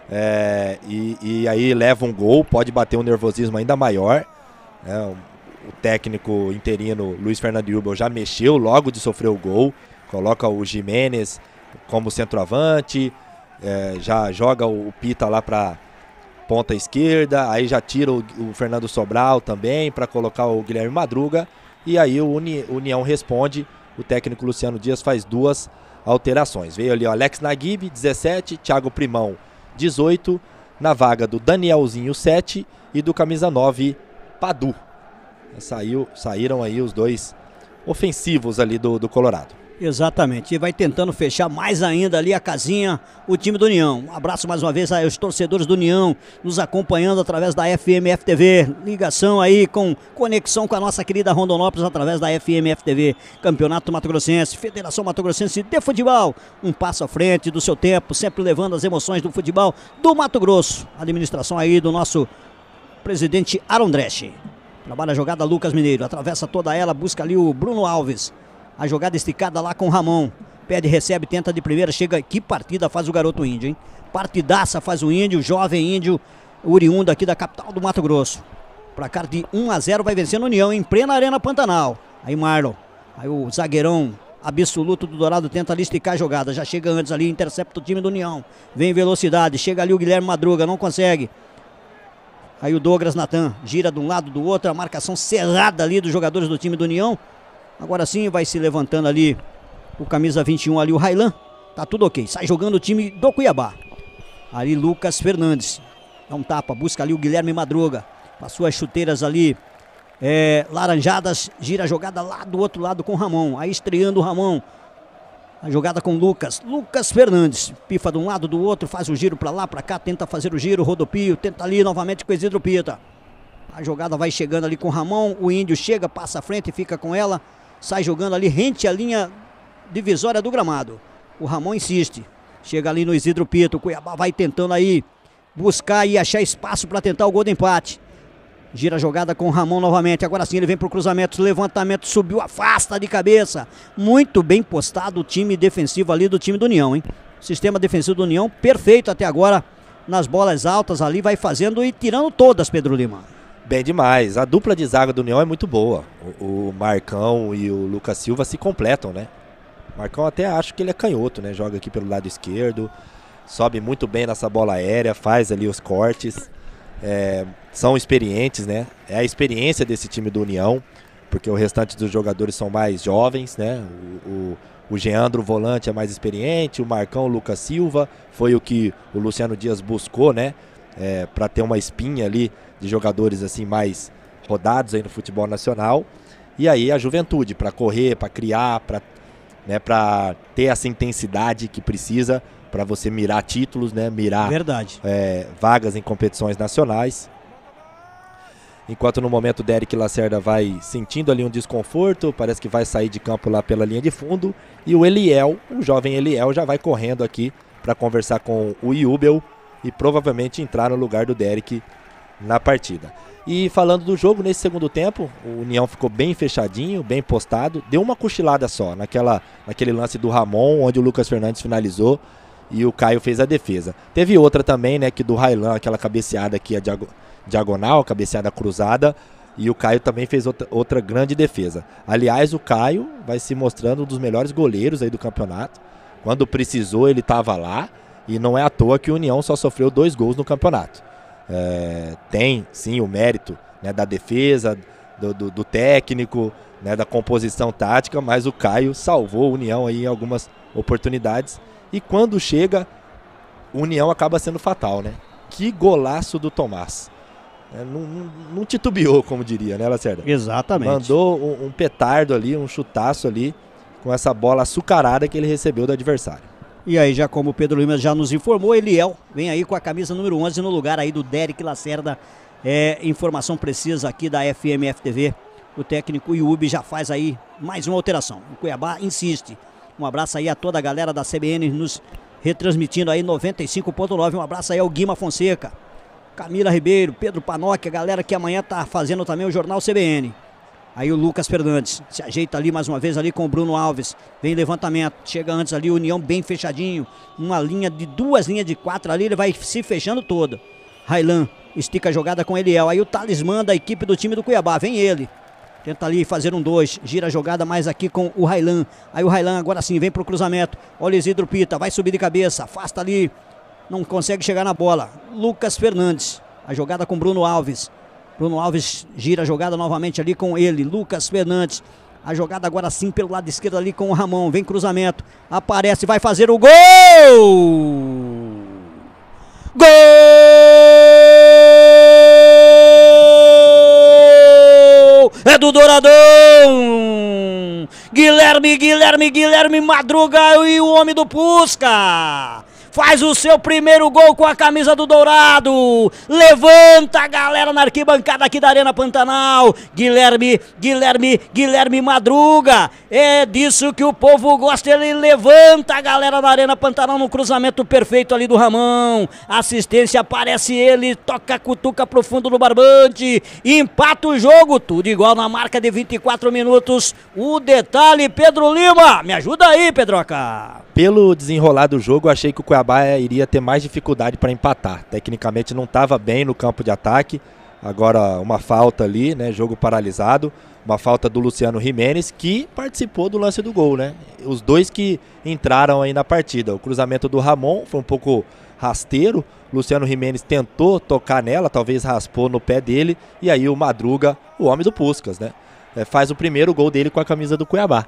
S2: é, e, e aí leva um gol, pode bater um nervosismo ainda maior. É, o técnico interino Luiz Fernando Yubel já mexeu logo de sofrer o gol, coloca o Jimenez como centroavante, é, já joga o Pita lá para ponta esquerda, aí já tira o, o Fernando Sobral também para colocar o Guilherme Madruga, e aí o Uni, União responde. O técnico Luciano Dias faz duas alterações. Veio ali o Alex Naguib, dezessete, Thiago Primão, dezoito, na vaga do Danielzinho, sete, e do camisa nove, Padu. Saiu, saíram aí os dois ofensivos ali do, do Colorado.
S1: Exatamente, e vai tentando fechar mais ainda ali a casinha, o time do União. Um abraço mais uma vez aos torcedores do União, nos acompanhando através da F M F T V, ligação aí com conexão com a nossa querida Rondonópolis através da F M F T V, Campeonato Mato Grossense, Federação Mato Grossense de Futebol, um passo à frente do seu tempo, sempre levando as emoções do futebol do Mato Grosso. Administração aí do nosso presidente Aaron Dresch. Trabalha a jogada Lucas Mineiro, atravessa toda ela, busca ali o Bruno Alves. A jogada esticada lá com o Ramon. Pede, recebe, tenta de primeira, chega. Que partida faz o garoto índio, hein? Partidaça faz o índio, jovem índio, oriundo aqui da capital do Mato Grosso. Placar de um a zero vai vencendo a União em plena Arena Pantanal. Aí Marlon, aí o zagueirão absoluto do Dourado tenta ali esticar a jogada. Já chega antes ali, intercepta o time do União. Vem em velocidade, chega ali o Guilherme Madruga, não consegue. Aí o Douglas Natan gira de um lado do outro, a marcação cerrada ali dos jogadores do time do União. Agora sim vai se levantando ali o camisa vinte e um ali, o Railan. Tá tudo ok, sai jogando o time do Cuiabá. Ali Lucas Fernandes, dá um tapa, busca ali o Guilherme Madruga. Passou as chuteiras ali é, laranjadas, gira a jogada lá do outro lado com o Ramon. Aí estreando o Ramon. A jogada com Lucas, Lucas Fernandes, pifa de um lado do outro, faz o giro pra lá, pra cá, tenta fazer o giro, rodopio, tenta ali novamente com o Isidro Pita. A jogada vai chegando ali com o Ramon, o índio chega, passa à frente, fica com ela, sai jogando ali, rente a linha divisória do gramado. O Ramon insiste, chega ali no Isidro Pita, o Cuiabá vai tentando aí buscar e achar espaço para tentar o gol de empate. Gira a jogada com o Ramon novamente, agora sim ele vem pro cruzamento, levantamento, subiu, afasta de cabeça. Muito bem postado o time defensivo ali do time do União, hein? Sistema defensivo do União perfeito até agora, nas bolas altas ali, vai fazendo e tirando todas, Pedro Lima.
S2: Bem demais, a dupla de zaga do União é muito boa. O, o Marcão e o Lucas Silva se completam, né? O Marcão até acho que ele é canhoto, né? Joga aqui pelo lado esquerdo, sobe muito bem nessa bola aérea, faz ali os cortes. É, são experientes, né? É a experiência desse time do União, porque o restante dos jogadores são mais jovens, né? O, o, o Geandro, o volante, é mais experiente, o Marcão, o Lucas Silva, foi o que o Luciano Dias buscou, né? É, para ter uma espinha ali de jogadores assim mais rodados aí no futebol nacional. E aí a juventude, para correr, para criar, para né, para ter essa intensidade que precisa para você mirar títulos, né? Mirar
S1: Verdade.
S2: É, vagas em competições nacionais. Enquanto no momento o Derek Lacerda vai sentindo ali um desconforto, parece que vai sair de campo lá pela linha de fundo. E o Eliel, o jovem Eliel, já vai correndo aqui para conversar com o Yubel e provavelmente entrar no lugar do Derek na partida. E falando do jogo, nesse segundo tempo, o União ficou bem fechadinho, bem postado. Deu uma cochilada só naquela, naquele lance do Ramon, onde o Lucas Fernandes finalizou e o Caio fez a defesa. Teve outra também, né, que do Railan, aquela cabeceada aqui, a diagonal, cabeceada cruzada, e o Caio também fez outra, outra grande defesa. Aliás, o Caio vai se mostrando um dos melhores goleiros aí do campeonato. Quando precisou, ele estava lá, e não é à toa que o União só sofreu dois gols no campeonato. É, tem, sim, o mérito, né, da defesa, do, do, do técnico, né, da composição tática, mas o Caio salvou o União aí em algumas oportunidades. E quando chega, o União acaba sendo fatal, né? Que golaço do Tomás. É, não, não, não titubeou, como diria, né, Lacerda?
S1: Exatamente.
S2: Mandou um, um petardo ali, um chutaço ali, com essa bola açucarada que ele recebeu do adversário.
S1: E aí, já como o Pedro Lima já nos informou, Eliel vem aí com a camisa número onze no lugar aí do Derek Lacerda. É, informação precisa aqui da F M F T V. O técnico Iubi já faz aí mais uma alteração. O Cuiabá insiste. Um abraço aí a toda a galera da C B N nos retransmitindo aí noventa e cinco ponto nove. Um abraço aí ao Guima Fonseca, Camila Ribeiro, Pedro Panoc, a galera que amanhã tá fazendo também o Jornal C B N. Aí o Lucas Fernandes se ajeita ali mais uma vez ali com o Bruno Alves. Vem levantamento, chega antes ali, União bem fechadinho. Uma linha de duas linhas de quatro ali, ele vai se fechando todo. Railan estica a jogada com Eliel. Aí o talismã da equipe do time do Cuiabá, vem ele. Tenta ali fazer um dois, gira a jogada mais aqui com o Railan. Aí o Railan agora sim vem pro cruzamento. Olha o Isidro Pita, vai subir de cabeça, afasta ali. Não consegue chegar na bola. Lucas Fernandes, a jogada com Bruno Alves. Bruno Alves gira a jogada novamente ali com ele, Lucas Fernandes. A jogada agora sim pelo lado esquerdo ali com o Ramon. Vem cruzamento, aparece, vai fazer o gol! Gol! É do Douradão! Guilherme, Guilherme, Guilherme Madruga e o homem do Pusca! Faz o seu primeiro gol com a camisa do Dourado. Levanta a galera na arquibancada aqui da Arena Pantanal. Guilherme, Guilherme, Guilherme Madruga. É disso que o povo gosta. Ele levanta a galera na Arena Pantanal no cruzamento perfeito ali do Ramon. Assistência, aparece ele, toca a cutuca pro fundo do barbante. Empata o jogo, tudo igual na marca de vinte e quatro minutos. O detalhe, Pedro Lima. Me ajuda aí, Pedroca.
S2: Pelo desenrolar do jogo, achei que o Cuiabá iria ter mais dificuldade para empatar. Tecnicamente não estava bem no campo de ataque. Agora uma falta ali, né? Jogo paralisado. Uma falta do Luciano Gimenez, que participou do lance do gol, né? Os dois que entraram aí na partida. O cruzamento do Ramon foi um pouco rasteiro. Luciano Gimenez tentou tocar nela, talvez raspou no pé dele. E aí o Madruga, o homem do Puscas, né? É, faz o primeiro gol dele com a camisa do Cuiabá.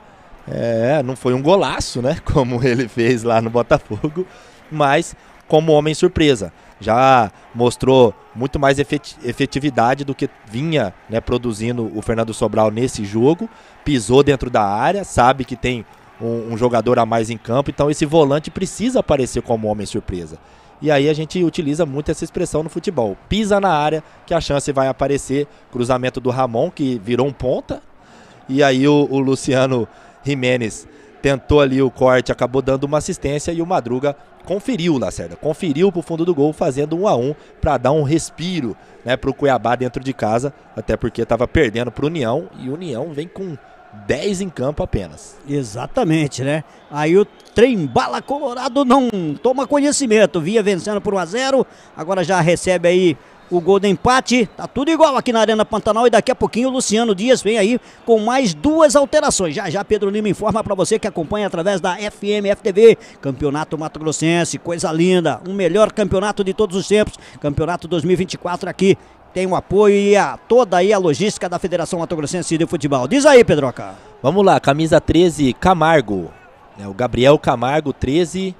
S2: É, não foi um golaço, né, como ele fez lá no Botafogo, mas como homem surpresa. Já mostrou muito mais efetividade do que vinha, né, produzindo o Fernando Sobral nesse jogo. Pisou dentro da área, sabe que tem um, um jogador a mais em campo, então esse volante precisa aparecer como homem surpresa. E aí a gente utiliza muito essa expressão no futebol. Pisa na área que a chance vai aparecer. Cruzamento do Ramon, que virou um ponta. E aí o, o Luciano Gimenez tentou ali o corte, acabou dando uma assistência e o Madruga conferiu, Lacerda, conferiu pro fundo do gol, fazendo um a um para dar um respiro, né, pro Cuiabá dentro de casa, até porque estava perdendo pro União e o União vem com dez em campo apenas.
S1: Exatamente, né? Aí o trem bala colorado não toma conhecimento, vinha vencendo por um a zero, agora já recebe aí o gol do empate. Tá tudo igual aqui na Arena Pantanal e daqui a pouquinho o Luciano Dias vem aí com mais duas alterações. Já já Pedro Lima informa pra você que acompanha através da F M F T V. Campeonato Mato Grossense, coisa linda, o melhor campeonato de todos os tempos. Campeonato dois mil e vinte e quatro aqui tem o apoio e a, toda aí a logística da Federação Mato Grossense de Futebol. Diz aí, Pedroca.
S2: Vamos lá, camisa treze, Camargo. É, o Gabriel Camargo, treze.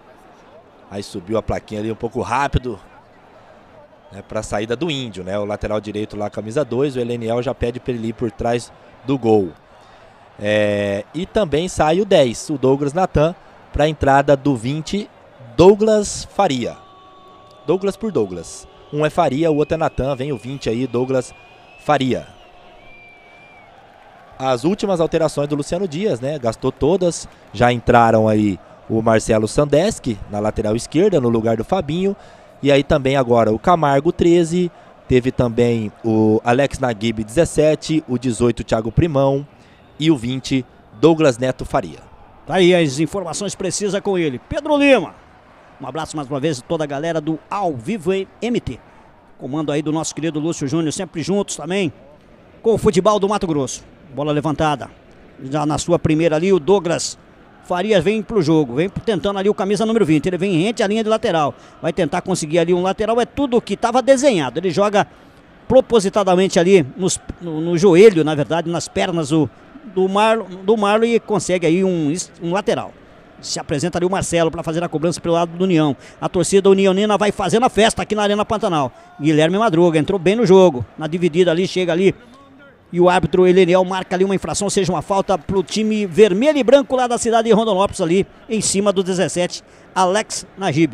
S2: Aí subiu a plaquinha ali um pouco rápido. É, para a saída do Índio, né? O lateral direito lá, camisa dois, o Eleniel já pede para ele ir por trás do gol. É, e também sai o dez, o Douglas Natan, para a entrada do vinte, Douglas Faria. Douglas por Douglas. Um é Faria, o outro é Natan, vem o vinte aí, Douglas Faria. As últimas alterações do Luciano Dias, né? Gastou todas, já entraram aí o Marcelo Sandeski na lateral esquerda, no lugar do Fabinho. E aí também agora o Camargo, treze, teve também o Alex Naguib, dezessete, o dezoito, Thiago Primão e o vinte, Douglas Neto Faria.
S1: Tá aí as informações precisas com ele. Pedro Lima, um abraço mais uma vez a toda a galera do Ao Vivo M T. Comando aí do nosso querido Lúcio Júnior, sempre juntos também com o futebol do Mato Grosso. Bola levantada, já na sua primeira ali o Douglas Farias vem pro jogo, vem tentando ali o camisa número vinte, ele vem rente à linha de lateral, vai tentar conseguir ali um lateral, é tudo que estava desenhado, ele joga propositadamente ali nos, no, no joelho, na verdade, nas pernas do, do, Marlon, do Marlon e consegue aí um, um lateral. Se apresenta ali o Marcelo para fazer a cobrança pelo lado do União. A torcida unionina vai fazendo a festa aqui na Arena Pantanal. Guilherme Madruga entrou bem no jogo. Na dividida ali, chega ali. E o árbitro Eleniel marca ali uma infração, seja uma falta pro time vermelho e branco lá da cidade de Rondonópolis ali, em cima do dezessete, Alex Nagib.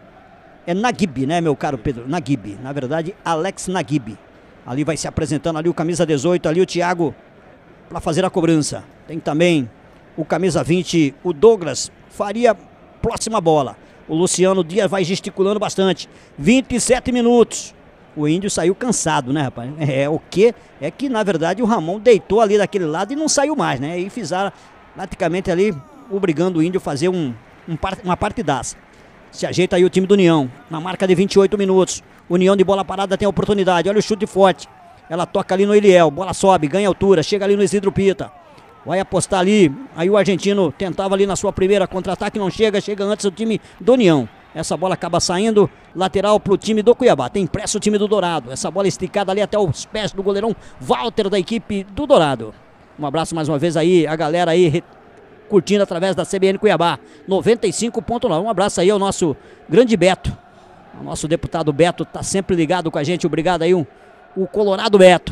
S1: É Nagib, né, meu caro Pedro? Nagib. Na verdade, Alex Nagib. Ali vai se apresentando ali o camisa dezoito, ali o Thiago, para fazer a cobrança. Tem também o camisa vinte, o Douglas Faria, próxima bola. O Luciano Dias vai gesticulando bastante. vinte e sete minutos. O Índio saiu cansado, né, rapaz? É, o que? É que, na verdade, o Ramon deitou ali daquele lado e não saiu mais, né? E fizeram praticamente ali, obrigando o Índio a fazer um, um, uma partidaça. Se ajeita aí o time do União, na marca de vinte e oito minutos. União de bola parada tem a oportunidade, olha o chute forte. Ela toca ali no Eliel, bola sobe, ganha altura, chega ali no Isidro Pita. Vai apostar ali, aí o argentino tentava ali na sua primeira contra-ataque, não chega, chega antes o time do União. Essa bola acaba saindo, lateral pro time do Cuiabá, tem pressa o time do Dourado. Essa bola esticada ali até os pés do goleirão Walter da equipe do Dourado. Um abraço mais uma vez aí, a galera aí curtindo através da C B N Cuiabá, noventa e cinco ponto nove. Um abraço aí ao nosso grande Beto. O nosso deputado Beto tá sempre ligado com a gente, obrigado aí o, o Colorado Beto.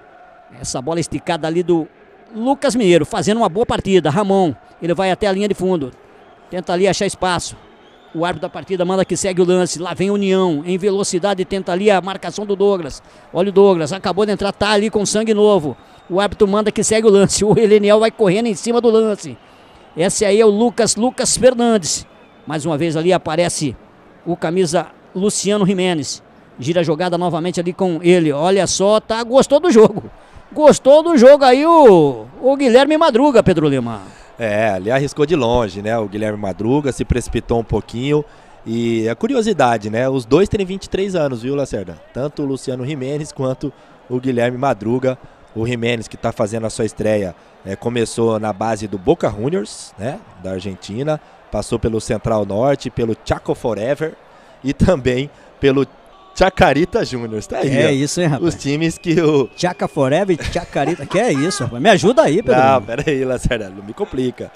S1: Essa bola esticada ali do Lucas Mineiro, fazendo uma boa partida. Ramon, ele vai até a linha de fundo, tenta ali achar espaço. O árbitro da partida manda que segue o lance. Lá vem a União, em velocidade, tenta ali a marcação do Douglas. Olha o Douglas, acabou de entrar, tá ali com sangue novo. O árbitro manda que segue o lance. O Eleniel vai correndo em cima do lance. Esse aí é o Lucas, Lucas Fernandes. Mais uma vez ali aparece o camisa Luciano Jimenez. Gira a jogada novamente ali com ele. Olha só, tá, gostou do jogo. Gostou do jogo aí o, o Guilherme Madruga, Pedro Lima.
S2: É, ali arriscou de longe, né? O Guilherme Madruga se precipitou um pouquinho. E a curiosidade, né? Os dois têm vinte e três anos, viu, Lacerda? Tanto o Luciano Jimenez quanto o Guilherme Madruga. O Jimenez, que está fazendo a sua estreia, é, começou na base do Boca Juniors, né? Da Argentina. Passou pelo Central Norte, pelo Chaco Forever e também pelo Chacarita Júnior, tá aí.
S1: É
S2: ó,
S1: isso, hein, rapaz?
S2: Os times que o...
S1: Chaca Forever e Chacarita, que é isso, rapaz? Me ajuda aí, Pedro.
S2: Não, pera aí, Lacerda, não me complica.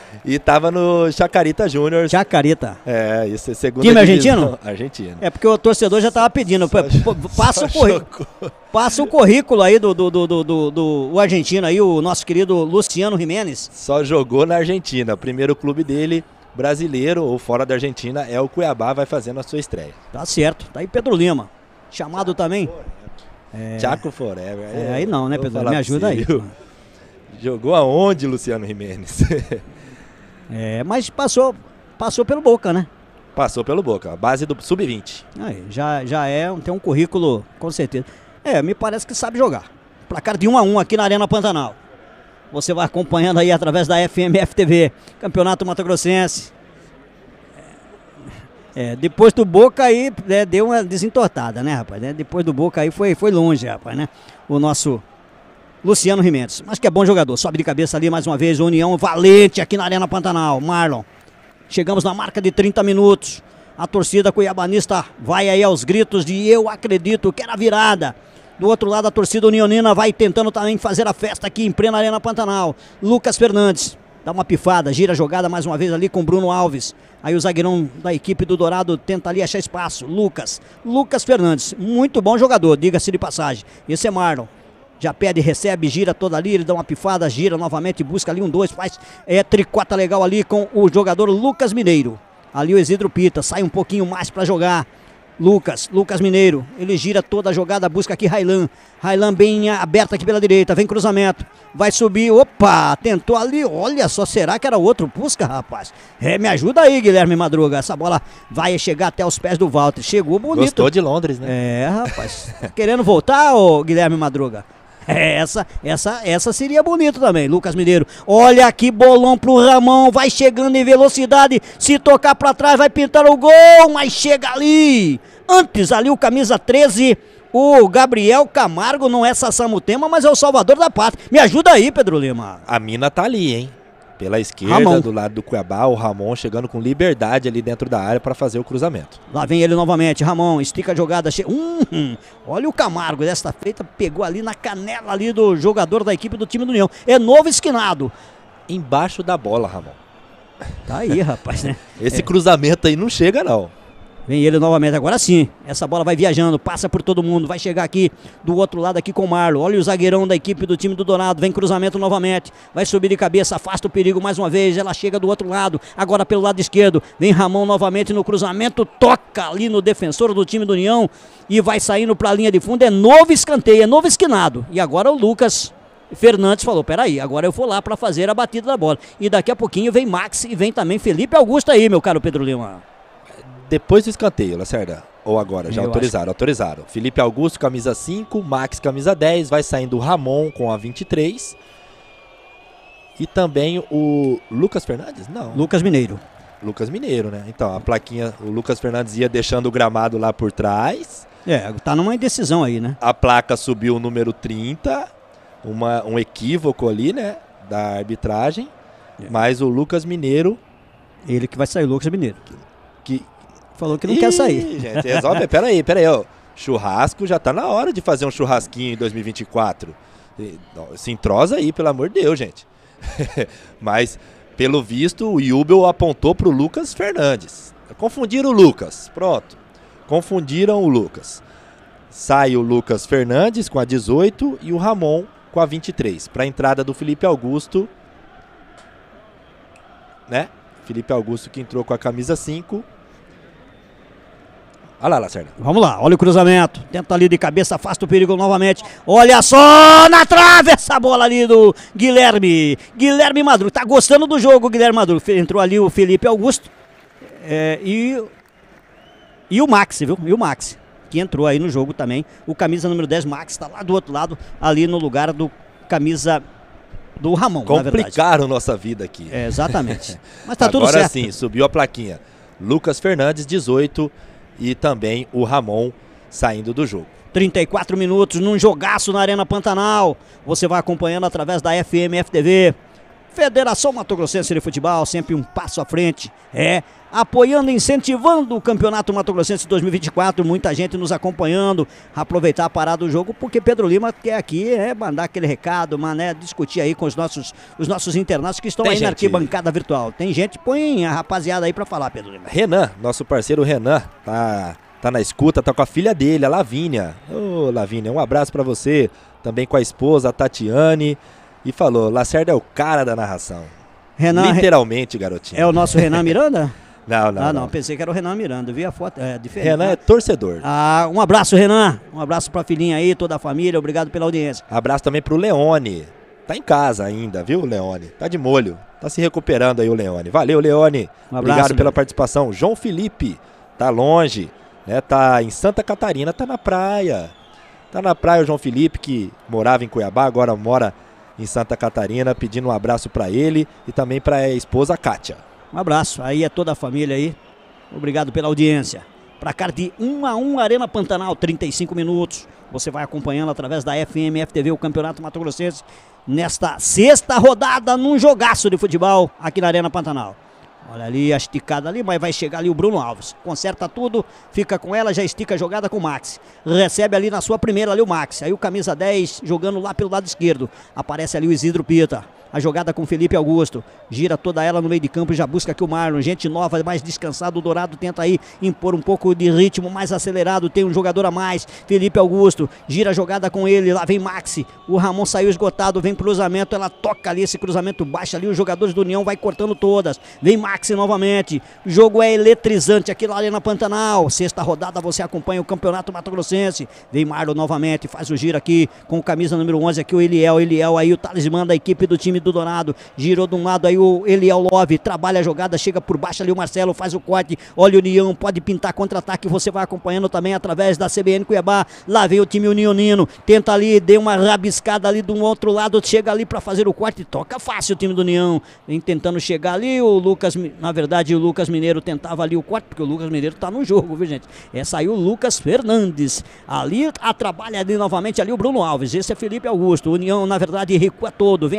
S2: E tava no Chacarita Júnior.
S1: Chacarita.
S2: É, isso é segunda
S1: time
S2: divisão.
S1: argentino?
S2: Argentino.
S1: É porque o torcedor já tava pedindo. Só, passa, o currículo, passa o currículo aí do, do, do, do, do, do o argentino aí, o nosso querido Luciano Jimenez.
S2: Só jogou na Argentina. O primeiro clube dele, brasileiro ou fora da Argentina, é o Cuiabá, vai fazendo a sua estreia.
S1: Tá certo. Tá aí Pedro Lima. Chamado Chaco também.
S2: É... Chaco Forever.
S1: É, é aí não, né, Pedro? Me ajuda aí.
S2: Jogou aonde, Luciano Jimenez?
S1: É, mas passou, passou pelo Boca, né?
S2: Passou pelo Boca, a base do sub vinte.
S1: Aí, já, já é, tem um currículo, com certeza. É, me parece que sabe jogar. Placar de um a um aqui na Arena Pantanal. Você vai acompanhando aí através da F M F T V, Campeonato Mato Grossense. É, depois do Boca aí, né, deu uma desentortada, né, rapaz? Né? Depois do Boca aí foi, foi longe, rapaz, né? O nosso Luciano Jimenez, mas que é bom jogador, sobe de cabeça ali mais uma vez, União valente aqui na Arena Pantanal, Marlon. Chegamos na marca de trinta minutos, a torcida cuiabanista vai aí aos gritos de eu acredito que era virada. Do outro lado a torcida unionina vai tentando também fazer a festa aqui em plena Arena Pantanal. Lucas Fernandes dá uma pifada, gira a jogada mais uma vez ali com Bruno Alves. Aí o zagueirão da equipe do Dourado tenta ali achar espaço, Lucas, Lucas Fernandes, muito bom jogador, diga-se de passagem. Esse é Marlon. Já pede, recebe, gira toda ali, ele dá uma pifada, gira novamente, busca ali um dois, faz é, tricota legal ali com o jogador Lucas Mineiro. Ali o Isidro Pita, sai um pouquinho mais para jogar. Lucas, Lucas Mineiro, ele gira toda a jogada, busca aqui Railan. Railan bem aberto aqui pela direita, vem cruzamento, vai subir, opa, tentou ali, olha só, será que era outro Pusca, rapaz? É, me ajuda aí, Guilherme Madruga, essa bola vai chegar até os pés do Walter, chegou bonito.
S2: Gostou de Londres, né?
S1: É, rapaz, querendo voltar, ô Guilherme Madruga? Essa, essa, essa seria bonito também, Lucas Mineiro. Olha que bolão pro Ramon, vai chegando em velocidade, se tocar pra trás vai pintar o gol, mas chega ali. Antes ali o camisa treze, o Gabriel Camargo, não é Sassamutema, mas é o salvador da pátria. Me ajuda aí, Pedro Lima.
S2: A mina tá ali, hein? Pela esquerda,
S1: Ramon.
S2: do lado do Cuiabá, o Ramon chegando com liberdade ali dentro da área para fazer o cruzamento.
S1: Lá vem ele novamente, Ramon, estica a jogada. Che... Hum, olha o Camargo, desta feita pegou ali na canela ali do jogador da equipe do time do União. É novo esquinado.
S2: Embaixo da bola, Ramon.
S1: Tá aí, rapaz, né?
S2: Esse
S1: é.
S2: cruzamento aí não chega, não.
S1: Vem ele novamente, agora sim, essa bola vai viajando, passa por todo mundo, vai chegar aqui do outro lado aqui com o Marlon, olha o zagueirão da equipe do time do Dourado, vem cruzamento novamente, vai subir de cabeça, afasta o perigo mais uma vez, ela chega do outro lado, agora pelo lado esquerdo, vem Ramon novamente no cruzamento, toca ali no defensor do time do União e vai saindo para a linha de fundo, é novo escanteio, é novo esquinado, e agora o Lucas Fernandes falou, peraí, agora eu vou lá para fazer a batida da bola, e daqui a pouquinho vem Max e vem também Felipe Augusto aí, meu caro Pedro Lima.
S2: Depois do escanteio, Lacerda. Ou agora, já
S1: Eu
S2: autorizaram,
S1: acho.
S2: autorizaram. Felipe Augusto, camisa cinco, Max, camisa dez, vai saindo o Ramon com a vinte e três. E também o Lucas Fernandes? Não.
S1: Lucas Mineiro.
S2: Lucas Mineiro, né? Então, a plaquinha, o Lucas Fernandes ia deixando o gramado lá por trás.
S1: É, tá numa indecisão aí, né?
S2: A placa subiu o número trinta, uma, um equívoco ali, né? Da arbitragem. É. Mas o Lucas Mineiro...
S1: Ele que vai sair, o Lucas Mineiro.
S2: Que...
S1: Falou que não
S2: Ih,
S1: quer sair.
S2: Gente, resolve. Peraí, peraí, ó. Churrasco, já tá na hora de fazer um churrasquinho em dois mil e vinte e quatro. Se entrosa aí, pelo amor de Deus, gente. Mas, pelo visto, o Jubel apontou pro Lucas Fernandes. Confundiram o Lucas. Pronto. Confundiram o Lucas. Sai o Lucas Fernandes com a dezoito e o Ramon com a vinte e três. Para a entrada do Felipe Augusto. Né? Felipe Augusto que entrou com a camisa cinco. Olha lá, Lacerda.
S1: Vamos lá, olha o cruzamento. Tenta ali de cabeça, afasta o perigo novamente. Olha só na trave essa bola ali do Guilherme. Guilherme Maduro. Tá gostando do jogo, Guilherme Maduro. Entrou ali o Felipe Augusto. É, e, e o Max, viu? E o Max, que entrou aí no jogo também. O camisa número dez, Max, tá lá do outro lado, ali no lugar do camisa do Ramon.
S2: Complicaram nossa vida aqui.
S1: É, exatamente. Mas tá
S2: Agora
S1: tudo certo.
S2: Agora sim, subiu a plaquinha. Lucas Fernandes, dezoito. E também o Ramon saindo do jogo.
S1: trinta e quatro minutos num jogaço na Arena Pantanal. Você vai acompanhando através da F M F T V. Federação Mato Grossense de Futebol, sempre um passo à frente. É, apoiando, incentivando o Campeonato Mato Grossense dois mil e vinte e quatro. Muita gente nos acompanhando. Aproveitar a parada do jogo, porque Pedro Lima quer aqui é, mandar aquele recado, mané, discutir aí com os nossos, os nossos internautas que estão
S2: Tem
S1: aí
S2: gente...
S1: na arquibancada virtual. Tem gente, põe a rapaziada aí pra falar, Pedro Lima.
S2: Renan, nosso parceiro Renan, tá, tá na escuta, tá com a filha dele, a Lavínia. Ô, Lavínia, um abraço pra você. Também com a esposa, a Tatiane. E falou, Lacerda é o cara da narração.
S1: Renan,
S2: literalmente, garotinho.
S1: É o nosso Renan Miranda?
S2: Não, não,
S1: Ah, não,
S2: não.
S1: pensei que era o Renan Miranda, vi a foto, é diferente.
S2: Renan é torcedor.
S1: Ah, um abraço, Renan, um abraço pra filhinha aí, toda a família, obrigado pela audiência.
S2: Abraço também pro Leone, tá em casa ainda, viu, Leone? Tá de molho, tá se recuperando aí o Leone. Valeu, Leone,
S1: Um abraço,
S2: obrigado pela
S1: Leone.
S2: participação. João Felipe, tá longe, né, tá em Santa Catarina, tá na praia. Tá na praia o João Felipe, que morava em Cuiabá, agora mora em Santa Catarina, pedindo um abraço pra ele e também pra a esposa Kátia.
S1: Um abraço, aí é toda a família aí, obrigado pela audiência. Pra cá de um a um, Arena Pantanal, trinta e cinco minutos. Você vai acompanhando através da F M F T V o Campeonato Mato Grossense nesta sexta rodada num jogaço de futebol aqui na Arena Pantanal. Olha ali a esticada ali, mas vai chegar ali o Bruno Alves. Conserta tudo, fica com ela, já estica a jogada com o Max. Recebe ali na sua primeira ali o Max. Aí o camisa dez jogando lá pelo lado esquerdo. Aparece ali o Isidro Pita. A jogada com Felipe Augusto. Gira toda ela no meio de campo e já busca aqui o Marlon. Gente nova, mais descansado. O Dourado tenta aí impor um pouco de ritmo mais acelerado. Tem um jogador a mais. Felipe Augusto. Gira a jogada com ele. Lá vem Maxi. O Ramon saiu esgotado. Vem cruzamento. Ela toca ali esse cruzamento. Baixa ali. Os jogadores do União vai cortando todas. Vem Maxi novamente. O jogo é eletrizante aqui na Arena Pantanal. Sexta rodada você acompanha o Campeonato Mato Grossense. Vem Marlon novamente. Faz o giro aqui com o camisa número onze aqui o Eliel. Eliel aí o talismã da equipe do time do Dourado, girou de um lado aí o Eliel Love, trabalha a jogada, chega por baixo ali o Marcelo, faz o corte, olha o União, pode pintar contra-ataque, você vai acompanhando também através da C B N Cuiabá, lá vem o time unionino, tenta ali, deu uma rabiscada ali de um outro lado, chega ali para fazer o corte, toca fácil o time do União, vem tentando chegar ali, o Lucas, na verdade o Lucas Mineiro tentava ali o corte, porque o Lucas Mineiro tá no jogo, viu gente, é, saiu o Lucas Fernandes, ali a trabalha ali novamente ali o Bruno Alves, esse é Felipe Augusto, o União na verdade recua todo, vem ali num quatro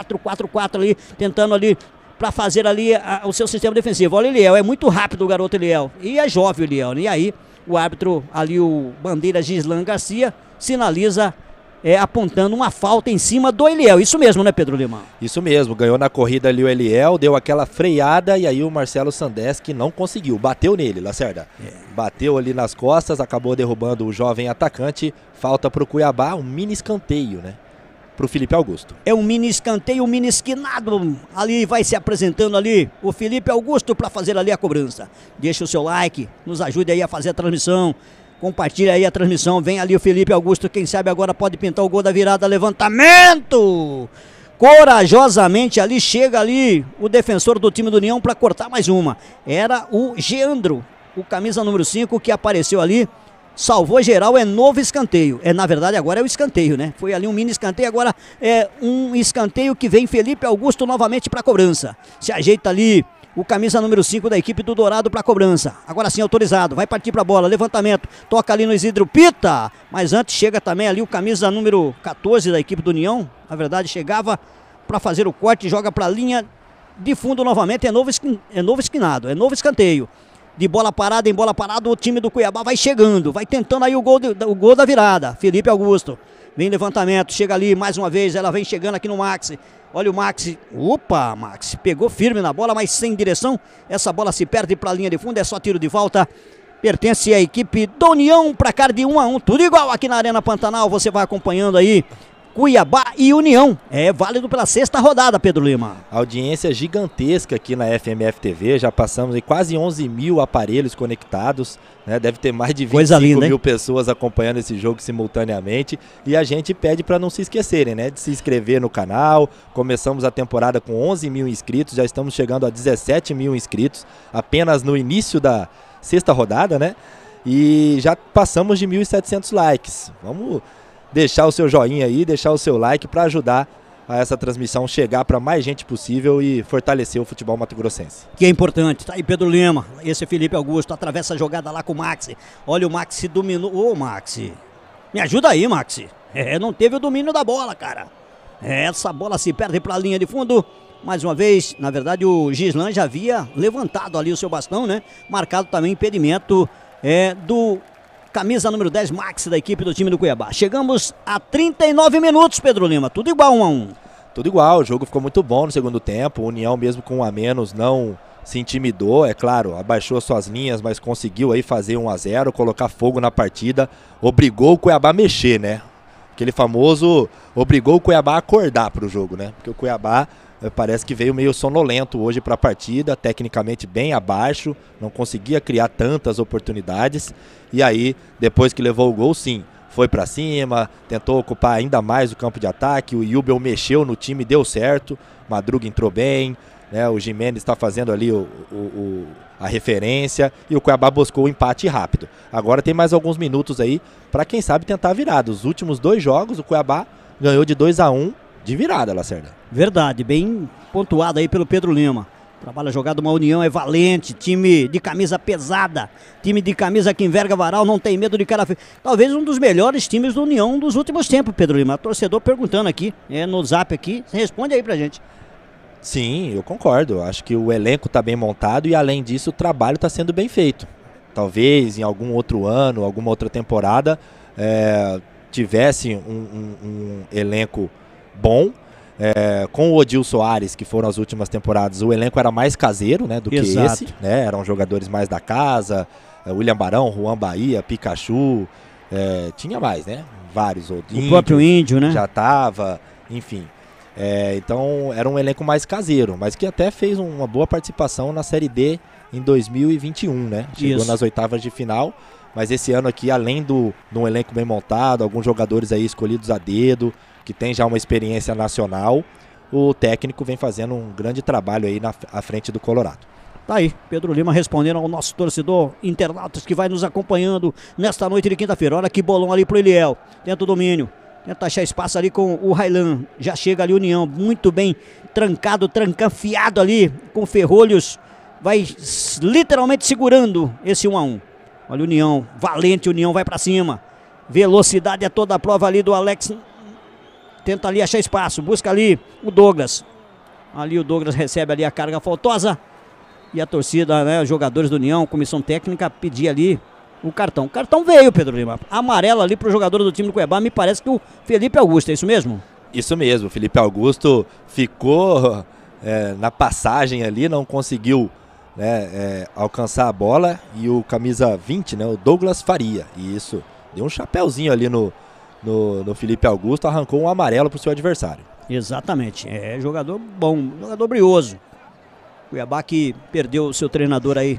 S1: quatro quatro quatro ali, tentando ali para fazer ali a, o seu sistema defensivo. Olha o Eliel, é muito rápido o garoto Eliel, e é jovem o Eliel, né? E aí o árbitro ali, o bandeira Gislan Garcia, sinaliza é, apontando uma falta em cima do Eliel. Isso mesmo, né, Pedro Lima?
S2: Isso mesmo, ganhou na corrida ali o Eliel, deu aquela freada e aí o Marcelo Sandeschi não conseguiu, bateu nele, Lacerda. É. Bateu ali nas costas, acabou derrubando o jovem atacante, falta pro Cuiabá, um mini escanteio, né? Pro Felipe Augusto.
S1: É um mini escanteio, um mini esquinado, ali vai se apresentando ali o Felipe Augusto para fazer ali a cobrança. Deixa o seu like, nos ajude aí a fazer a transmissão, compartilha aí a transmissão, vem ali o Felipe Augusto, quem sabe agora pode pintar o gol da virada, levantamento! Corajosamente ali, chega ali o defensor do time do União para cortar mais uma. Era o Geandro, o camisa número cinco que apareceu ali. Salvou geral, é novo escanteio. É, na verdade, agora é o escanteio, né? Foi ali um mini escanteio, agora é um escanteio que vem Felipe Augusto novamente para cobrança. Se ajeita ali o camisa número cinco da equipe do Dourado para cobrança. Agora sim autorizado, vai partir para a bola, levantamento, toca ali no Isidro Pita. Mas antes chega também ali o camisa número quatorze da equipe do União. Na verdade, chegava para fazer o corte, joga para a linha de fundo novamente. É novo, é novo esquinado, é novo escanteio. De bola parada em bola parada, o time do Cuiabá vai chegando, vai tentando aí o gol, de, o gol da virada. Felipe Augusto, vem levantamento, chega ali mais uma vez, ela vem chegando aqui no Maxi. Olha o Maxi, opa, Maxi, pegou firme na bola, mas sem direção. Essa bola se perde para a linha de fundo, é só tiro de volta. Pertence à equipe do União, para cá de um a um, tudo igual aqui na Arena Pantanal, você vai acompanhando aí. Cuiabá e União, é válido pela sexta rodada, Pedro Lima.
S2: Audiência gigantesca aqui na F M F T V, já passamos em quase onze mil aparelhos conectados, né? Deve ter mais de vinte e cinco mil pessoas acompanhando esse jogo simultaneamente, e a gente pede para não se esquecerem, né, de se inscrever no canal. Começamos a temporada com onze mil inscritos, já estamos chegando a dezessete mil inscritos, apenas no início da sexta rodada, né, e já passamos de mil e setecentos likes. Vamos deixar o seu joinha aí, deixar o seu like para ajudar a essa transmissão chegar para mais gente possível e fortalecer o futebol mato-grossense.
S1: Que é importante, tá aí Pedro Lima, esse é Felipe Augusto, atravessa a jogada lá com o Maxi. Olha o Maxi dominou, ô Maxi, me ajuda aí Maxi, é, não teve o domínio da bola, cara. Essa bola se perde para a linha de fundo, mais uma vez, na verdade o Gislan já havia levantado ali o seu bastão, né, marcado também impedimento é, do camisa número dez, Maxi, da equipe do time do Cuiabá. Chegamos a trinta e nove minutos, Pedro Lima, tudo igual, um a um.
S2: Tudo igual, o jogo ficou muito bom no segundo tempo, o União mesmo com um a menos não se intimidou, é claro, abaixou suas linhas, mas conseguiu aí fazer um a zero, colocar fogo na partida, obrigou o Cuiabá a mexer, né? Aquele famoso, obrigou o Cuiabá a acordar para o jogo, né? Porque o Cuiabá parece que veio meio sonolento hoje para a partida, tecnicamente bem abaixo, não conseguia criar tantas oportunidades. E aí, depois que levou o gol, sim, foi para cima, tentou ocupar ainda mais o campo de ataque. O Yubel mexeu no time, deu certo. Madruga entrou bem, né? O Gimenez está fazendo ali o, o, o, a referência. E o Cuiabá buscou o empate rápido. Agora tem mais alguns minutos aí para, quem sabe, tentar virada. Os últimos dois jogos, o Cuiabá ganhou de dois a um. De virada, Lacerda.
S1: Verdade, bem pontuado aí pelo Pedro Lima. Trabalha jogado uma União, é valente, time de camisa pesada, time de camisa que enverga varal, não tem medo de cara feia. Talvez um dos melhores times do União dos últimos tempos, Pedro Lima. Torcedor perguntando aqui, é, no zap aqui, responde aí pra gente.
S2: Sim, eu concordo. Acho que o elenco tá bem montado e, além disso, o trabalho tá sendo bem feito. Talvez em algum outro ano, alguma outra temporada, é, tivesse um, um, um elenco bom, é, com o Odil Soares, que foram as últimas temporadas, o elenco era mais caseiro, né, do
S1: Exato.
S2: que esse, né, eram jogadores mais da casa, é, William Barão, Juan Bahia, Pikachu, é, tinha mais, né, vários outros.
S1: O índio, próprio Índio, né?
S2: Já tava, enfim, é, então era um elenco mais caseiro, mas que até fez uma boa participação na Série D em dois mil e vinte e um, né, chegou Isso. nas oitavas de final. Mas esse ano aqui, além do, de um elenco bem montado, alguns jogadores aí escolhidos a dedo, que tem já uma experiência nacional, o técnico vem fazendo um grande trabalho aí na à frente do Colorado.
S1: Tá aí, Pedro Lima respondendo ao nosso torcedor internautas que vai nos acompanhando nesta noite de quinta-feira. Olha que bolão ali pro Eliel, tenta o domínio, tenta achar espaço ali com o Railan, já chega ali o União, muito bem trancado, trancanfiado ali com Ferrolhos, vai literalmente segurando esse um a um. Olha o União, valente, o União vai pra cima, velocidade é toda a prova ali do Alex tenta ali achar espaço, busca ali o Douglas. Ali o Douglas recebe ali a carga faltosa. E a torcida, né, os jogadores do União, comissão técnica, pedir ali o cartão. O cartão veio, Pedro Lima. Amarelo ali para o jogador do time do Cuiabá, me parece que o Felipe Augusto, é isso mesmo?
S2: Isso mesmo, o Felipe Augusto ficou é, na passagem ali, não conseguiu, né, é, alcançar a bola, e o camisa vinte, né, o Douglas Faria, e isso, deu um chapéuzinho ali no, no, no Felipe Augusto, arrancou um amarelo para o seu adversário.
S1: Exatamente, é jogador bom, jogador brioso. Cuiabá que perdeu o seu treinador aí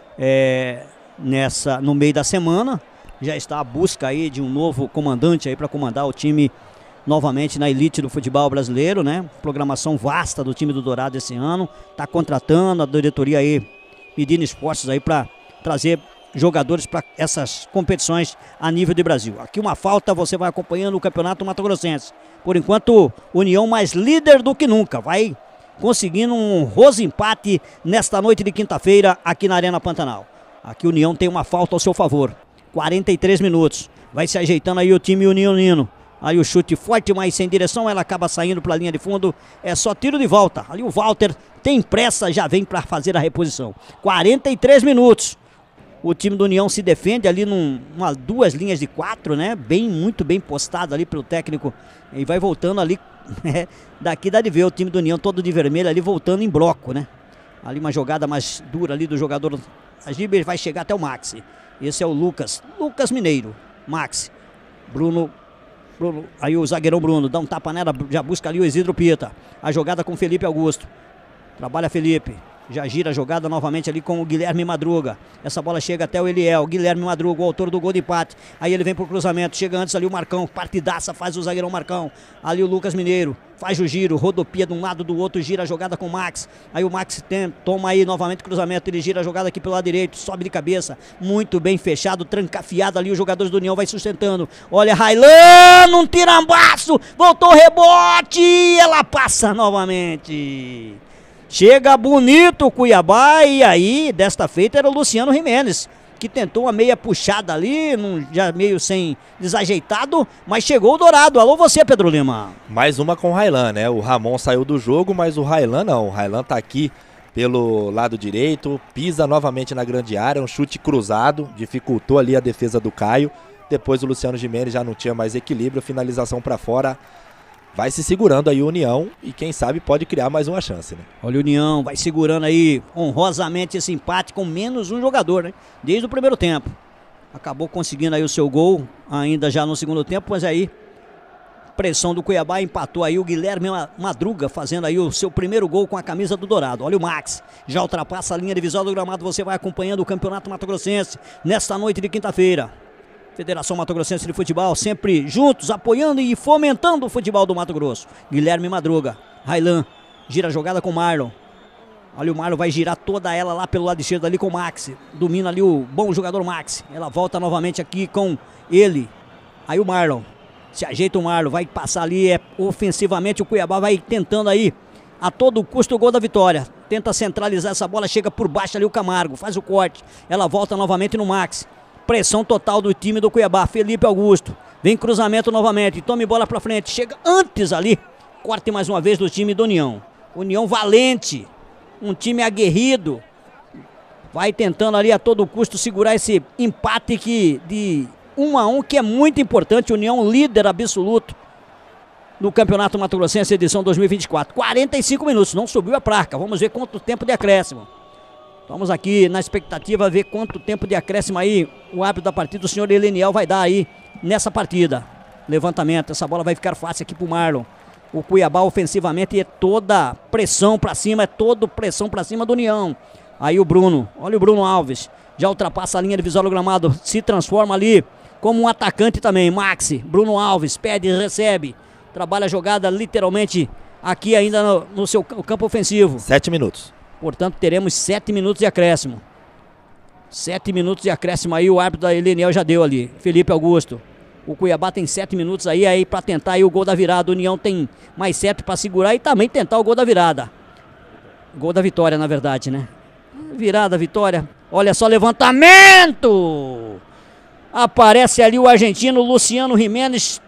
S1: é, nessa, no meio da semana, já está à busca aí de um novo comandante aí para comandar o time novamente na elite do futebol brasileiro, né? Programação vasta do time do Dourado esse ano, tá contratando a diretoria aí, pedindo esforços aí para trazer jogadores para essas competições a nível de Brasil. Aqui uma falta, você vai acompanhando o Campeonato Mato Grossense. Por enquanto, União mais líder do que nunca, vai conseguindo um honroso empate nesta noite de quinta-feira aqui na Arena Pantanal. Aqui o União tem uma falta ao seu favor. quarenta e três minutos. Vai se ajeitando aí o time unionino. Aí o chute forte, mas sem direção, ela acaba saindo para a linha de fundo. É só tiro de volta. Ali o Walter tem pressa, já vem para fazer a reposição. quarenta e três minutos. O time do União se defende ali num, numa, duas linhas de quatro, né? Bem, muito bem postado ali pelo técnico. E vai voltando ali, né? Daqui dá de ver o time do União todo de vermelho ali voltando em bloco, né? Ali uma jogada mais dura ali do jogador. A Giber vai chegar até o Maxi. Esse é o Lucas. Lucas Mineiro. Maxi. Bruno. Bruno. Aí o zagueirão Bruno dá um tapa nela, já busca ali o Isidro Pita. A jogada com Felipe Augusto. Trabalha Felipe. Já gira a jogada novamente ali com o Guilherme Madruga. Essa bola chega até o Eliel. Guilherme Madruga, o autor do gol de empate. Aí ele vem pro cruzamento. Chega antes ali o Marcão. Partidaça faz o zagueirão Marcão. Ali o Lucas Mineiro. Faz o giro. Rodopia de um lado do outro. Gira a jogada com o Max. Aí o Max tem, toma aí novamente o cruzamento. Ele gira a jogada aqui pelo lado direito. Sobe de cabeça. Muito bem fechado. Trancafiado ali. Os jogadores do União vai sustentando. Olha, Railan. Um tirambaço. Voltou o rebote. Ela passa novamente. Chega bonito o Cuiabá, e aí, desta feita, era o Luciano Jimenez, que tentou uma meia puxada ali, num, já meio sem desajeitado, mas chegou o Dourado. Alô você, Pedro Lima.
S2: Mais uma com o Railan, né? O Ramon saiu do jogo, mas o Railan não. O Railan tá aqui pelo lado direito, pisa novamente na grande área, um chute cruzado, dificultou ali a defesa do Caio. Depois o Luciano Jimenez já não tinha mais equilíbrio, finalização para fora. Vai se segurando aí o União e quem sabe pode criar mais uma chance, né?
S1: Olha o União, vai segurando aí honrosamente esse empate com menos um jogador, né? Desde o primeiro tempo. Acabou conseguindo aí o seu gol, ainda já no segundo tempo, mas aí pressão do Cuiabá, empatou aí o Guilherme Madruga, fazendo aí o seu primeiro gol com a camisa do Dourado. Olha o Max, já ultrapassa a linha de visual do gramado, você vai acompanhando o Campeonato Mato Grossense nesta noite de quinta-feira. Federação Mato Grossense de Futebol, sempre juntos, apoiando e fomentando o futebol do Mato Grosso. Guilherme Madruga, Railan, gira a jogada com o Marlon. Olha o Marlon, vai girar toda ela lá pelo lado esquerdo ali com o Maxi. Domina ali o bom jogador Maxi. Ela volta novamente aqui com ele. Aí o Marlon, se ajeita o Marlon, vai passar ali, é, ofensivamente o Cuiabá vai tentando aí, a todo custo, o gol da vitória. Tenta centralizar essa bola, chega por baixo ali o Camargo, faz o corte. Ela volta novamente no Maxi. Pressão total do time do Cuiabá. Felipe Augusto. Vem cruzamento novamente. Tome bola pra frente. Chega antes ali. Corte mais uma vez do time do União. União valente. Um time aguerrido. Vai tentando ali a todo custo segurar esse empate que, de um a um, que é muito importante. União líder absoluto no Campeonato Mato Grossense, edição dois mil e vinte e quatro. quarenta e cinco minutos. Não subiu a placa. Vamos ver quanto tempo de acréscimo. Estamos aqui na expectativa, ver quanto tempo de acréscimo aí o árbitro da partida, o senhor Eleniel, vai dar aí nessa partida. Levantamento, essa bola vai ficar fácil aqui pro Marlon. O Cuiabá ofensivamente é toda pressão pra cima, é toda pressão pra cima do União. Aí o Bruno, olha o Bruno Alves, já ultrapassa a linha de visual do gramado, se transforma ali como um atacante também. Maxi, Bruno Alves, pede, recebe, trabalha a jogada literalmente aqui ainda no, no seu campo ofensivo.
S2: Sete minutos.
S1: Portanto, teremos sete minutos de acréscimo. Sete minutos de acréscimo aí, o árbitro da Eleniel já deu ali. Felipe Augusto. O Cuiabá tem sete minutos aí, aí para tentar aí o gol da virada. O União tem mais sete para segurar e também tentar o gol da virada. Gol da vitória, na verdade, né? Virada, vitória. Olha só, levantamento! Aparece ali o argentino Luciano Jimenez.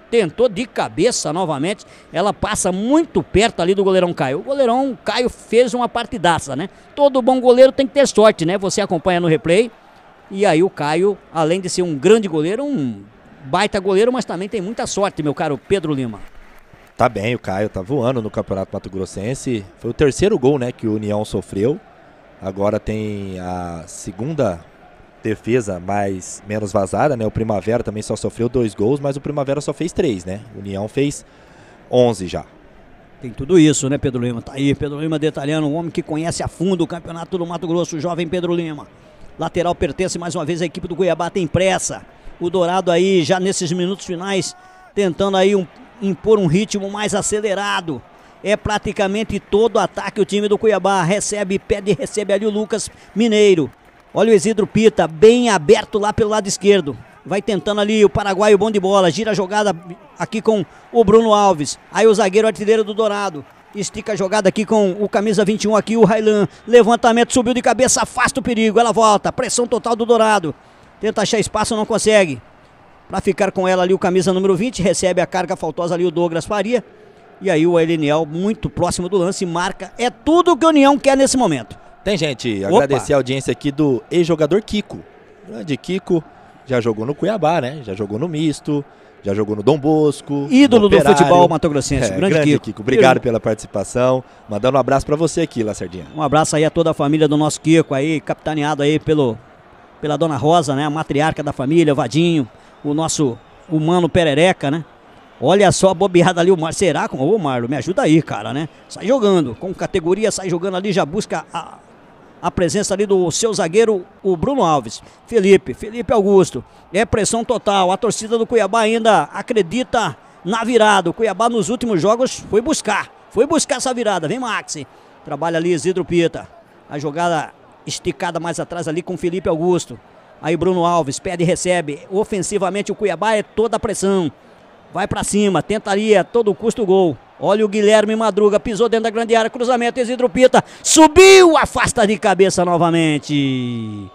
S1: tentou de cabeça novamente, ela passa muito perto ali do goleirão Caio. O goleirão Caio fez uma partidaça, né? Todo bom goleiro tem que ter sorte, né? Você acompanha no replay, e aí o Caio, além de ser um grande goleiro, um baita goleiro, mas também tem muita sorte, meu caro Pedro Lima.
S2: Tá bem, o Caio tá voando no Campeonato Mato Grossense, foi o terceiro gol, né, que o União sofreu, agora tem a segunda defesa mais menos vazada, né? O Primavera também só sofreu dois gols, mas o Primavera só fez três, né? O União fez onze já.
S1: Tem tudo isso, né, Pedro Lima? Tá aí, Pedro Lima detalhando, um homem que conhece a fundo o Campeonato do Mato Grosso, o jovem Pedro Lima. Lateral pertence mais uma vez à equipe do Cuiabá, tem pressa. O Dourado aí já nesses minutos finais tentando aí um, impor um ritmo mais acelerado. É praticamente todo ataque o time do Cuiabá. Recebe, pede, recebe ali o Lucas Mineiro. Olha o Isidro Pita, bem aberto lá pelo lado esquerdo. Vai tentando ali o paraguaio bom de bola. Gira a jogada aqui com o Bruno Alves. Aí o zagueiro artilheiro do Dourado. Estica a jogada aqui com o camisa vinte e um aqui, o Railan. Levantamento, subiu de cabeça, afasta o perigo. Ela volta, pressão total do Dourado. Tenta achar espaço, não consegue. Para ficar com ela ali o camisa número vinte. Recebe a carga faltosa ali o Douglas Faria. E aí o Eleniel muito próximo do lance, marca. É tudo que o União quer nesse momento.
S2: Tem gente, agradecer a audiência aqui do ex-jogador Kiko. Grande Kiko, já jogou no Cuiabá, né? Já jogou no misto, já jogou no Dom Bosco.
S1: Ídolo do futebol mato-grossense,
S2: é,
S1: grande,
S2: grande
S1: Kiko.
S2: Kiko. Obrigado pela participação. Mandando um abraço para você aqui, Lacerdinha.
S1: Um abraço aí a toda a família do nosso Kiko aí, capitaneado aí pelo, pela Dona Rosa, né? A matriarca da família, o Vadinho, o nosso humano Perereca, né? Olha só a bobeada ali, o Mar. Será? Ô, Marlon, me ajuda aí, cara, né? Sai jogando, com categoria, sai jogando ali, já busca a, a presença ali do seu zagueiro, o Bruno Alves. Felipe, Felipe Augusto. É pressão total, a torcida do Cuiabá ainda acredita na virada. O Cuiabá nos últimos jogos foi buscar, foi buscar essa virada. Vem Maxi, trabalha ali Isidro Pita. A jogada esticada mais atrás ali com Felipe Augusto. Aí Bruno Alves, pede e recebe. Ofensivamente o Cuiabá é toda a pressão. Vai pra cima, tentaria a todo custo o gol. Olha o Guilherme Madruga, pisou dentro da grande área, cruzamento, Isidro Pita, subiu, afasta de cabeça novamente.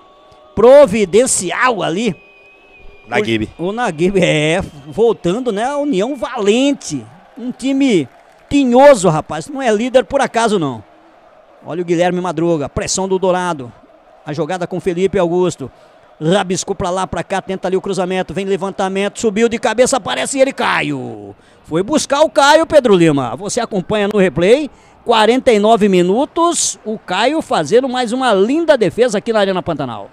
S1: Providencial ali.
S2: Naguib.
S1: O, o Naguib, é, voltando, né, a União Valente. Um time tinhoso, rapaz, não é líder por acaso não. Olha o Guilherme Madruga, pressão do Dourado. A jogada com Felipe Augusto. Rabiscou pra lá, pra cá, tenta ali o cruzamento, vem levantamento, subiu de cabeça, aparece ele, Caio. Foi buscar o Caio, Pedro Lima. Você acompanha no replay, quarenta e nove minutos, o Caio fazendo mais uma linda defesa aqui na Arena Pantanal.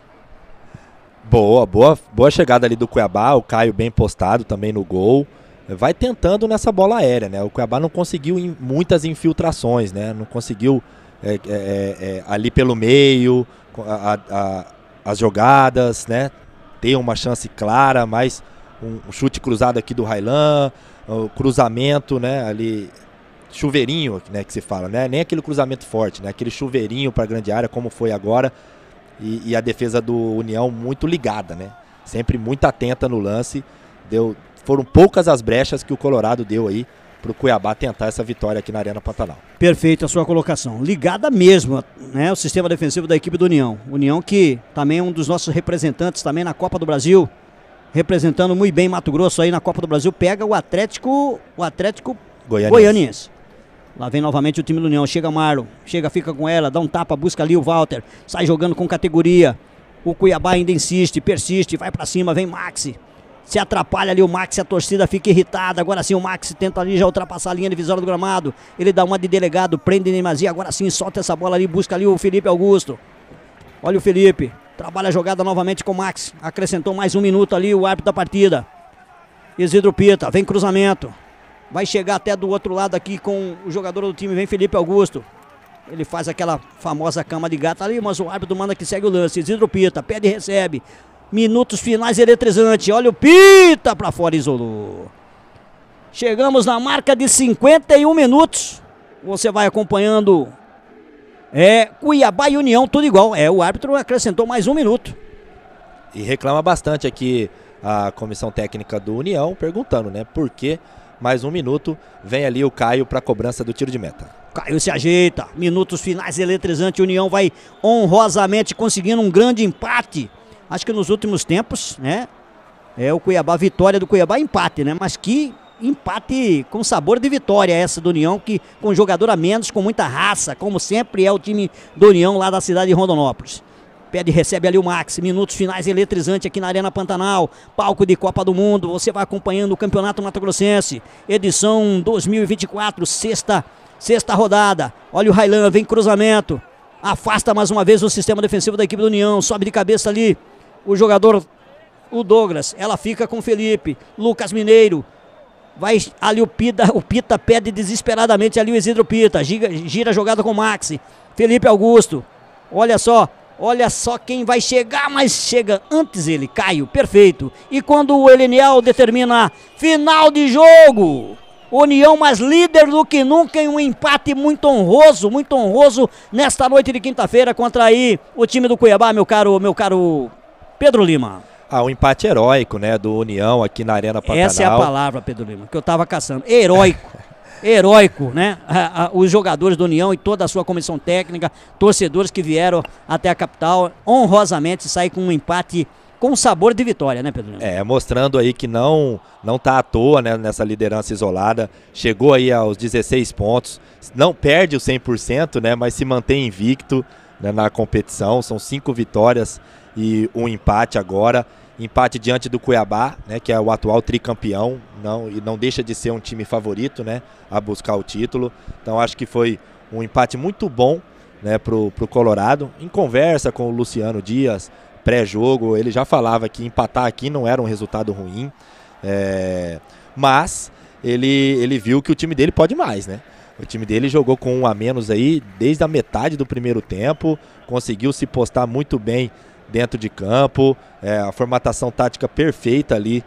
S2: Boa, boa, boa chegada ali do Cuiabá, o Caio bem postado também no gol. Vai tentando nessa bola aérea, né? O Cuiabá não conseguiu in, muitas infiltrações, né? Não conseguiu é, é, é, ali pelo meio, a, a, as jogadas, né? Ter uma chance clara, mas um, um chute cruzado aqui do Railan, o cruzamento, né? Ali, chuveirinho, né? Que se fala, né? Nem aquele cruzamento forte, né? Aquele chuveirinho para a grande área, como foi agora. E, e a defesa do União muito ligada, né? Sempre muito atenta no lance. Deu, foram poucas as brechas que o Colorado deu aí para o Cuiabá tentar essa vitória aqui na Arena Pantanal.
S1: Perfeito a sua colocação. Ligada mesmo, né? O sistema defensivo da equipe do União. União que também é um dos nossos representantes também na Copa do Brasil. Representando muito bem Mato Grosso aí na Copa do Brasil. Pega o Atlético, o Atlético Goianiense. Goianiense. Lá vem novamente o time do União, chega Marlon, chega, fica com ela, dá um tapa, busca ali o Walter, sai jogando com categoria. O Cuiabá ainda insiste, persiste, vai pra cima, vem Maxi. Se atrapalha ali o Maxi, a torcida fica irritada. Agora sim o Maxi tenta ali já ultrapassar a linha divisória do gramado. Ele dá uma de delegado, prende Neymazia, agora sim solta essa bola ali, busca ali o Felipe Augusto. Olha o Felipe, trabalha a jogada novamente com o Maxi. Acrescentou mais um minuto ali o árbitro da partida. Isidro Pita, vem cruzamento. Vai chegar até do outro lado aqui com o jogador do time, vem Felipe Augusto. Ele faz aquela famosa cama de gato ali, mas o árbitro manda que segue o lance. Isidro Pita, pede e recebe. Minutos finais eletrizante. Olha o Pita pra fora, isolou. Chegamos na marca de cinquenta e um minutos. Você vai acompanhando. É Cuiabá e União, tudo igual. É, o árbitro acrescentou mais um minuto.
S2: E reclama bastante aqui a comissão técnica do União, perguntando, né, por que mais um minuto, vem ali o Caio para a cobrança do tiro de meta.
S1: Caio se ajeita, minutos finais eletrizante, União vai honrosamente conseguindo um grande empate. Acho que nos últimos tempos, né, é o Cuiabá, vitória do Cuiabá, empate, né, mas que empate com sabor de vitória essa do União, que com jogador a menos, com muita raça, como sempre é o time do União lá da cidade de Rondonópolis. Pede, recebe ali o Max, minutos finais eletrizante aqui na Arena Pantanal, palco de Copa do Mundo, você vai acompanhando o Campeonato Mato Grossense, edição dois mil e vinte e quatro, sexta, sexta rodada. Olha o Railan, vem cruzamento, afasta mais uma vez o sistema defensivo da equipe do União, sobe de cabeça ali o jogador, o Douglas, ela fica com o Felipe, Lucas Mineiro, vai ali o Pita, o Pita pede desesperadamente ali o Isidro Pita, gira, gira a jogada com o Maxi, Felipe Augusto, olha só, olha só quem vai chegar, mas chega antes ele, Caio, perfeito. E quando o Eleniel determina final de jogo, União mais líder do que nunca em um empate muito honroso, muito honroso nesta noite de quinta-feira contra aí o time do Cuiabá, meu caro, meu caro Pedro Lima.
S2: Ah, um empate heróico, né, do União aqui na Arena Pantanal.
S1: Essa é a palavra, Pedro Lima, que eu tava caçando, heróico. Heróico, né? Os jogadores do União e toda a sua comissão técnica, torcedores que vieram até a capital, honrosamente sair com um empate com sabor de vitória, né, Pedro?
S2: É, mostrando aí que não não tá à toa, né, nessa liderança isolada, chegou aí aos dezesseis pontos, não perde o cem por cento, né, mas se mantém invicto, né, na competição, são cinco vitórias e um empate agora. Empate diante do Cuiabá, né, que é o atual tricampeão, não, e não deixa de ser um time favorito, né, a buscar o título. Então acho que foi um empate muito bom, né, pro, pro Colorado. Em conversa com o Luciano Dias, pré-jogo, ele já falava que empatar aqui não era um resultado ruim, é, mas ele, ele viu que o time dele pode mais, né? O time dele jogou com um a menos aí desde a metade do primeiro tempo, conseguiu se postar muito bem dentro de campo, é, a formatação tática perfeita ali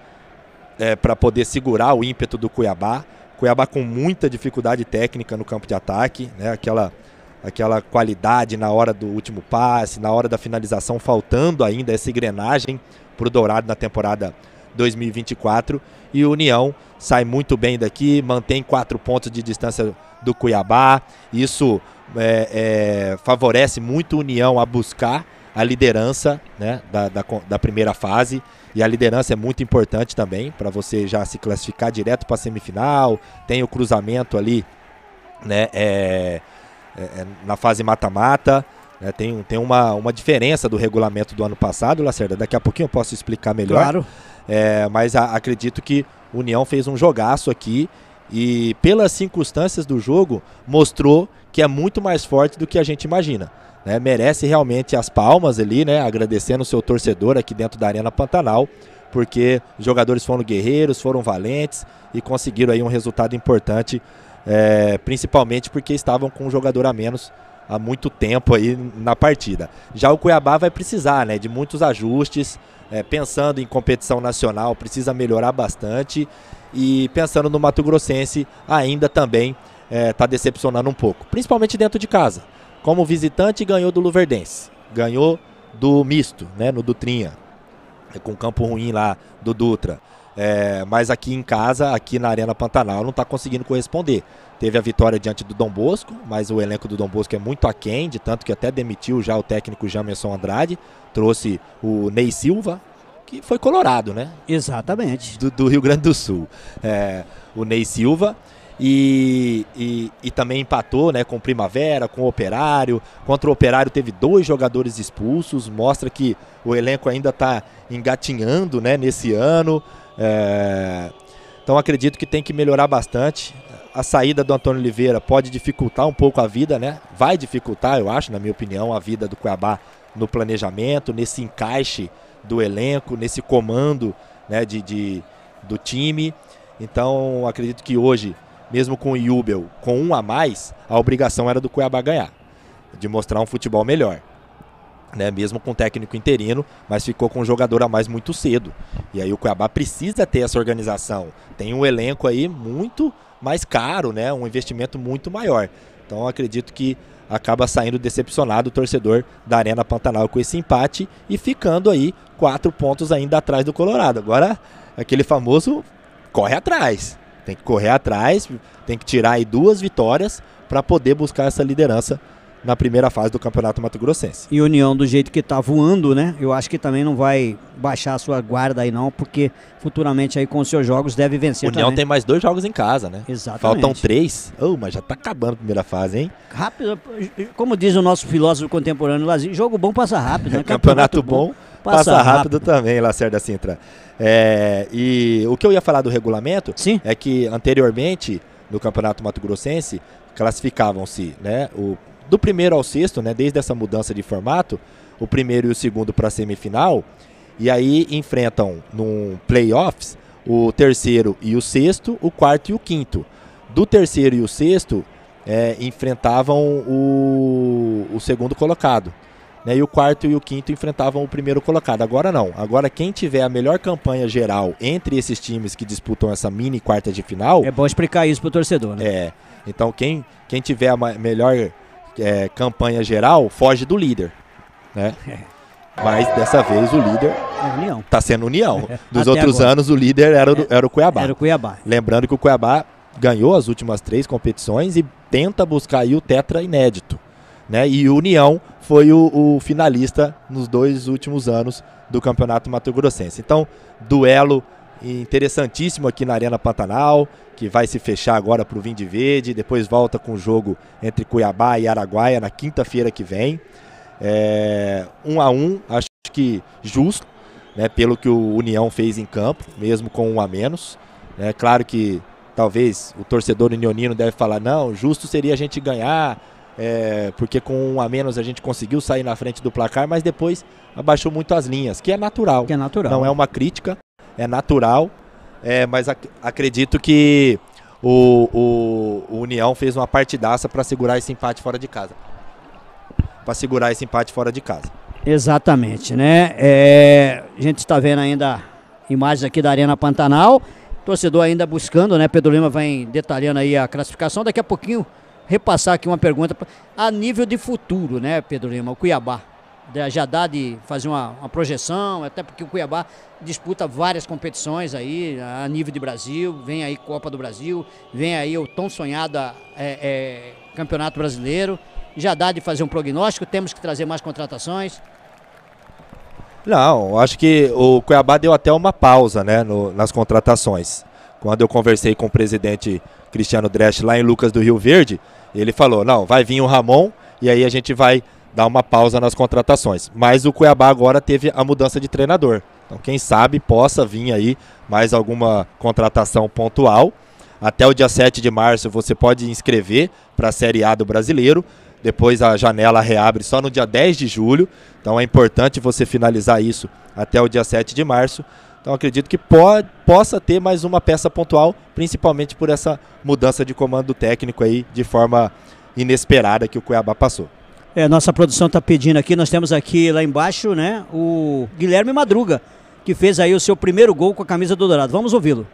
S2: é, para poder segurar o ímpeto do Cuiabá. Cuiabá com muita dificuldade técnica no campo de ataque, né? Aquela, aquela qualidade na hora do último passe, na hora da finalização, faltando ainda essa engrenagem para o Dourado na temporada dois mil e vinte e quatro. E o União sai muito bem daqui, mantém quatro pontos de distância do Cuiabá. Isso é, é, favorece muito a União a buscar a liderança, né, da, da, da primeira fase, e a liderança é muito importante também para você já se classificar direto para a semifinal. Tem o cruzamento ali, né, é, é, na fase mata-mata, né, tem, tem uma, uma diferença do regulamento do ano passado, Lacerda, daqui a pouquinho eu posso explicar melhor.
S1: Claro.
S2: É, mas a, acredito que o União fez um jogaço aqui e pelas circunstâncias do jogo mostrou que é muito mais forte do que a gente imagina. Né, merece realmente as palmas ali, né, agradecendo o seu torcedor aqui dentro da Arena Pantanal, porque os jogadores foram guerreiros, foram valentes e conseguiram aí um resultado importante, é, principalmente porque estavam com um jogador a menos há muito tempo aí na partida. Já o Cuiabá vai precisar, né, de muitos ajustes, é, pensando em competição nacional, precisa melhorar bastante, e pensando no Mato Grossense ainda também está é, decepcionando um pouco, principalmente dentro de casa. Como visitante, ganhou do Luverdense, ganhou do misto, né, no Dutrinha, com campo ruim lá do Dutra. É, mas aqui em casa, aqui na Arena Pantanal, não está conseguindo corresponder. Teve a vitória diante do Dom Bosco, mas o elenco do Dom Bosco é muito aquém, de tanto que até demitiu já o técnico Jamerson Andrade, trouxe o Ney Silva, que foi colorado, né?
S1: Exatamente.
S2: Do, do Rio Grande do Sul. É, o Ney Silva. E, e, e também empatou, né, com o Primavera, com o Operário. Contra o Operário teve dois jogadores expulsos, mostra que o elenco ainda está engatinhando, né, nesse ano. É... Então acredito que tem que melhorar bastante. A saída do Antônio Oliveira pode dificultar um pouco a vida, né? Vai dificultar, eu acho, na minha opinião, a vida do Cuiabá no planejamento, nesse encaixe do elenco, nesse comando, né, de, de, do time. Então acredito que hoje, mesmo com o Iubel com um a mais, a obrigação era do Cuiabá ganhar, de mostrar um futebol melhor, né? Mesmo com o técnico interino, mas ficou com um jogador a mais muito cedo. E aí o Cuiabá precisa ter essa organização. Tem um elenco aí muito mais caro, né? Um investimento muito maior. Então acredito que acaba saindo decepcionado o torcedor da Arena Pantanal com esse empate e ficando aí quatro pontos ainda atrás do Colorado. Agora, aquele famoso corre atrás. Tem que correr atrás, tem que tirar aí duas vitórias para poder buscar essa liderança na primeira fase do Campeonato Mato Grossense.
S1: E União, do jeito que está voando, né? Eu acho que também não vai baixar a sua guarda aí não, porque futuramente aí com os seus jogos deve vencer
S2: União
S1: também.
S2: tem mais dois jogos em casa, né?
S1: Exatamente.
S2: Faltam três. Oh, mas já tá acabando a primeira fase, hein?
S1: Rápido, como diz o nosso filósofo contemporâneo, Lazinho, jogo bom passa rápido, né?
S2: Campeonato, Campeonato bom, bom passa, passa rápido, rápido também, Lacerda Sintra. É, e o que eu ia falar do regulamento
S1: Sim.
S2: é que anteriormente, no Campeonato Mato Grossense, classificavam-se, né, o, do primeiro ao sexto, né, desde essa mudança de formato, o primeiro e o segundo para a semifinal, e aí enfrentam num playoffs o terceiro e o sexto, o quarto e o quinto. Do terceiro e o sexto, é, enfrentavam o, o segundo colocado. Né, e o quarto e o quinto enfrentavam o primeiro colocado. Agora não. Agora quem tiver a melhor campanha geral entre esses times que disputam essa mini quarta de final...
S1: É bom explicar isso pro torcedor, né?
S2: É. Então quem, quem tiver a melhor é, campanha geral foge do líder. Né? É. Mas dessa vez o líder
S1: é União.
S2: Tá sendo União. Dos
S1: Até
S2: outros
S1: agora.
S2: anos o líder era o, era o Cuiabá.
S1: Era o Cuiabá.
S2: Lembrando que o Cuiabá ganhou as últimas três competições e tenta buscar aí o tetra inédito. Né? E o União foi o, o finalista nos dois últimos anos do Campeonato Mato Grossense. Então, duelo interessantíssimo aqui na Arena Pantanal, que vai se fechar agora para o Vinde Verde, depois volta com o jogo entre Cuiabá e Araguaia na quinta-feira que vem. É, um a um, acho que justo, né, pelo que o União fez em campo, mesmo com um a menos. É claro que talvez o torcedor unionino deve falar, não, justo seria a gente ganhar, É, porque com um a menos a gente conseguiu sair na frente do placar, mas depois abaixou muito as linhas, que é natural.
S1: Que é natural.
S2: Não é uma crítica, é natural, é, mas ac acredito que o, o, o União fez uma partidaça para segurar esse empate fora de casa. Para segurar esse empate fora de casa.
S1: Exatamente, né? É, a gente está vendo ainda imagens aqui da Arena Pantanal, torcedor ainda buscando, né? Pedro Lima vem detalhando aí a classificação, daqui a pouquinho repassar aqui uma pergunta a nível de futuro, né, Pedro Lima? O Cuiabá já dá de fazer uma, uma projeção, até porque o Cuiabá disputa várias competições aí a nível de Brasil, vem aí Copa do Brasil, vem aí o tão sonhado é, é, Campeonato Brasileiro. Já dá de fazer um prognóstico? Temos que trazer mais contratações?
S2: Não, acho que o Cuiabá deu até uma pausa, né, no, nas contratações. Quando eu conversei com o presidente Cristiano Dresch lá em Lucas do Rio Verde, ele falou, não, vai vir o Ramon e aí a gente vai dar uma pausa nas contratações. Mas o Cuiabá agora teve a mudança de treinador. Então quem sabe possa vir aí mais alguma contratação pontual. Até o dia sete de março você pode inscrever para a Série A do Brasileiro. Depois a janela reabre só no dia dez de julho. Então é importante você finalizar isso até o dia sete de março. Então acredito que pode, possa ter mais uma peça pontual, principalmente por essa mudança de comando técnico aí de forma inesperada que o Cuiabá passou.
S1: É, nossa produção está pedindo aqui, nós temos aqui lá embaixo, né, o Guilherme Madruga, que fez aí o seu primeiro gol com a camisa do Dourado. Vamos ouvi-lo.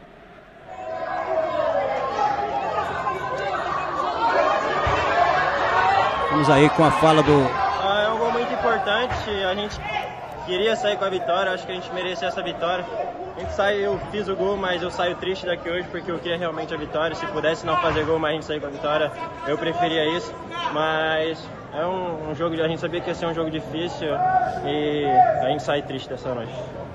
S1: Vamos aí com a fala do...
S3: Ah, é um gol muito importante, a gente queria sair com a vitória, acho que a gente merecia essa vitória. A gente sai, eu fiz o gol, mas eu saio triste daqui hoje porque eu queria realmente a vitória. Se pudesse não fazer gol, mas a gente sair com a vitória, eu preferia isso. Mas é um, um jogo, a gente sabia que ia ser um jogo difícil e a gente sai triste dessa noite.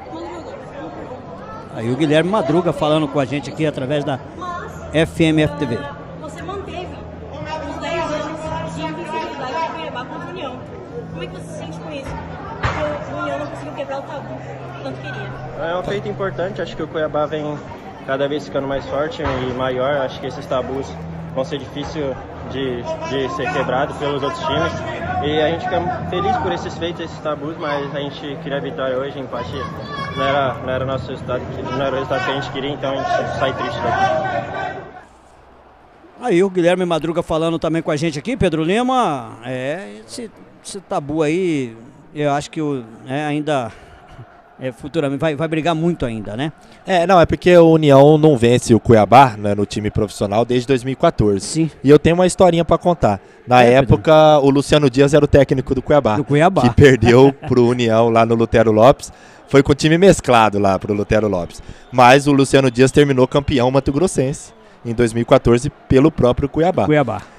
S1: Aí o Guilherme Madruga falando com a gente aqui através da F M F T V.
S4: Você manteve os dez anos de invencibilidade do Cuiabá contra a União. Como é que você se sente com isso? Porque o União não conseguiu quebrar o tabu, tanto queria.
S3: É um feito importante, acho que o Cuiabá vem cada vez ficando mais forte e maior. Acho que esses tabus vão ser difíceis de, de ser quebrados pelos outros times. E a gente fica feliz por esses feitos, esses tabus, mas a gente queria a vitória hoje, empate não era, não era o nosso resultado, não era o resultado que a gente queria, então a gente sai triste daqui.
S1: Aí o Guilherme Madruga falando também com a gente aqui, Pedro Lima, é, esse, esse tabu aí, eu acho que o, é, ainda... É, futuramente vai, vai brigar muito ainda, né?
S2: É, não, é porque o União não vence o Cuiabá, né, no time profissional desde dois mil e quatorze.
S1: Sim.
S2: E eu tenho uma historinha para contar. Na é, época, Pedro. O Luciano Dias era o técnico do Cuiabá.
S1: Do Cuiabá.
S2: Que perdeu pro União lá no Lutero Lopes. Foi com o time mesclado lá pro Lutero Lopes. Mas o Luciano Dias terminou campeão mato-grossense em dois mil e quatorze pelo próprio Cuiabá.
S1: Cuiabá.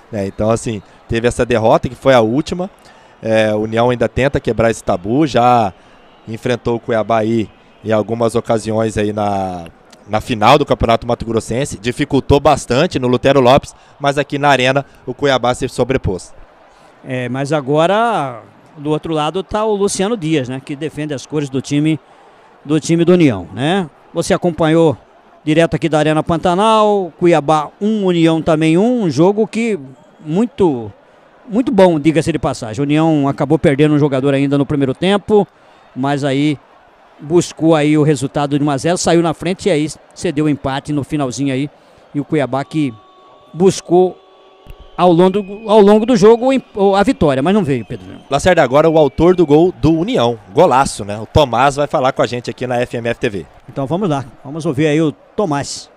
S2: É, então, assim, teve essa derrota que foi a última. É, a União ainda tenta quebrar esse tabu, já enfrentou o Cuiabá aí em algumas ocasiões aí na, na final do Campeonato Mato Grossense, dificultou bastante no Lutero Lopes, mas aqui na Arena o Cuiabá se sobrepôs.
S1: É, mas agora do outro lado está o Luciano Dias, né, que defende as cores do time do time do União, né? Você acompanhou direto aqui da Arena Pantanal, Cuiabá um, União também um, um jogo que muito muito bom, diga-se de passagem. A União acabou perdendo um jogador ainda no primeiro tempo, mas aí buscou aí o resultado de um a zero, saiu na frente e aí cedeu o empate no finalzinho aí, e o Cuiabá que buscou ao longo, ao longo do jogo a vitória, mas não veio, Pedro.
S2: Lacerda, agora o autor do gol do União, golaço, né? O Tomás vai falar com a gente aqui na F M F T V.
S1: Então vamos lá, vamos ouvir aí o Tomás.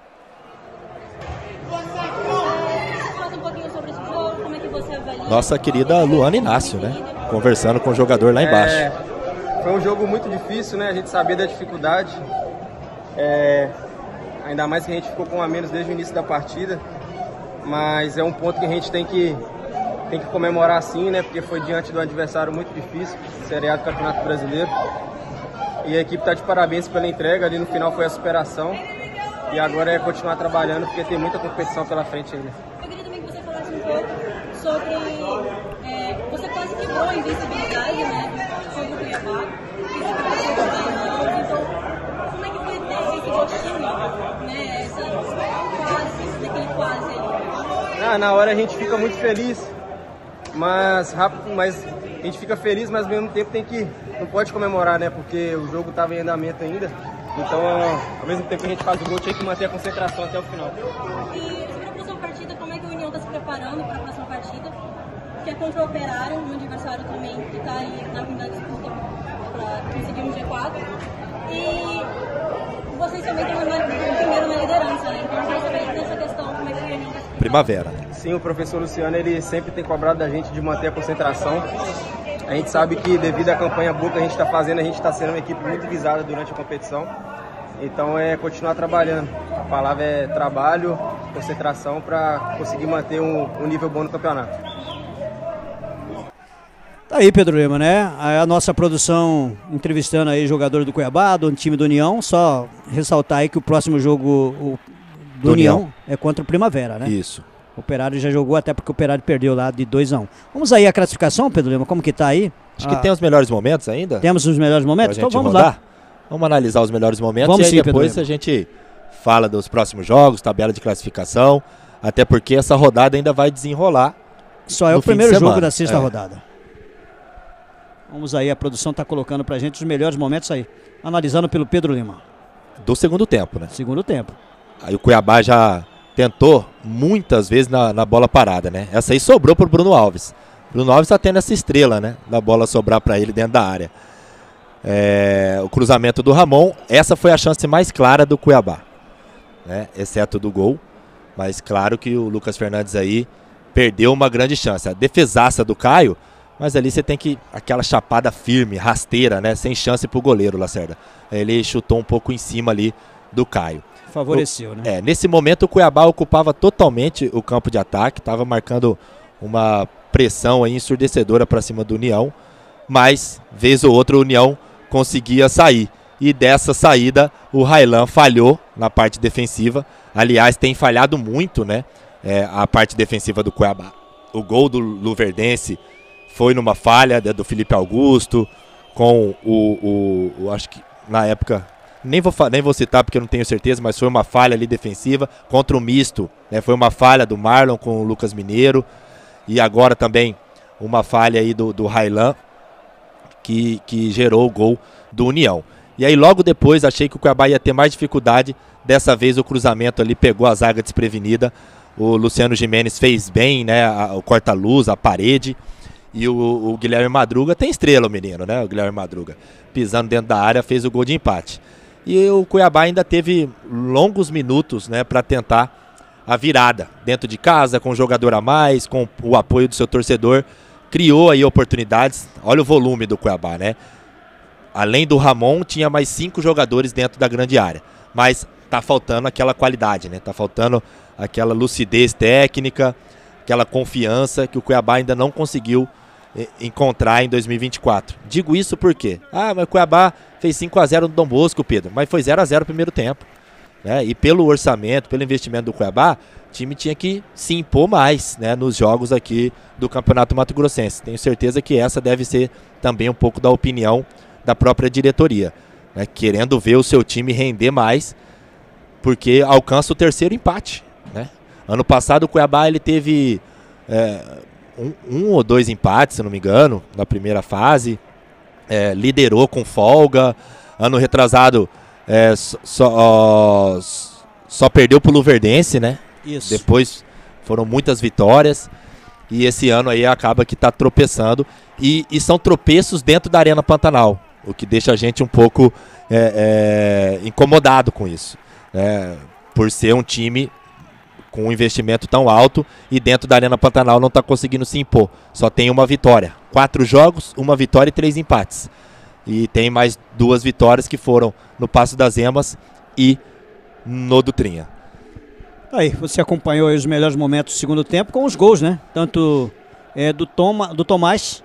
S2: Nossa querida Luana Inácio, né? Conversando com o jogador lá embaixo.
S5: É, foi um jogo muito difícil, né? A gente sabia da dificuldade. É, ainda mais que a gente ficou com um a menos desde o início da partida. Mas é um ponto que a gente tem que, tem que comemorar sim, né? Porque foi diante do adversário muito difícil, Série A do Campeonato Brasileiro. E a equipe está de parabéns pela entrega, ali no final foi a superação. E agora é continuar trabalhando, porque tem muita competição pela frente ainda.
S4: Eu queria também que você falasse um pouco sobre... É, você quase quebrou a invencibilidade, né? Sobre o Cuiabá. Então, como é que foi ter esse gostinho, né? Essa quase, daquele quase ali?
S5: Ah, na hora a gente fica muito feliz, mas rápido, mas a gente fica feliz, mas ao mesmo tempo tem que, não pode comemorar, né? Porque o jogo estava em andamento ainda. Então, ao mesmo tempo que a gente faz o gol, tinha que manter a concentração até o final.
S4: E sobre a próxima partida, como é que o União está se preparando para a próxima partida? Que é contra o Operário, um adversário também que está aí na fim da disputa para conseguir um G quatro. E vocês também estão primeiro na liderança, né? Então, eu queria saber dessa questão, como é que o União está se preparando.
S2: Primavera.
S5: Sim, o professor Luciano, ele sempre tem cobrado da gente de manter a concentração. A gente sabe que devido à campanha boa que a gente está fazendo, a gente está sendo uma equipe muito visada durante a competição. Então é continuar trabalhando. A palavra é trabalho, concentração para conseguir manter um, um nível bom no campeonato.
S1: Tá aí, Pedro Lima, né? A nossa produção entrevistando aí jogador do Cuiabá, do time do União. Só ressaltar aí que o próximo jogo o, do, do União, União é contra o Primavera, né?
S2: Isso.
S1: O Operário já jogou, até porque o Operário perdeu lá de dois a um. Vamos aí a classificação, Pedro Lima, como que tá aí?
S2: Acho
S1: ah,
S2: que tem os melhores momentos ainda.
S1: Temos os melhores momentos? Então vamos
S2: rodar.
S1: lá.
S2: Vamos analisar os melhores momentos
S1: vamos
S2: e aí
S1: sim,
S2: depois a gente fala dos próximos jogos, tabela de classificação, até porque essa rodada ainda vai desenrolar.
S1: Só é o primeiro de jogo da sexta é. rodada. Vamos aí, a produção está colocando pra gente os melhores momentos aí, analisando pelo Pedro Lima.
S2: Do segundo tempo, né?
S1: Segundo tempo.
S2: Aí o Cuiabá já tentou muitas vezes na, na bola parada, né? Essa aí sobrou pro Bruno Alves. Bruno Alves tá tendo essa estrela, né? Da bola sobrar para ele dentro da área. É, o cruzamento do Ramon, essa foi a chance mais clara do Cuiabá, né? Exceto do gol. Mas claro que o Lucas Fernandes aí perdeu uma grande chance. A defesaça do Caio, mas ali você tem que, aquela chapada firme, rasteira, né? Sem chance pro goleiro, Lacerda. Ele chutou um pouco em cima ali do Caio.
S1: Favoreceu,
S2: o,
S1: né?
S2: É, nesse momento o Cuiabá ocupava totalmente o campo de ataque, estava marcando uma pressão aí ensurdecedora para cima do União, mas vez ou outra o União conseguia sair. E dessa saída o Railan falhou na parte defensiva. Aliás, tem falhado muito, né? É, a parte defensiva do Cuiabá. O gol do Luverdense foi numa falha do Felipe Augusto, com o, o, o acho que na época, nem vou, nem vou citar porque eu não tenho certeza, mas foi uma falha ali defensiva contra o misto, né? Foi uma falha do Marlon com o Lucas Mineiro, e agora também uma falha aí do, do Railan, que, que gerou o gol do União. E aí logo depois achei que o Cuiabá ia ter mais dificuldade, dessa vez o cruzamento ali pegou a zaga desprevenida, o Luciano Gimenez fez bem, né? A, o corta-luz, a parede. E o, o Guilherme Madruga tem estrela, o menino, né? O Guilherme Madruga, pisando dentro da área, fez o gol de empate. E o Cuiabá ainda teve longos minutos, né, para tentar a virada. Dentro de casa, com um jogador a mais, com o apoio do seu torcedor. Criou aí oportunidades. Olha o volume do Cuiabá, né? Além do Ramon, tinha mais cinco jogadores dentro da grande área. Mas tá faltando aquela qualidade, né? Tá faltando aquela lucidez técnica, aquela confiança que o Cuiabá ainda não conseguiu encontrar em dois mil e vinte e quatro. Digo isso porque, ah, mas o Cuiabá fez cinco a zero no Dom Bosco, Pedro, mas foi zero a zero no primeiro tempo, né? E pelo orçamento, pelo investimento do Cuiabá, o time tinha que se impor mais, né, nos jogos aqui do Campeonato Mato Grossense. Tenho certeza que essa deve ser também um pouco da opinião da própria diretoria, né, querendo ver o seu time render mais, porque alcança o terceiro empate, né? Ano passado o Cuiabá ele teve é, um, um ou dois empates, se não me engano, na primeira fase, é, liderou com folga. Ano retrasado é, só, ó, só perdeu pro Luverdense, né?
S1: Isso.
S2: Depois foram muitas vitórias e esse ano aí acaba que está tropeçando e, e são tropeços dentro da Arena Pantanal, o que deixa a gente um pouco é, é, incomodado com isso, né? Por ser um time com um investimento tão alto e dentro da Arena Pantanal não está conseguindo se impor. Só tem uma vitória. Quatro jogos, uma vitória e três empates. E tem mais duas vitórias que foram no Passo das Emas e no Dutrinha.
S1: Aí, você acompanhou aí os melhores momentos do segundo tempo com os gols, né? Tanto é, do, Toma, do Tomás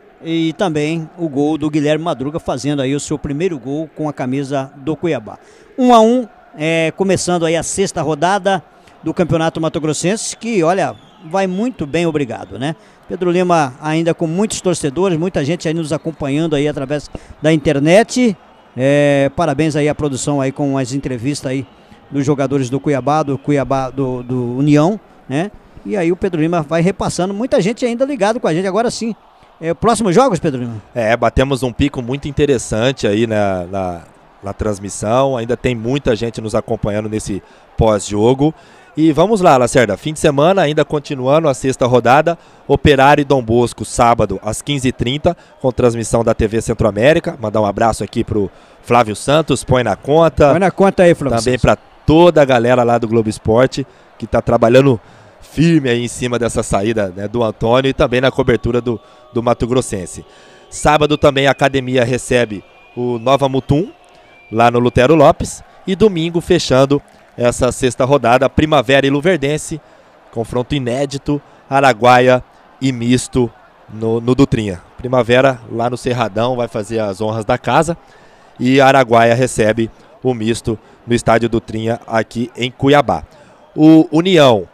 S1: e também o gol do Guilherme Madruga, fazendo aí o seu primeiro gol com a camisa do Cuiabá. Um a um, é, começando aí a sexta rodada do Campeonato Mato Grossense, que, olha, vai muito bem, obrigado, né? Pedro Lima ainda com muitos torcedores, muita gente aí nos acompanhando aí através da internet. É, parabéns aí à produção aí com as entrevistas aí dos jogadores do Cuiabá, do Cuiabá, do, do União, né? E aí o Pedro Lima vai repassando, muita gente ainda ligado com a gente, agora sim. É, próximos jogos, Pedro Lima?
S2: É, batemos um pico muito interessante aí na, na, na transmissão, ainda tem muita gente nos acompanhando nesse pós-jogo. E vamos lá, Lacerda, fim de semana, ainda continuando a sexta rodada, Operário e Dom Bosco, sábado às quinze e trinta, com transmissão da T V Centro-América. Mandar um abraço aqui pro Flávio Santos, põe na conta.
S1: Põe na conta aí, Flávio.
S2: Também para toda a galera lá do Globo Esporte, que está trabalhando firme aí em cima dessa saída, né, do Antônio e também na cobertura do, do Mato Grossense. Sábado também a academia recebe o Nova Mutum, lá no Lutero Lopes, e domingo fechando essa sexta rodada, Primavera e Luverdense, confronto inédito, Araguaia e misto no, no Dutrinha. Primavera lá no Cerradão vai fazer as honras da casa e Araguaia recebe o misto no estádio Dutrinha aqui em Cuiabá. O União,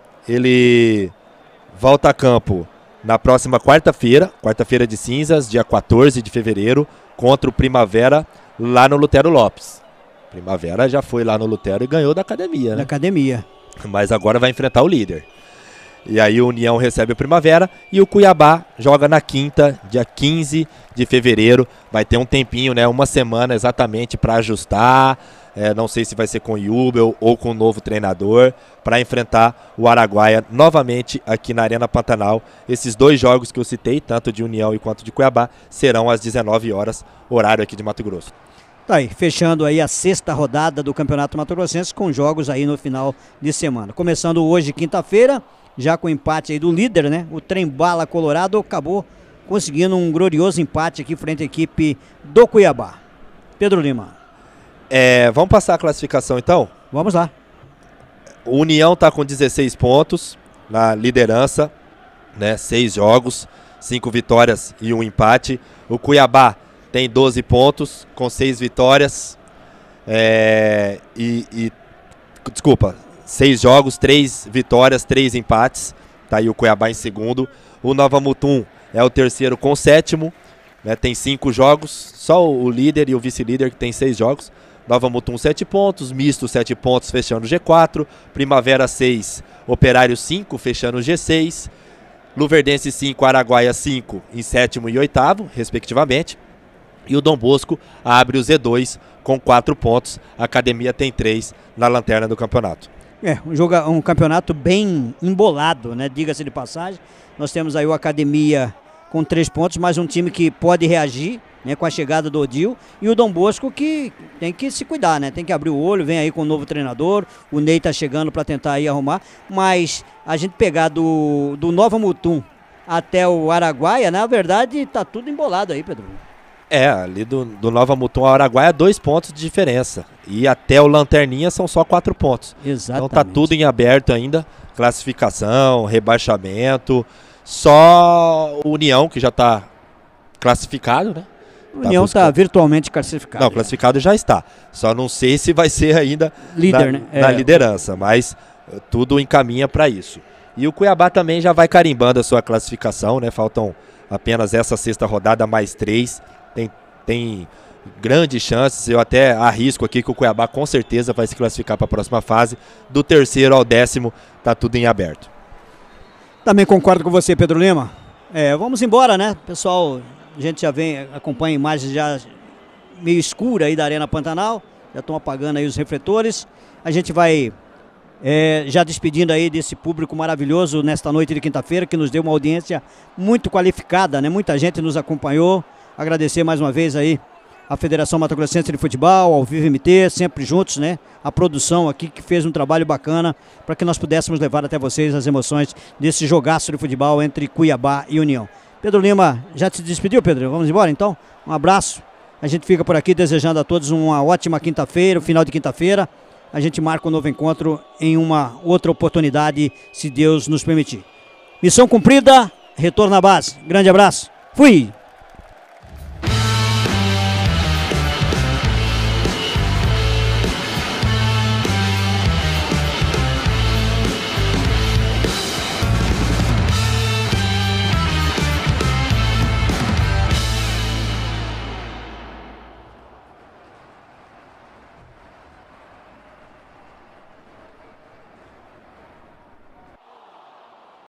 S2: ele volta a campo na próxima quarta-feira, quarta-feira de cinzas, dia quatorze de fevereiro, contra o Primavera lá no Lutero Lopes. Primavera já foi lá no Lutero e ganhou da academia, né?
S1: Da academia.
S2: Mas agora vai enfrentar o líder. E aí o União recebe o Primavera e o Cuiabá joga na quinta, dia quinze de fevereiro. Vai ter um tempinho, né? Uma semana exatamente para ajustar. É, não sei se vai ser com o Jubel ou com o novo treinador, para enfrentar o Araguaia novamente aqui na Arena Pantanal. Esses dois jogos que eu citei, tanto de União quanto de Cuiabá, serão às dezenove horas, horário aqui de Mato Grosso.
S1: Tá aí, fechando aí a sexta rodada do Campeonato Mato Grossense com jogos aí no final de semana. Começando hoje, quinta-feira, já com o empate aí do líder, né? O Trem Bala Colorado acabou conseguindo um glorioso empate aqui frente à equipe do Cuiabá. Pedro Lima.
S2: É, vamos passar a classificação então?
S1: Vamos lá.
S2: O União está com dezesseis pontos na liderança, né? Seis jogos, cinco vitórias e um empate. O Cuiabá tem doze pontos, com seis vitórias é, e, e, desculpa, seis jogos, três vitórias, três empates. Tá aí o Cuiabá em segundo. O Nova Mutum é o terceiro com sétimo, né, tem cinco jogos, só o líder e o vice-líder que tem seis jogos. Nova Mutum sete pontos, Misto sete pontos, fechando o G quatro. Primavera seis, Operário cinco, fechando o G seis. Luverdense cinco, Araguaia cinco, em sétimo e oitavo, respectivamente. E o Dom Bosco abre o Z dois com quatro pontos. A academia tem três na lanterna do campeonato.
S1: É, um, jogo, um campeonato bem embolado, né? Diga-se de passagem. Nós temos aí o Academia com três pontos, mais um time que pode reagir, né, com a chegada do Odil. E o Dom Bosco que tem que se cuidar, né? Tem que abrir o olho, vem aí com o novo treinador. O Ney tá chegando para tentar aí arrumar. Mas a gente pegar do, do Nova Mutum até o Araguaia, na verdade, tá tudo embolado aí, Pedro.
S2: É, ali do, do Nova Mutum ao Araguaia, dois pontos de diferença. E até o Lanterninha são só quatro pontos.
S1: Exatamente.
S2: Então tá tudo em aberto ainda. classificação, rebaixamento. Só o União, que já está classificado, né?
S1: O União está tá virtualmente classificado.
S2: Não, classificado já está. Só não sei se vai ser ainda
S1: líder,
S2: na,
S1: né?
S2: na
S1: é.
S2: liderança, mas tudo encaminha para isso. E o Cuiabá também já vai carimbando a sua classificação, né? Faltam apenas essa sexta rodada, mais três. Tem, tem grandes chances, eu até arrisco aqui que o Cuiabá com certeza vai se classificar para a próxima fase. Do terceiro ao décimo, tá tudo em aberto.
S1: Também concordo com você, Pedro Lima. É, vamos embora, né? Pessoal, a gente já vem, acompanha imagens já meio escuras aí da Arena Pantanal. Já estão apagando aí os refletores. A gente vai é, já despedindo aí desse público maravilhoso nesta noite de quinta-feira, que nos deu uma audiência muito qualificada, né? Muita gente nos acompanhou. Agradecer mais uma vez aí a Federação Mato Grossense de Futebol, ao Vivo M T, sempre juntos, né? A produção aqui que fez um trabalho bacana para que nós pudéssemos levar até vocês as emoções desse jogaço de futebol entre Cuiabá e União. Pedro Lima, já se despediu, Pedro? Vamos embora então? Um abraço. A gente fica por aqui desejando a todos uma ótima quinta-feira, final de quinta-feira. A gente marca um novo encontro em uma outra oportunidade, se Deus nos permitir. Missão cumprida, retorno à base. Grande abraço. Fui!